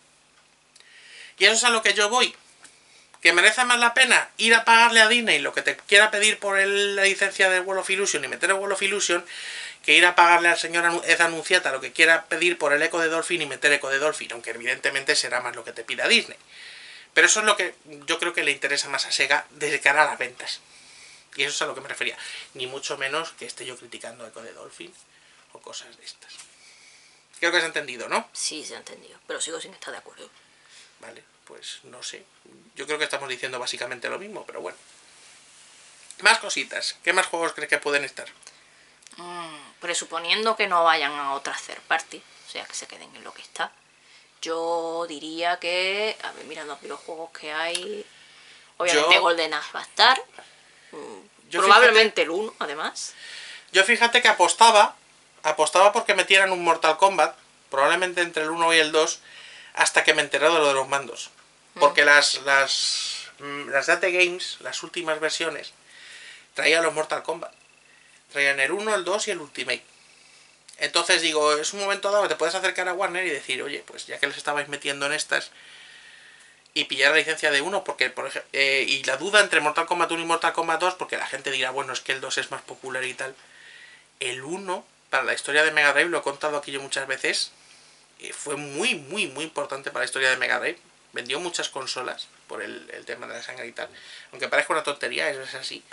Y eso es a lo que yo voy. Que merece más la pena ir a pagarle a Disney lo que te quiera pedir por el, la licencia del World of Illusion y meter el World of Illusion, que ir a pagarle al señor Ed Anunciata lo que quiera pedir por el Echo de Dolphin y meter Echo de Dolphin, aunque evidentemente será más lo que te pida Disney. Pero eso es lo que yo creo que le interesa más a Sega desde cara a las ventas. Y eso es a lo que me refería. Ni mucho menos que esté yo criticando Echo de Dolphin o cosas de estas. Creo que se ha entendido, ¿no?
Sí, se ha entendido, pero sigo sin estar de acuerdo.
Vale. pues no sé. Yo creo que estamos diciendo básicamente lo mismo, pero bueno. Más cositas. ¿Qué más juegos crees que pueden estar?
Mm, presuponiendo que no vayan a otra third party, o sea, que se queden en lo que está. Yo diría que, a ver, mirando aquí los juegos que hay, obviamente
Yo-
GoldenEye va a estar, mm,
Yo
probablemente el uno, además.
Yo fíjate que apostaba, apostaba porque metieran un Mortal Kombat, probablemente entre el uno y el dos, hasta que me enteré de lo de los mandos. Porque las, las, mm, las Date Games, las últimas versiones, traían los Mortal Kombat. Traían el uno, el dos y el Ultimate. Entonces digo, es un momento dado que te puedes acercar a Warner y decir, oye, pues ya que les estabais metiendo en estas, y pillar la licencia de uno, porque por ejemplo, eh, y la duda entre Mortal Kombat uno y Mortal Kombat dos, porque la gente dirá, bueno, es que el dos es más popular y tal. El uno, para la historia de Mega Drive, lo he contado aquí yo muchas veces, eh, fue muy, muy, muy importante para la historia de Mega Drive. Vendió muchas consolas por el, el tema de la sangre y tal. Aunque parezca una tontería, eso es así.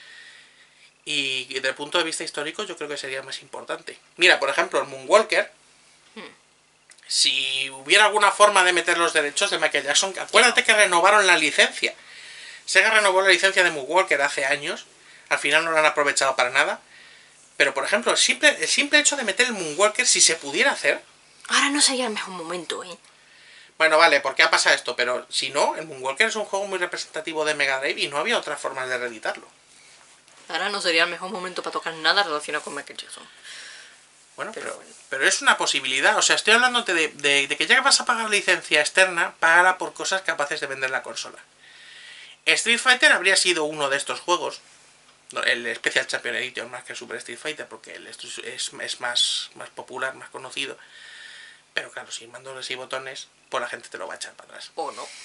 Y desde el punto de vista histórico yo creo que sería más importante. Mira, por ejemplo, el Moonwalker. Hmm. Si hubiera alguna forma de meter los derechos de Michael Jackson, acuérdate que renovaron la licencia. Sega renovó la licencia de Moonwalker hace años. Al final no la han aprovechado para nada. Pero, por ejemplo, el simple, el simple hecho de meter el Moonwalker, si se pudiera hacer...
Ahora no sería el mejor momento, ¿eh?
Bueno, vale, ¿por qué ha pasado esto? Pero si no, el Moonwalker es un juego muy representativo de Mega Drive y no había otras formas de reeditarlo.
Ahora no sería el mejor momento para tocar nada relacionado con Michael Jackson.
Bueno, pero, pero, pero es una posibilidad. O sea, estoy hablándote de, de, de que ya que vas a pagar licencia externa, págala por cosas capaces de vender la consola. Street Fighter habría sido uno de estos juegos. El Special Champion Edition más que el Super Street Fighter, porque el es, es más, más popular, más conocido. Pero claro, sin mandos y botones, pues la gente te lo va a echar para atrás.
O no.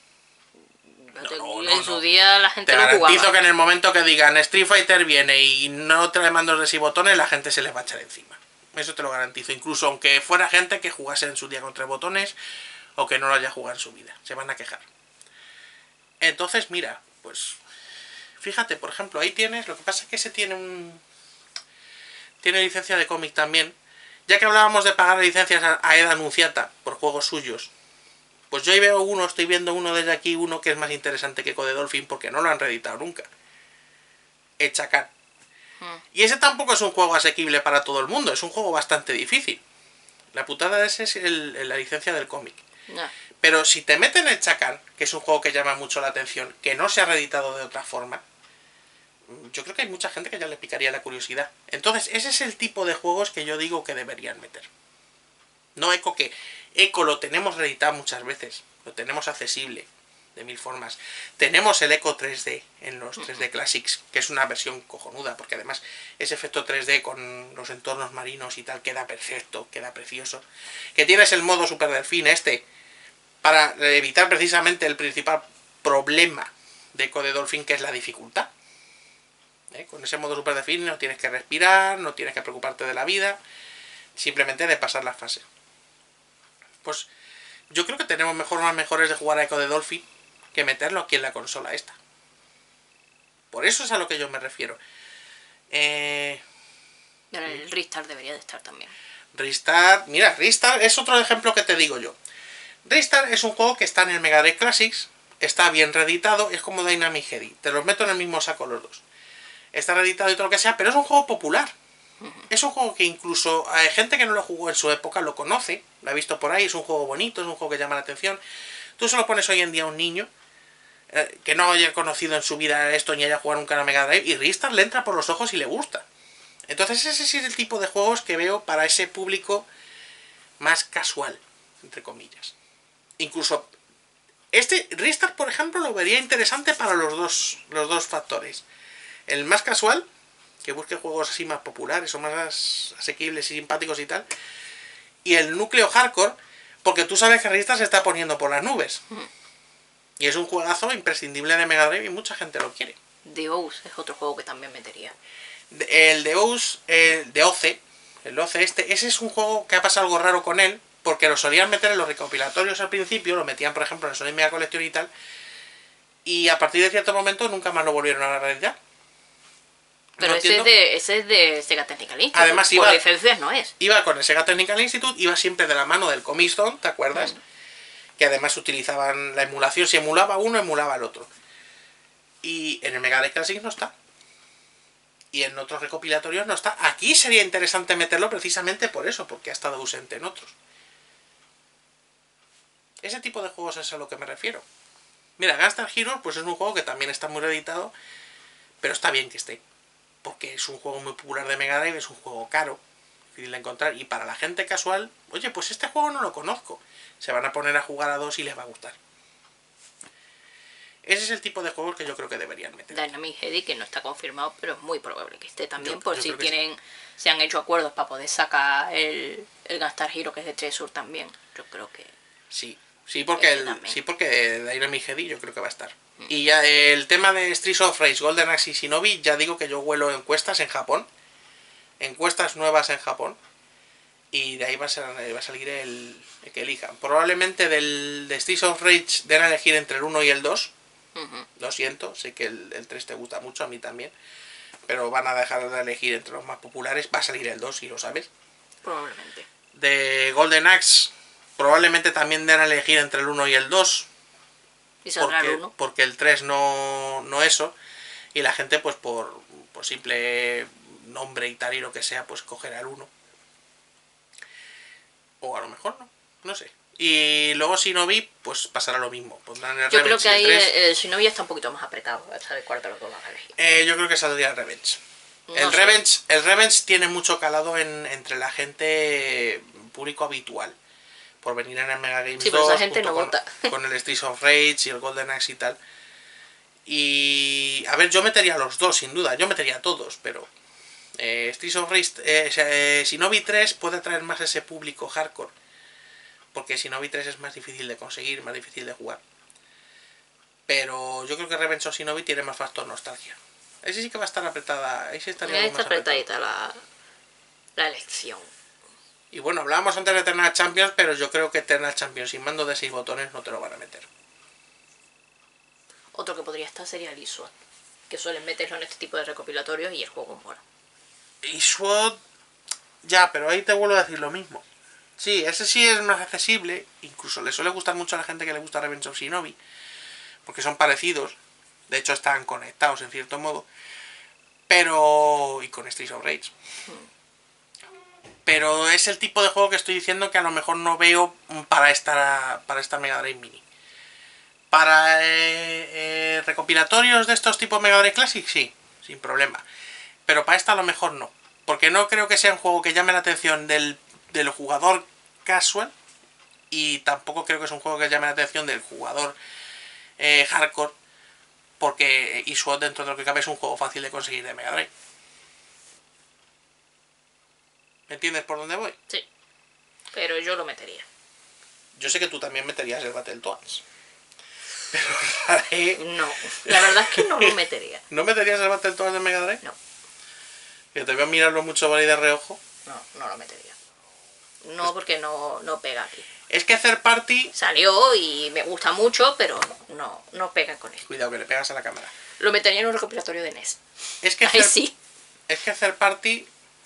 No,
te,
no,
en
no,
su
no.
día la gente
te
lo
garantizo
jugaba.
que en el momento que digan Street Fighter viene y no trae mandos y botones, la gente se les va a echar encima. Eso te lo garantizo. Incluso aunque fuera gente que jugase en su día con tres botones o que no lo haya jugado en su vida. Se van a quejar. Entonces, mira, pues... Fíjate, por ejemplo, ahí tienes... Lo que pasa es que ese tiene un... Tiene licencia de cómic también. Ya que hablábamos de pagar licencias a Eda Anunciata por juegos suyos, pues yo ahí veo uno, estoy viendo uno desde aquí, uno que es más interesante que Code Dolphin porque no lo han reeditado nunca. Echacar. Hmm. Y ese tampoco es un juego asequible para todo el mundo, es un juego bastante difícil. La putada de ese es el, la licencia del cómic. No. Pero si te meten el Chacar, que es un juego que llama mucho la atención, que no se ha reeditado de otra forma, yo creo que hay mucha gente que ya le picaría la curiosidad. Entonces, ese es el tipo de juegos que yo digo que deberían meter. No Eco, que Eco lo tenemos reeditado muchas veces, lo tenemos accesible de mil formas. Tenemos el Eco tres D en los tres D Classics, que es una versión cojonuda, porque además ese efecto tres D con los entornos marinos y tal queda perfecto, queda precioso. Que tienes el modo Super Delfín este, para evitar precisamente el principal problema de Eco de Dolphin, que es la dificultad. ¿Eh? Con ese modo Super Delfín no tienes que respirar, no tienes que preocuparte de la vida, simplemente de pasar la fase. Pues yo creo que tenemos mejor, más mejores de jugar a Eco de Dolphin que meterlo aquí en la consola esta. Por eso es a lo que yo me refiero. Eh...
El Ristar debería de estar también.
Ristar, mira, Ristar es otro ejemplo que te digo yo. Ristar es un juego que está en el Mega Drive Classics, está bien reeditado, es como Dynamic Heady. Te los meto en el mismo saco los dos. Está reeditado y todo lo que sea, pero es un juego popular. Uh-huh. Es un juego que incluso hay gente que no lo jugó en su época lo conoce, lo ha visto por ahí, es un juego bonito, es un juego que llama la atención. Tú se lo pones hoy en día a un niño eh, que no haya conocido en su vida esto ni haya jugado nunca a Mega Drive, y Ristar le entra por los ojos y le gusta. Entonces ese sí es el tipo de juegos que veo para ese público más casual, entre comillas. Incluso este Ristar, por ejemplo, lo vería interesante para los dos, los dos factores. El más casual, que busque juegos así más populares o más asequibles y simpáticos y tal. Y el núcleo hardcore, porque tú sabes que Ristar se está poniendo por las nubes. Mm. Y es un juegazo imprescindible de Mega Drive y mucha gente lo quiere.
Deus es otro juego que también metería.
El Deus, el de O C, el O C este, ese es un juego que ha pasado algo raro con él, porque lo solían meter en los recopilatorios al principio, lo metían por ejemplo en el Sonic Mega Collection y tal, y a partir de cierto momento nunca más lo volvieron a la realidad.
Pero
no
ese, es de, ese es de Sega Technical Institute.
Además iba,
por licencias no es.
Iba con el Sega Technical Institute, iba siempre de la mano del Comic Zone, ¿te acuerdas? Mm. que además utilizaban la emulación. Si emulaba uno, emulaba el otro. Y en el Mega Drive Classic no está. Y en otros recopilatorios no está. Aquí sería interesante meterlo precisamente por eso, porque ha estado ausente en otros. Ese tipo de juegos es a lo que me refiero. Mira, Gunstar Heroes pues es un juego que también está muy reeditado, pero está bien que esté. Porque es un juego muy popular de Mega Drive, es un juego caro, difícil de encontrar. Y para la gente casual, oye, pues este juego no lo conozco. Se van a poner a jugar a dos y les va a gustar. Ese es el tipo de juegos que yo creo que deberían meter.
Dynamic Heady, que no está confirmado, pero es muy probable que esté también,
Yo-
por
yo
si
creo que
tienen, se han hecho acuerdos para poder sacar el, el Gunstar Hero, que es de Treasure también. Yo creo que...
Sí, sí porque,
Este
el,
también.
sí porque Dynamic Heady yo creo que va a estar. Y ya el tema de Streets of Rage, Golden Axe y Shinobi, ya digo que yo huelo encuestas en Japón. Encuestas nuevas en Japón. Y de ahí va a, ser, va a salir el, el que elijan. Probablemente del de Streets of Rage den a elegir entre el uno y el dos.
Ujú.
Lo siento, sé que el, el tres te gusta mucho, a mí también. Pero van a dejar de elegir entre los más populares. Va a salir el dos, si lo sabes.
Probablemente.
De Golden Axe, probablemente también den a elegir entre el uno y el dos.
Y saldrá el
Porque,
uno.
porque el tres no, no eso. Y la gente, pues por, por simple nombre y tal y lo que sea, pues cogerá el uno. O a lo mejor no, no sé. Y luego Shinobi, pues pasará lo mismo. Pondrán el
Yo creo
Revenge
que
y el
ahí
tres.
el, el Shinobi está un poquito más apretado, a saber cuál de los dos van a elegir.
Eh, yo creo que saldría el Revenge.
No
el,
sé.
Revenge el Revenge tiene mucho calado en, entre la gente público habitual. Por venir en el Mega Games
Sí, pero
dos,
esa gente
junto
no
con,
vota.
con el Streets of Rage y el Golden Axe y tal. Y... A ver, yo metería los dos, sin duda. Yo metería a todos, pero... Eh, Streets of Rage... Eh, eh, Shinobi tres puede atraer más a ese público hardcore. Porque Shinobi tres es más difícil de conseguir, más difícil de jugar. Pero yo creo que Revenge of Shinobi tiene más factor nostalgia. Ese sí que va a estar apretada. Ahí sí estaría
Ahí
algo
está
más apretado.
apretadita la, la elección.
Y bueno, hablábamos antes de Eternal Champions, pero yo creo que Eternal Champions sin mando de seis botones no te lo van a meter.
Otro que podría estar sería el Iswad, que suelen meterlo en este tipo de recopilatorios y el juego mola.
Y SWAT... Ya, pero ahí te vuelvo a decir lo mismo. Sí, ese sí es más accesible. Incluso le suele gustar mucho a la gente que le gusta Revenge of Shinobi. Porque son parecidos. De hecho están conectados en cierto modo. Pero... Y con Streets of Rage. Pero es el tipo de juego que estoy diciendo que a lo mejor no veo para esta, para esta Mega Drive Mini. Para eh, eh, recopilatorios de estos tipos Mega Drive Classic, sí, sin problema. Pero para esta a lo mejor no. Porque no creo que sea un juego que llame la atención del, del jugador casual. Y tampoco creo que es un juego que llame la atención del jugador eh, hardcore. Porque eSWAT, dentro de lo que cabe, es un juego fácil de conseguir de Mega Drive. ¿Me entiendes por dónde voy?
Sí, pero yo lo metería.
Yo sé que tú también meterías el Battletoads. Pero ¿sabes?
No, la verdad es que no lo metería.
¿No meterías el Battletoads de Mega Drive?
No,
Que te veo mirarlo mucho por ahí de reojo.
no, no lo metería. No, porque no, no pega aquí.
Es que Third Party...
Salió y me gusta mucho, pero no, no pega con él.
Cuidado, que le pegas a la cámara.
Lo metería en un recopilatorio de N E S.
Es que
Ahí
Third,
sí.
es que Third Party...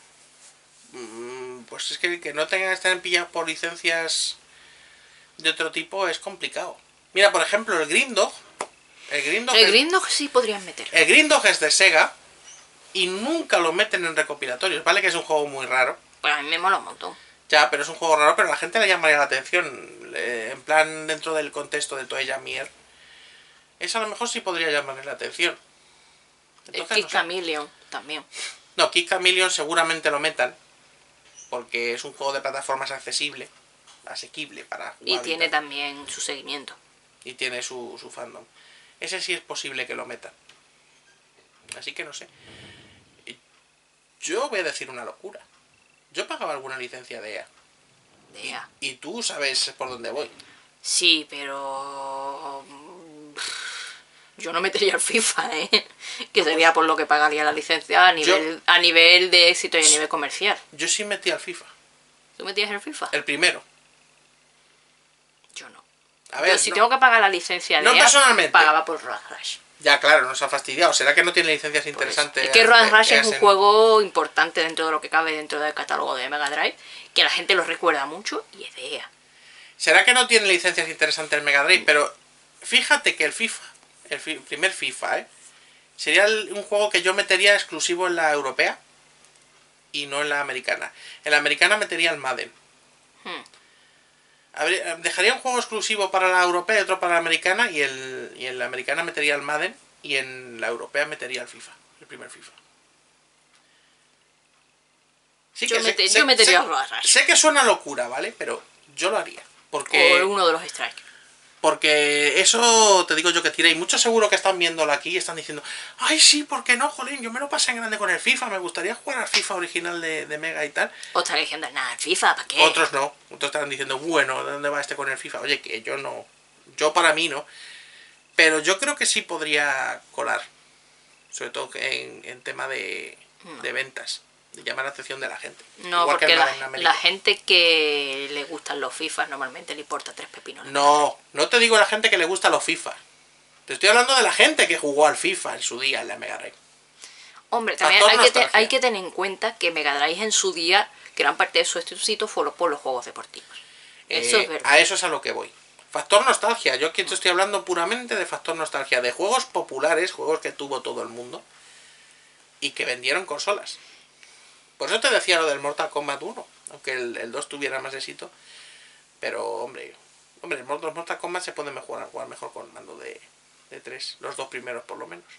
mm, Pues es que, que no tengan que estar pillados por licencias de otro tipo es complicado. Mira, por ejemplo, el Green Dog. El Green Dog,
El
es,
Green Dog sí podrían meter.
el Green Dog es de Sega y nunca lo meten en recopilatorios. Vale que es un juego muy raro.
Pues a mí me mola un montón.
Ya, pero es un juego raro, pero a la gente le llamaría la atención. eh, En plan, dentro del contexto de Toei Mier. Eso a lo mejor sí podría llamarle la atención.
El
Entonces,
Kid
no sé.
Chameleon también.
No, Kid Chameleon seguramente lo metan. Porque es un juego de plataformas accesible. Asequible para jugar.
Y tiene
tal.
también su seguimiento.
Y tiene su, su fandom. Ese sí es posible que lo metan. Así que no sé. Y yo voy a decir una locura. Yo pagaba alguna licencia de E A.
De E A.
Y tú sabes por dónde voy.
Sí, pero... Yo no metería el FIFA, ¿eh? Que sería por lo que pagaría la licencia a nivel, a nivel de éxito y a nivel comercial.
Yo sí metí al FIFA.
¿Tú metías el FIFA?
El primero.
Yo no.
A ver,
Yo si
no-
tengo que pagar la licencia de
No
E A,
personalmente.
pagaba por Road Rash.
Ya, claro, nos ha fastidiado. ¿Será que no tiene licencias
Por eso.
interesantes?
Es que Road
eh,
Rash
eh,
es un
en-
juego importante dentro de lo que cabe dentro del catálogo de Mega Drive, que la gente lo recuerda mucho y es de E A.
Será que no tiene licencias interesantes el Mega Drive, pero fíjate que el FIFA, el fi primer FIFA, ¿eh? Sería el, un juego que yo metería exclusivo en la europea y no en la americana. En la americana metería el Madden.
Hmm.
Habría, dejaría un juego exclusivo para la europea y otro para la americana, y, el, y en la americana metería el Madden y en la europea metería el FIFA, el primer FIFA. Sí
yo,
que
mete,
sé,
yo metería
sé,
Road Rash.
sé que suena locura, ¿vale? Pero yo lo haría. Porque,
O uno de los Strike.
porque eso te digo yo que tira. Y muchos seguro que están viéndolo aquí y están diciendo: ay, sí, ¿por qué no, jolín? Yo me lo pasé en grande con el FIFA. Me gustaría jugar al FIFA original de, de Mega y tal.
O estaré diciendo, nada, el FIFA, ¿para qué?
Otros no. Otros estarán diciendo: bueno, ¿de dónde va este con el FIFA? Oye, que yo no. Yo para mí no. Pero yo creo que sí podría colar. Sobre todo en, en tema de, no. de ventas. De llamar la atención de la gente.
No, Igual porque la, la gente que le gustan los FIFA normalmente le importa tres pepinos.
No, no te digo la gente que le gusta los FIFA. Te estoy hablando de la gente que jugó al FIFA en su día en la Mega Drive.
Hombre, también hay que, te, hay que tener en cuenta que Mega Drive en su día, gran parte de su éxito fue por los juegos deportivos. Eso
eh,
es verdad.
A eso es a lo que voy. Factor nostalgia. Yo aquí te estoy hablando puramente de factor nostalgia. De juegos populares, juegos que tuvo todo el mundo y que vendieron consolas. Por eso te decía lo del Mortal Kombat uno, aunque el, el dos tuviera más éxito. Pero, hombre, hombre, los Mortal Kombat se pueden mejorar, jugar mejor con mando de, de tres, los dos primeros por lo menos.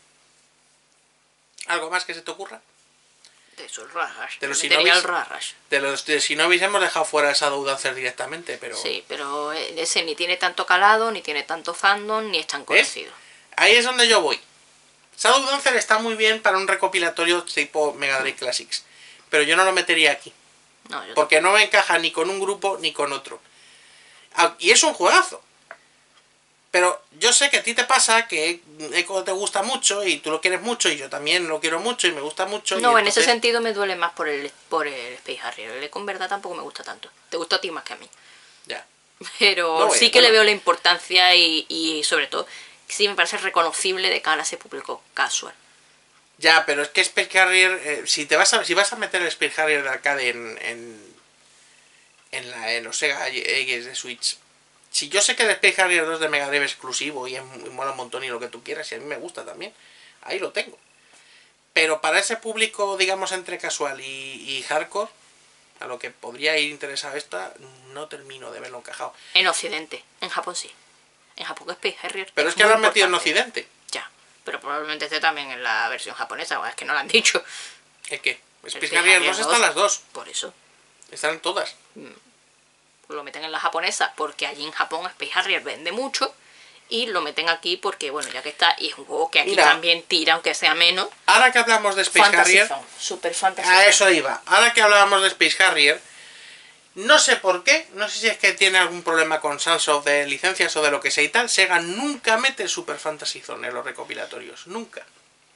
¿Algo más que se te ocurra?
De esos Rash.
De los Sinobis, de los de Sinobis hemos dejado fuera esa Dancer directamente, pero...
Sí, pero ese ni tiene tanto calado, ni tiene tanto fandom, ni es tan conocido.
¿Eh? Ahí es donde yo voy. Shadow Dancer está muy bien para un recopilatorio tipo Mega Drive Classics. Pero yo no lo metería aquí. No, porque tampoco. No me encaja ni con un grupo ni con otro. Y es un juegazo. Pero yo sé que a ti te pasa que Echo te gusta mucho y tú lo quieres mucho y yo también lo quiero mucho y me gusta mucho.
No,
y
en entonces... ese sentido me duele más por el, por el Space Harrier. El Echo en verdad tampoco me gusta tanto. Te gusta a ti más que a mí.
Ya.
Pero no, sí que bueno. le veo la importancia y, y sobre todo sí me parece reconocible de cara a ese público casual.
Ya, pero es que Space Harrier, eh, si te vas a si vas a meter el Space Harrier de arcade en en, en, la, en los Sega Ages de Switch, si yo sé que el Space Harrier dos de Mega Drive es exclusivo y, es, y mola un montón y lo que tú quieras, y a mí me gusta también, ahí lo tengo. Pero para ese público, digamos, entre casual y, y hardcore, a lo que podría ir interesado esta, no termino de verlo encajado.
En Occidente, en Japón sí. En Japón Space Harrier.
Pero es, es que lo han metido en Occidente.
Ya. Pero probablemente esté también en la versión japonesa, o es que no lo han dicho.
¿Es qué? Space Harrier dos están las dos.
Por eso.
Están todas.
Lo meten en la japonesa porque allí en Japón Space Harrier vende mucho. Y lo meten aquí porque, bueno, ya que está, y es un juego que aquí Mira, también tira, aunque sea menos.
Ahora que hablamos de Space Fantasy Harrier...
Zone, Super Fantasy
A eso iba. Ahora que hablábamos de Space Harrier, no sé por qué, no sé si es que tiene algún problema con Sunsoft de licencias o de lo que sea y tal, Sega nunca mete Super Fantasy Zone en los recopilatorios. Nunca.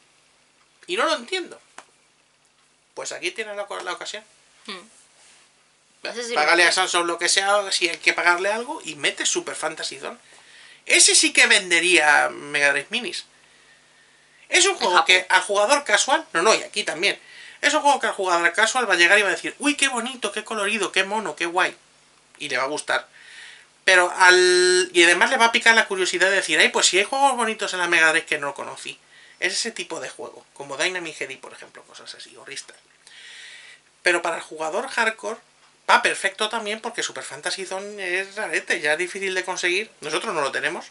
Y no lo entiendo. Pues aquí tiene la, la ocasión. Hmm. No sé si Págale a Sunsoft lo que sea, si hay que pagarle algo, y mete Super Fantasy Zone. Ese sí que vendería Mega Drive Minis. Es un juego que al jugador casual... No, no, y aquí también. Es un juego que al jugador casual va a llegar y va a decir: uy, qué bonito, qué colorido, qué mono, qué guay. Y le va a gustar. Pero al... Y además le va a picar la curiosidad de decir: ay, pues si hay juegos bonitos en la Mega Drive que no conocí. Es ese tipo de juego. Como Dynamic Heady, por ejemplo. Cosas así, o Ristar. Pero para el jugador hardcore... va perfecto también porque Super Fantasy Zone es rarete, ya es difícil de conseguir. Nosotros no lo tenemos.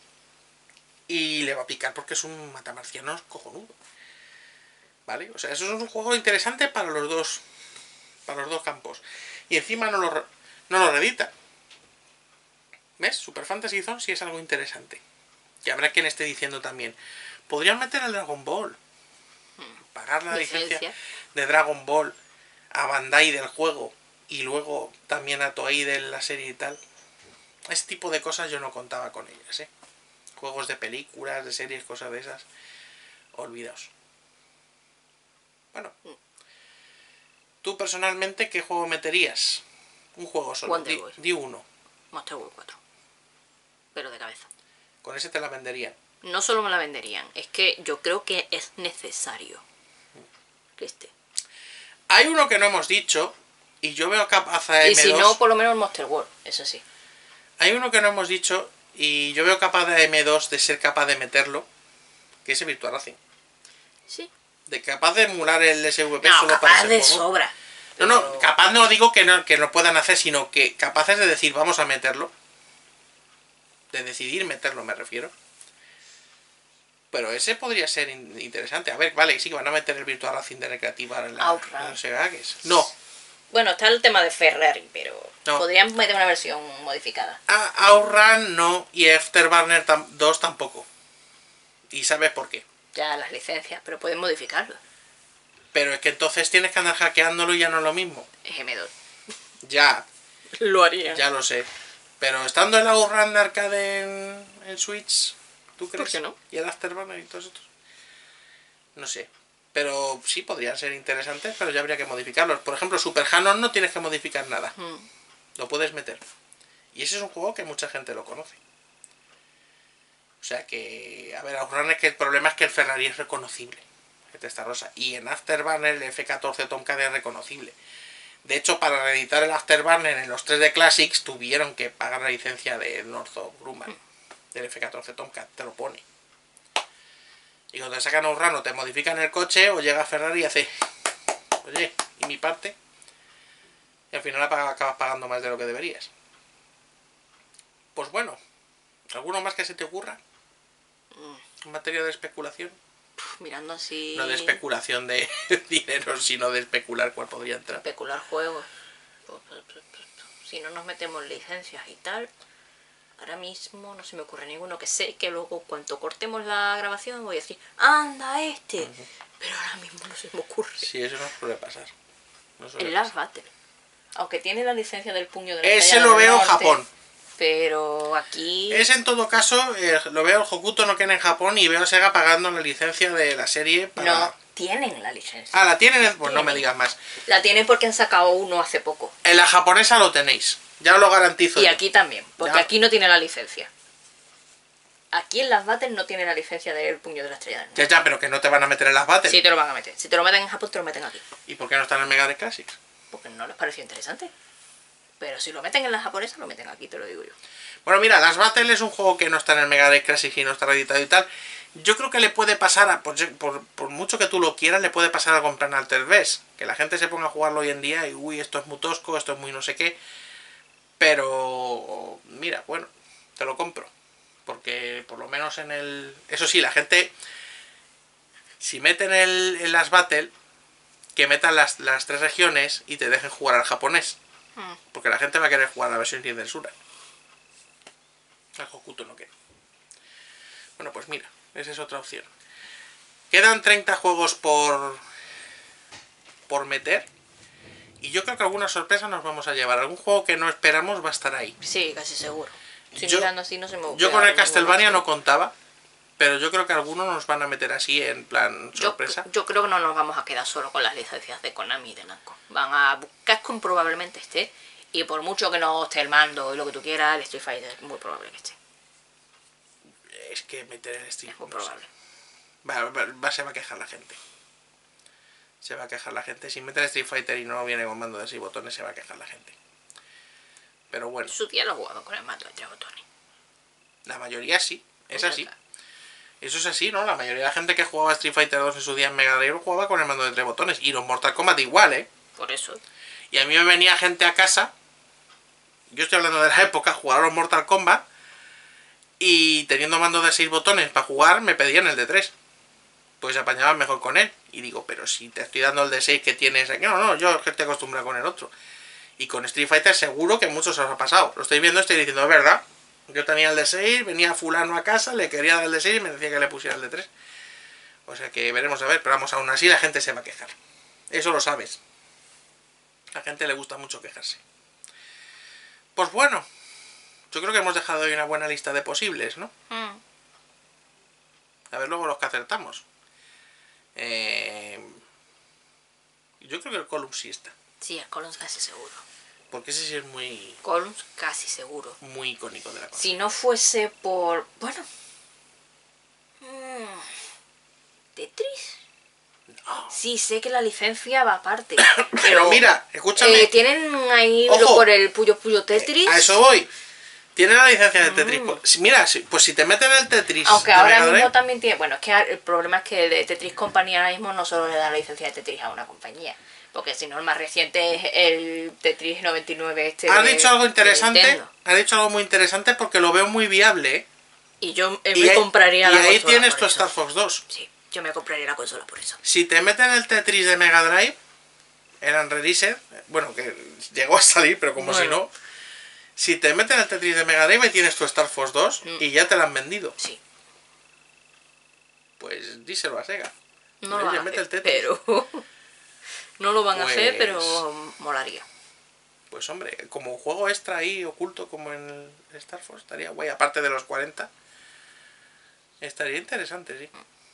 Y le va a picar porque es un matamarcianos cojonudo. ¿Vale? O sea, eso es un juego interesante para los dos. Para los dos campos. Y encima no lo, no lo reedita. ¿Ves? Super Fantasy Zone sí es algo interesante. Y habrá quien esté diciendo también: podrían meter el Dragon Ball. Pagar la licencia de Dragon Ball a Bandai del juego. Y luego también a Toei de la serie y tal. Ese tipo de cosas yo no contaba con ellas, ¿eh? Juegos de películas, de series, cosas de esas. Olvidaos. Bueno. ¿Tú personalmente qué juego meterías? Un juego solo. Di, di uno.
Monster World cuatro. Pero de cabeza.
Con ese te la venderían.
No solo me la venderían. Es que yo creo que es necesario que esté.
Hay uno que no hemos dicho... Y yo veo capaz a M dos...
Y si no, por lo menos el Monster World, eso sí.
Hay uno que no hemos dicho y yo veo capaz de M dos de ser capaz de meterlo, que es el Virtua Racing.
Sí.
De capaz de emular el S V P
No,
solo para
capaz
ese
de
juego.
sobra.
No, no, capaz no digo que no, que no puedan hacer, sino que capaces de decir vamos a meterlo. De decidir meterlo, me refiero. Pero ese podría ser in interesante. A ver, vale, sí que van a meter el Virtua Racing de recreativa en la en Sega Genesis. No.
Bueno, está el tema de Ferrari, pero
no.
podrían meter una versión modificada.
A Outrun no, y Afterburner dos tampoco. ¿Y sabes por qué?
Ya las licencias, pero pueden modificarlo.
Pero es que entonces tienes que andar hackeándolo y ya no es lo mismo.
Es M dos.
Ya.
Lo haría.
Ya lo sé. Pero estando el Outrun de arcade en, en Switch, ¿tú crees?
¿Por qué no?
Y el Afterburner y todos estos. No sé. Pero sí podrían ser interesantes, pero ya habría que modificarlos. Por ejemplo, Super Hanon no tienes que modificar nada.
Hmm.
Lo puedes meter. Y ese es un juego que mucha gente lo conoce. O sea que... A ver, Outrun es que el problema es que el Ferrari es reconocible. Esta rosa. Y en Afterburner el F catorce Tomcat es reconocible. De hecho, para reeditar el Afterburner en los tres D Classics tuvieron que pagar la licencia de Northrop Grumman, del F catorce Tomcat, te lo pone. Y cuando te sacan un rano, te modifican el coche o llega Ferrari y hace, oye, ¿y mi parte? Y al final acabas pagando más de lo que deberías. Pues bueno, ¿alguno más que se te ocurra? En materia de especulación.
Mirando así...
No de especulación de dinero, sino de especular cuál podría entrar.
Especular juegos. Si no nos metemos licencias y tal, ahora mismo no se me ocurre ninguno, que sé que luego cuando cortemos la grabación voy a decir, ¡anda este! Uh-huh. Pero ahora mismo no se me ocurre.
Sí, eso no suele pasar. No suele
el Last Battle. Aunque tiene la licencia del puño de la
Ese lo veo en Japón.
Pero aquí...
Es en todo caso, eh, lo veo el Hokuto no Ken en Japón y veo a Sega pagando la licencia de la serie para...
No, tienen la licencia.
Ah, ¿la tienen? Pues
¿Tienen?
No me digas más.
La tienen porque han sacado uno hace poco.
En la japonesa lo tenéis, ya os lo garantizo.
Y
yo.
Aquí también, porque ya. Aquí no tiene la licencia. Aquí en las Battles no tiene la licencia del puño de la estrella del norte.
Ya, ya, pero que no te van a meter en las Battles.
Sí, te lo van a meter. Si te lo meten en Japón, te lo meten aquí.
¿Y por qué no están en Mega Drive Classics?
Porque no les pareció interesante. Pero si lo meten en la japonesa, lo meten aquí, te lo digo yo.
Bueno, mira, Last Battle es un juego que no está en el Mega Drive Classic y no está reeditado y tal. Yo creo que le puede pasar, a, por, por, por mucho que tú lo quieras, le puede pasar algo en plan Alterverse. Que la gente se ponga a jugarlo hoy en día y, uy, esto es muy tosco, esto es muy no sé qué. Pero, mira, bueno, te lo compro. Porque por lo menos en el... Eso sí, la gente, si meten el, el Last Battle, que metan las, las tres regiones y te dejen jugar al japonés. Hmm. Porque la gente va a querer jugar la versión sin censura. Al Hokuto no quiere. Bueno, pues mira, esa es otra opción. Quedan treinta juegos por por meter. Y yo creo que alguna sorpresa nos vamos a llevar. Algún juego que no esperamos va a estar ahí.
Sí, casi seguro. Si
yo,
mirando así no se me ocurre.
Yo con el Castlevania no contaba. Pero yo creo que algunos nos van a meter así en plan sorpresa.
Yo, yo creo que no nos vamos a quedar solo con las licencias de Konami y de Namco. Van a buscar con probablemente esté. Y por mucho que no esté el mando y lo que tú quieras, el Street Fighter es muy probable que esté.
Es que meter el Street
es muy probable.
Va, va, va, se va a quejar la gente. Se va a quejar la gente. Si mete el Street Fighter y no viene con mando de seis botones, se va a quejar la gente. Pero bueno.
Su tía lo jugaba con el mando de tres botones.
La mayoría sí. Es así. Eso es así, ¿no? La mayoría de la gente que jugaba Street Fighter dos en su día en Mega Drive jugaba con el mando de tres botones. Y los Mortal Kombat igual, ¿eh?
Por eso.
Y a mí me venía gente a casa. Yo estoy hablando de la época, jugar a los Mortal Kombat. Y teniendo mando de seis botones para jugar, me pedían el de tres. Pues se apañaban mejor con él. Y digo, pero si te estoy dando el de seis que tienes aquí. No, no, yo es que estoy acostumbrado con el otro. Y con Street Fighter seguro que muchos os ha pasado. Lo estáis viendo, estoy diciendo, es verdad. Yo tenía el de seis, venía fulano a casa, le quería dar el de seis y me decía que le pusiera el de tres. O sea que veremos a ver, pero vamos, aún así la gente se va a quejar. Eso lo sabes. A la gente le gusta mucho quejarse. Pues bueno, yo creo que hemos dejado hoy una buena lista de posibles, ¿no? Mm. A ver luego los que acertamos. Eh... Yo creo que el Columns sí está.
Sí, el Columns casi seguro.
Porque ese sí es muy...
Columns casi seguro.
Muy icónico de la cosa.
Si no fuese por... Bueno... Mmm, ¿Tetris? No. Sí, sé que la licencia va aparte. pero,
pero mira, escúchame.
Eh, tienen ahí Ojo, por el Puyo Puyo Tetris.
A eso voy. Tiene la licencia de Tetris. Mm. Pues, mira, pues si te meten el Tetris...
Aunque ahora Mega mismo Drive, también tiene... Bueno, es que el problema es que de Tetris Company ahora mismo no solo le da la licencia de Tetris a una compañía. Porque si no, el más reciente es el Tetris noventa y nueve este.
Has dicho algo interesante. Has dicho algo muy interesante porque lo veo muy viable, ¿eh?
Y yo eh, me y compraría
ahí,
la
consola. Y ahí
consola
tienes tu Star Fox dos.
Sí, yo me compraría la consola por eso.
Si te meten el Tetris de Mega Drive, eran releases, bueno, que llegó a salir, pero como bueno. si no. Si te meten el Tetris de Mega Drive, tienes tu Star Fox dos mm. y ya te la han vendido.
Sí.
Pues díselo a Sega.
No lo van a hacer, pero... no lo van pues... a hacer, pero molaría.
Pues hombre, como juego extra ahí oculto como en el Star Fox, estaría guay. Aparte de los cuarenta, estaría interesante, sí.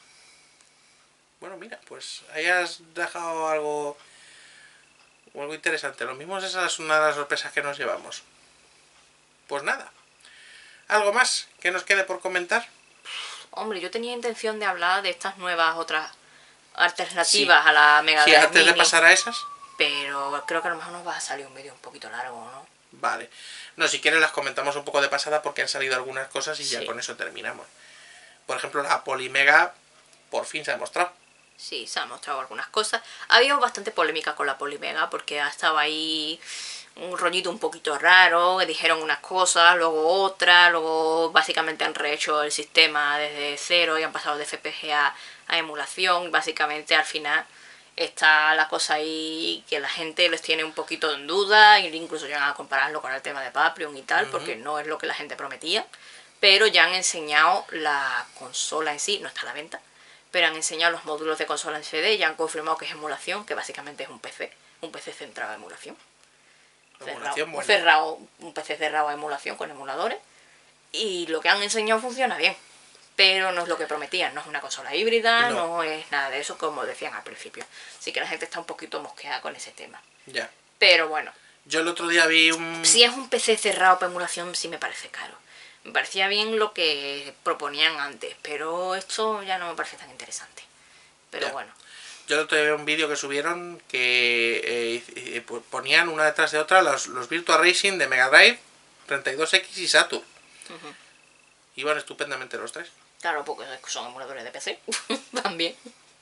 Bueno, mira, pues ahí has dejado algo algo interesante. Lo mismo esa es una de las sorpresas que nos llevamos. Pues nada. ¿Algo más que nos quede por comentar?
Hombre, yo tenía intención de hablar de estas nuevas otras alternativas sí. a la Mega Drive.
Sí, antes
Mini,
de pasar a esas.
Pero creo que a lo mejor nos va a salir un vídeo un poquito largo, ¿no?
Vale. No, si quieres las comentamos un poco de pasada porque han salido algunas cosas y sí. ya con eso terminamos. Por ejemplo, la Polymega por fin se ha mostrado.
Sí, se han mostrado algunas cosas. Había bastante polémica con la Polymega porque estaba ahí un rollito un poquito raro, que dijeron unas cosas, luego otras, luego básicamente han rehecho el sistema desde cero y han pasado de F P G A, a emulación. Básicamente al final está la cosa ahí que la gente les tiene un poquito en duda, e incluso llegan a compararlo con el tema de Paprium y tal, uh-huh. porque no es lo que la gente prometía. Pero ya han enseñado la consola en sí, no está a la venta, pero han enseñado los módulos de consola en C D y ya han confirmado que es emulación, que básicamente es un P C, un P C centrado en emulación. Cerrado, bueno. cerrado, un P C cerrado a emulación con emuladores. Y lo que han enseñado funciona bien, pero no es lo que prometían, no es una consola híbrida, no, no es nada de eso como decían al principio. Así que la gente está un poquito mosqueada con ese tema.
Ya.
Pero bueno.
Yo el otro día vi un...
Si es un P C cerrado para emulación, sí me parece caro. Me parecía bien lo que proponían antes, pero esto ya no me parece tan interesante. Pero ya. bueno.
Yo el otro día vi un vídeo que subieron que eh, eh, ponían una detrás de otra los, los Virtua Racing de Mega Drive, treinta y dos X y Saturn. Uh-huh. Iban estupendamente los tres.
Claro, porque son emuladores de P C también.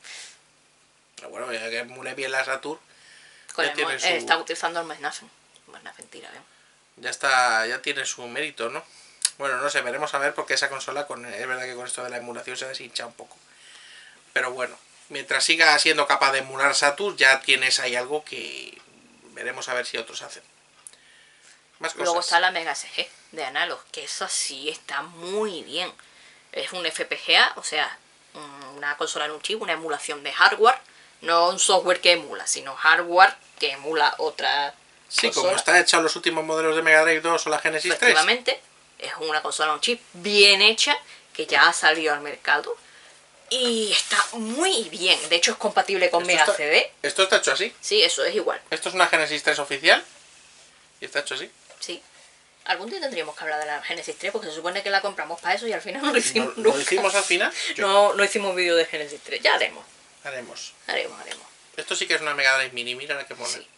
Pero bueno, ya que emule bien la Saturn.
Con el, su... eh, está utilizando el Mesnafen. Mesnafen tira, ¿eh?
Ya está, ya tiene su mérito, ¿no? Bueno, no sé, veremos a ver porque esa consola, con, es verdad que con esto de la emulación se deshincha un poco. Pero bueno, mientras siga siendo capaz de emular Saturn, ya tienes ahí algo que veremos a ver si otros hacen. Más cosas.
Luego está la Mega S G de Analog, que eso sí está muy bien. Es un F P G A, o sea, una consola en un chip, una emulación de hardware, no un software que emula, sino hardware que emula otra
Sí,
consola.
Como está hecha los últimos modelos de Mega Drive dos o la Genesis tres.
Efectivamente, es una consola, un chip bien hecha, que ya ha salido al mercado. Y está muy bien. De hecho es compatible con Mega
está,
C D.
¿Esto está hecho así?
Sí, eso es igual.
¿Esto es una Genesis tres oficial? ¿Y está hecho así?
Sí. Algún día tendríamos que hablar de la Genesis tres, porque se supone que la compramos para eso y al final no lo hicimos.
¿No, ¿Lo hicimos al final?
Yo... No, no hicimos vídeo de Genesis tres. Ya haremos.
Haremos.
Haremos, haremos.
Esto sí que es una Mega Drive Mini, mira la que pone. Sí.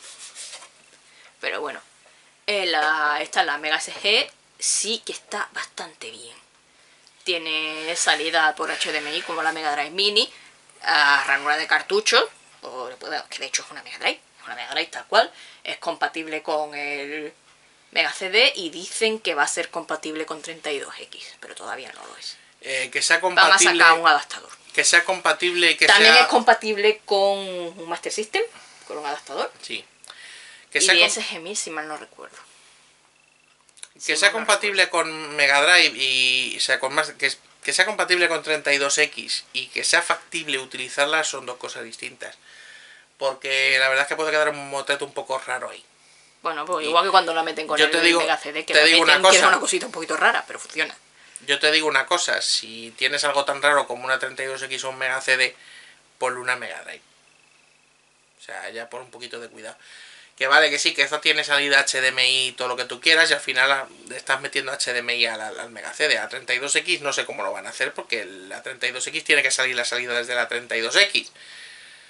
Pero bueno, eh, la, esta la Mega S G sí que está bastante bien. Tiene salida por H D M I como la Mega Drive Mini, a ranura de cartuchos, o, que de hecho es una Mega Drive, es una Mega Drive tal cual, es compatible con el Mega C D y dicen que va a ser compatible con treinta y dos X, pero todavía no lo es.
Eh, que sea compatible.
Van a sacar un adaptador.
Que sea compatible y que
También
sea...
es compatible con un Master System, con un adaptador.
Sí.
Que y sea D S G mil, si mal no recuerdo.
Que si sea compatible no con Mega Drive y o sea, con más, que, que sea compatible con treinta y dos X y que sea factible utilizarla son dos cosas distintas. Porque la verdad es que puede quedar un moteto un poco raro ahí.
Bueno, pues igual que cuando la meten con el
digo,
Mega C D, que
te
la
digo
meten,
una cosa,
que es una cosita un poquito rara, pero funciona.
Yo te digo una cosa, si tienes algo tan raro como una treinta y dos X o un Mega C D, ponle una Mega Drive. O sea, ya pon un poquito de cuidado. Que vale, que sí, que esto tiene salida H D M I y todo lo que tú quieras y al final le estás metiendo H D M I al, al Mega C D. A treinta y dos X no sé cómo lo van a hacer porque la treinta y dos X tiene que salir la salida desde la treinta y dos X.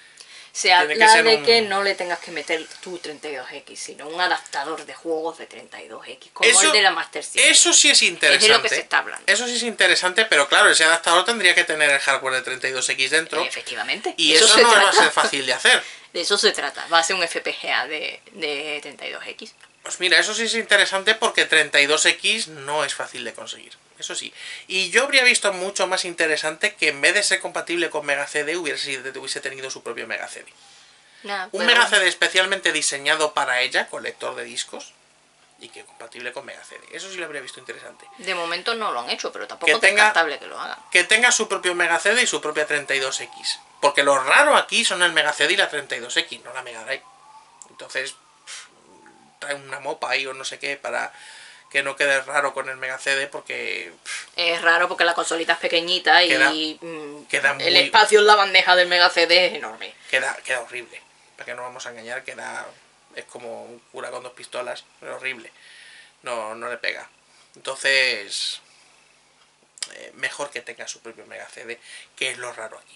Se
Tiene que
habla
ser
de
un-
que no le tengas que meter tu treinta y dos equis, sino un adaptador de juegos de treinta y dos equis, como
Eso-
el de la Master System.
Eso sí es interesante.
Es de lo que se está hablando.
Eso sí es interesante, pero claro, ese adaptador tendría que tener el hardware de treinta y dos equis dentro.
Efectivamente.
Y
eso
eso,
se
no va a
trata.
ser fácil de hacer.
De eso se trata. Va a ser un F P G A de, de treinta y dos equis.
Pues mira, eso sí es interesante porque treinta y dos equis no es fácil de conseguir. Eso sí. Y yo habría visto mucho más interesante que en vez de ser compatible con Mega C D hubiese, sido- hubiese tenido su propio Mega C D.
Nada,
Un
pero-
Mega C D especialmente diseñado para ella, con lector de discos, y que compatible con Mega C D. Eso sí lo habría visto interesante.
De momento no lo han hecho, pero tampoco
Que
es
tenga-
descartable que lo hagan.
Que tenga su propio Mega C D y su propia treinta y dos equis. Porque lo raro aquí son el Mega C D y la treinta y dos equis, no la Mega Drive. Entonces, pff, trae una mopa ahí o no sé qué para que no quede raro con el Mega C D porque... pff,
Es raro porque la consolita es pequeñita
Queda-
y mm,
queda
el
muy-
espacio en la bandeja del Mega C D es enorme.
queda, queda horrible. Para que no vamos a engañar, queda... Es como un cura con dos pistolas. Es horrible. No, no le pega. Entonces... eh, mejor que tenga su propio Mega C D, que es lo raro aquí.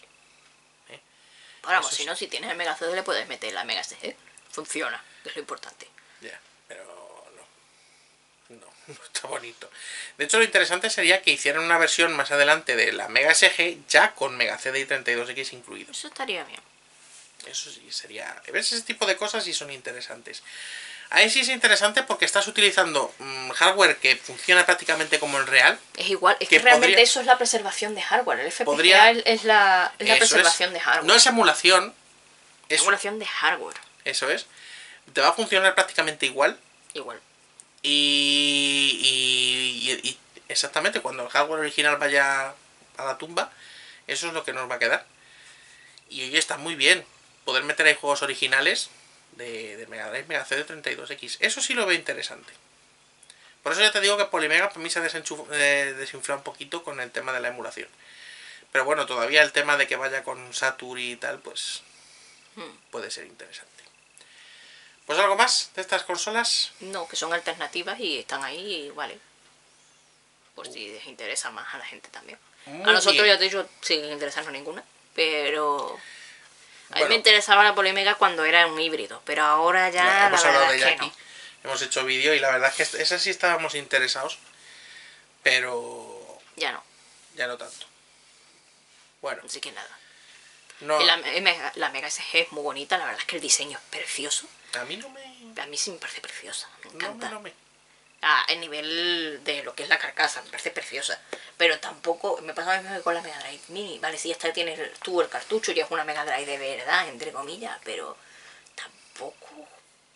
Ahora, vamos,
Eso
si
sí.
no, si tienes el Mega C D le puedes meter la Mega C D. Funciona, que es lo importante.
Ya, pero no. No, no está bonito. De hecho, lo interesante sería que hicieran una versión más adelante de la Mega S G ya con Mega C D y treinta y dos equis incluidos.
Eso estaría bien.
Eso sí sería... ¿Ves? Ese tipo de cosas sí son interesantes. Ahí sí es interesante porque estás utilizando mmm, hardware que funciona prácticamente como el real.
Es igual, es
Que
que realmente
podría-
eso es la preservación de hardware. El F P G A
podría-
es, es la, es la
Eso
preservación
es.
de hardware.
No es emulación.
Es
Es,
emulación de hardware.
eso es. Te va a funcionar prácticamente igual.
Igual.
Y, y, y- y exactamente cuando el hardware original vaya a la tumba, eso es lo que nos va a quedar. Y oye, está muy bien poder meter ahí juegos originales de, de Mega Drive, Mega C D, treinta y dos equis. Eso sí lo veo interesante. Por eso ya te digo que Polymega para mí se ha desenchuf- eh, desinflado un poquito con el tema de la emulación. Pero bueno, todavía el tema de que vaya con Saturn y tal, pues
Hmm.
puede ser interesante. Pues algo más de estas consolas.
No, que son alternativas y están ahí y vale. Por si les interesa más a la gente también.
Muy
A nosotros,
bien.
ya te digo, sin interesarnos ninguna. Pero... A mí
Bueno.
me interesaba la Polymega cuando era un híbrido. Pero ahora ya
Ya,
la
hemos hablado
verdad
de
es
ella
que
aquí.
no.
Hemos hecho vídeo y la verdad es que esa sí estábamos interesados. Pero
Ya no.
ya no tanto. Bueno,
Así que nada.
no,
La, Mega- la Mega S G es muy bonita. La verdad es que el diseño es precioso.
a mí no me...
A mí sí me parece preciosa. Me
No
encanta.
me, no me...
A el nivel de lo que es la carcasa, me parece preciosa. Pero tampoco, me pasa lo mismo que con la Mega Drive Mini. Vale, sí, esta tiene el- tú el cartucho y es una Mega Drive de verdad, entre comillas, pero tampoco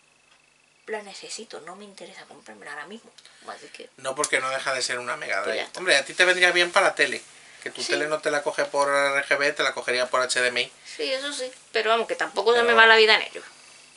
la necesito, no me interesa comprármela ahora mismo. Así que,
No, porque no deja de ser una Mega
Pues ya
Drive.
está.
Hombre, a ti te vendría bien para la tele. Que tu
Sí.
tele no te la coge por R G B, te la cogería por H D M I.
sí, eso sí. Pero vamos, que tampoco se
Pero-
me va la vida en ello.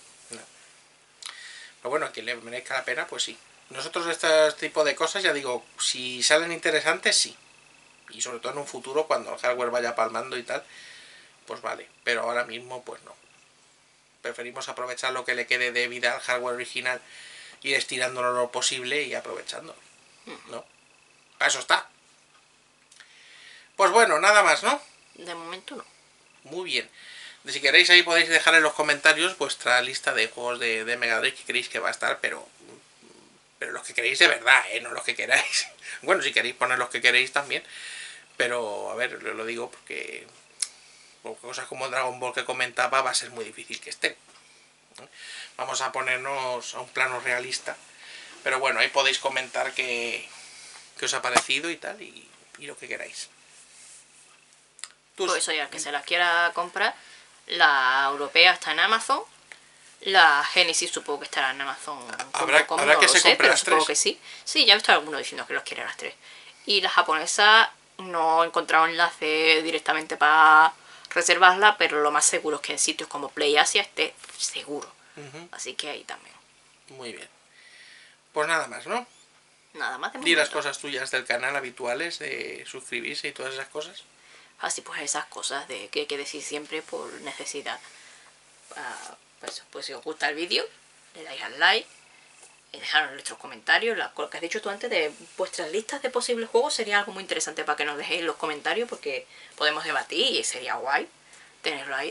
Pero bueno, a quien le merezca la pena, pues sí. Nosotros este tipo de cosas, ya digo, si salen interesantes, sí. Y sobre todo en un futuro, cuando el hardware vaya palmando y tal, pues vale. Pero ahora mismo, pues no. Preferimos aprovechar lo que le quede de vida al hardware original, ir estirándolo lo posible y aprovechándolo. ¿No? Para eso está. Pues bueno, nada más, ¿no?
De momento no.
Muy bien. Si queréis ahí podéis dejar en los comentarios vuestra lista de juegos de, de Mega Drive que queréis que va a estar, pero pero los que queréis de verdad, ¿eh? No los que queráis. Bueno, si queréis poner los que queréis también, pero a ver, lo, lo digo porque por cosas como Dragon Ball que comentaba va a ser muy difícil que estén. ¿Eh? Vamos a ponernos a un plano realista, pero bueno, ahí podéis comentar qué, qué os ha parecido y tal, y, y lo que queráis. Tú-
Pues eso ya, que se la quiera comprar. La europea está en Amazon. La Genesis supongo que estará en Amazon.
Habrá-
punto com,
habrá
no
que
lo
se
sé,
compre
pero
las
supongo
tres.
que sí. Sí, ya he visto alguno diciendo que los quiere las tres. Y la japonesa no he encontrado enlace directamente para reservarla, pero lo más seguro es que en sitios como Play Asia esté seguro.
Ujú.
Así que ahí también.
Muy bien. Pues nada más, ¿no?
Nada más de
Di las
momento.
cosas tuyas del canal habituales, de suscribirse y todas esas cosas.
Así pues esas cosas de que hay que decir siempre por necesidad. Ah, pues, pues si os gusta el vídeo, le dais al like, y dejaros vuestros comentarios, la, lo que has dicho tú antes de vuestras listas de posibles juegos sería algo muy interesante para que nos dejéis los comentarios porque podemos debatir y sería guay tenerlo ahí.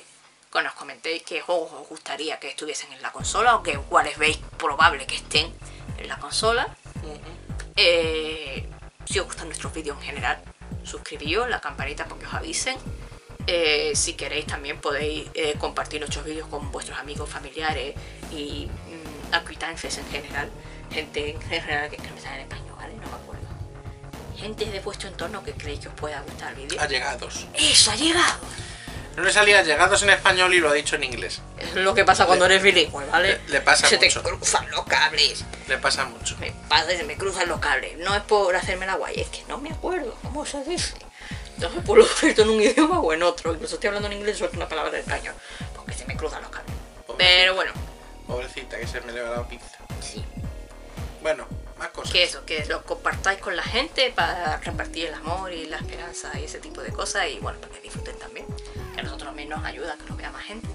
que nos comentéis qué juegos os gustaría que estuviesen en la consola o que cuáles veis probable que estén en la consola.
Uh-huh.
Eh, si os gustan nuestros vídeos en general, suscribíos, la campanita para que os avisen. Eh, si queréis también podéis eh, compartir nuestros vídeos con vuestros amigos, familiares y mmm, acquaintances en general. Gente en general que, que me sale en español, ¿vale? No me acuerdo. Gente de vuestro entorno que creéis que os pueda gustar el vídeo.
Allegados.
¡Eso, allegados!
No le salía allegados en español y lo ha dicho en inglés.
Es lo que pasa cuando
le,
eres bilingüe, ¿vale?
Le, le pasa
se
mucho.
Se te cruzan los cables.
Le pasa mucho.
Me pasa y se me cruzan los cables. No es por hacerme la guay, es que no me acuerdo cómo se dice. Entonces pues lo suelto en un idioma o en otro. Incluso estoy hablando en inglés y suelto una palabra en español. Porque se me cruzan los cables.
Pobrecita.
Pero bueno.
Pobrecita, que se me le va la pinza.
Sí.
Bueno, más cosas.
Que eso, que lo compartáis con la gente para repartir el amor y la esperanza y ese tipo de cosas. Y bueno, para que disfruten también. Que a nosotros también nos ayuda a que lo vea más gente.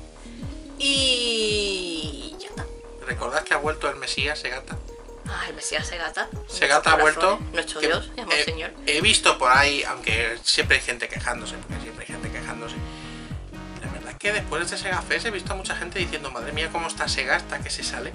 Y ya está.
¿Recordad que ha vuelto el Mesías, Segata?
Ah, el Mesías Segata.
Segata ha vuelto.
Nuestro
que
Dios, llamado
he,
Señor.
He visto por ahí, aunque siempre hay gente quejándose, porque siempre hay gente quejándose. La verdad es que después de ese Sega Fest he visto a mucha gente diciendo, madre mía, cómo está Sega hasta que se sale.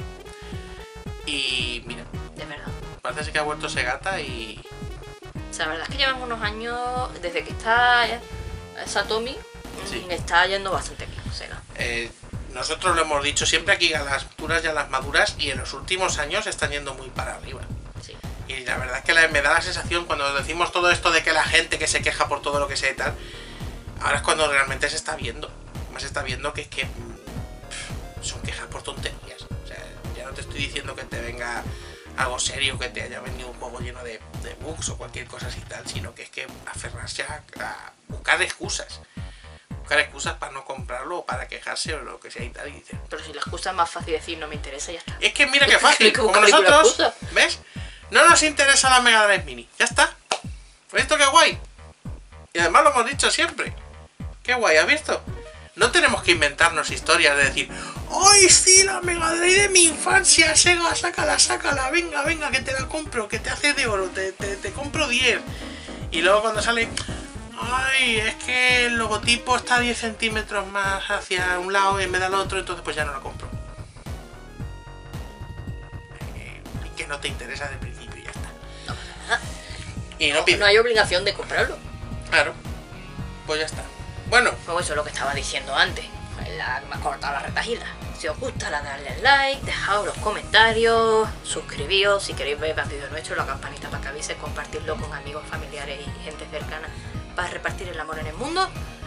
Y mira,
De verdad.
parece que ha vuelto Segata y...
O sea, la verdad es que llevan unos años, desde que está Satomi,
Sí.
está yendo bastante bien, Sega.
Eh, nosotros lo hemos dicho siempre aquí a las duras y a las maduras, y en los últimos años están yendo muy para arriba.
Sí.
Y la verdad es que la, me da la sensación, cuando decimos todo esto de que la gente que se queja por todo lo que sea y tal, ahora es cuando realmente se está viendo. Más se está viendo que es que pff, son quejas por tonterías. O sea, ya no te estoy diciendo que te venga algo serio, que te haya venido un juego lleno de, de bugs o cualquier cosa así tal, sino que es que aferrarse a, a buscar excusas. Buscar excusas para no comprarlo o para quejarse o lo que sea y tal. Y dicen,
Pero si la excusa es más fácil decir no me interesa, ya está.
es que mira qué fácil,
Hay que
como
buscarle una
nosotros,
excusa.
¿ves? No nos interesa la Mega Drive Mini, ya está. ¿Has visto qué guay? Y además lo hemos dicho siempre. Qué guay, ¿has visto? No tenemos que inventarnos historias de decir, ¡ay, sí, la Mega Drive de mi infancia! Sega, sácala, sácala, venga, venga, que te la compro, que te hace de oro, te, te, te compro diez. Y luego cuando sale, ¡ay, es que el logotipo está diez centímetros más hacia un lado y en vez del otro, entonces pues ya no la compro! Eh, que no te interesa de principio y ya está.
No pasa nada.
Y no
No,
pides.
no hay obligación de comprarlo.
Claro, pues ya está. Bueno,
Como eso es lo que estaba diciendo antes. La, me ha cortado la retajila. Si os gusta, la darle al like, dejaos los comentarios, suscribíos si queréis ver más vídeos nuestros, la campanita para que avise, compartirlo con amigos, familiares y gente cercana para repartir el amor en el mundo.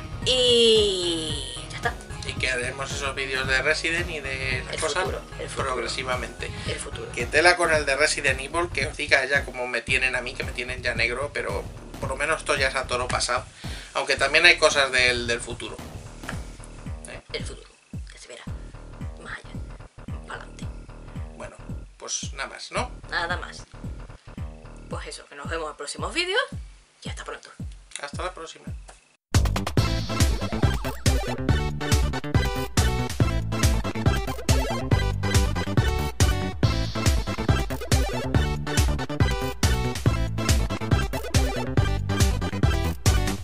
Y ya está.
y que haremos esos vídeos de Resident y de esas
El
cosas
futuro, el futuro.
progresivamente.
El futuro.
Que tela con el de Resident Evil, que os diga ella como me tienen a mí, que me tienen ya negro, pero por lo menos esto ya es a toro pasado. Aunque también hay cosas del, del futuro. ¿Eh?
El futuro. Que se verá. Más allá. Para adelante.
Bueno, pues nada más, ¿no?
Nada más. Pues eso, que nos vemos en próximos vídeos y hasta pronto.
Hasta la próxima.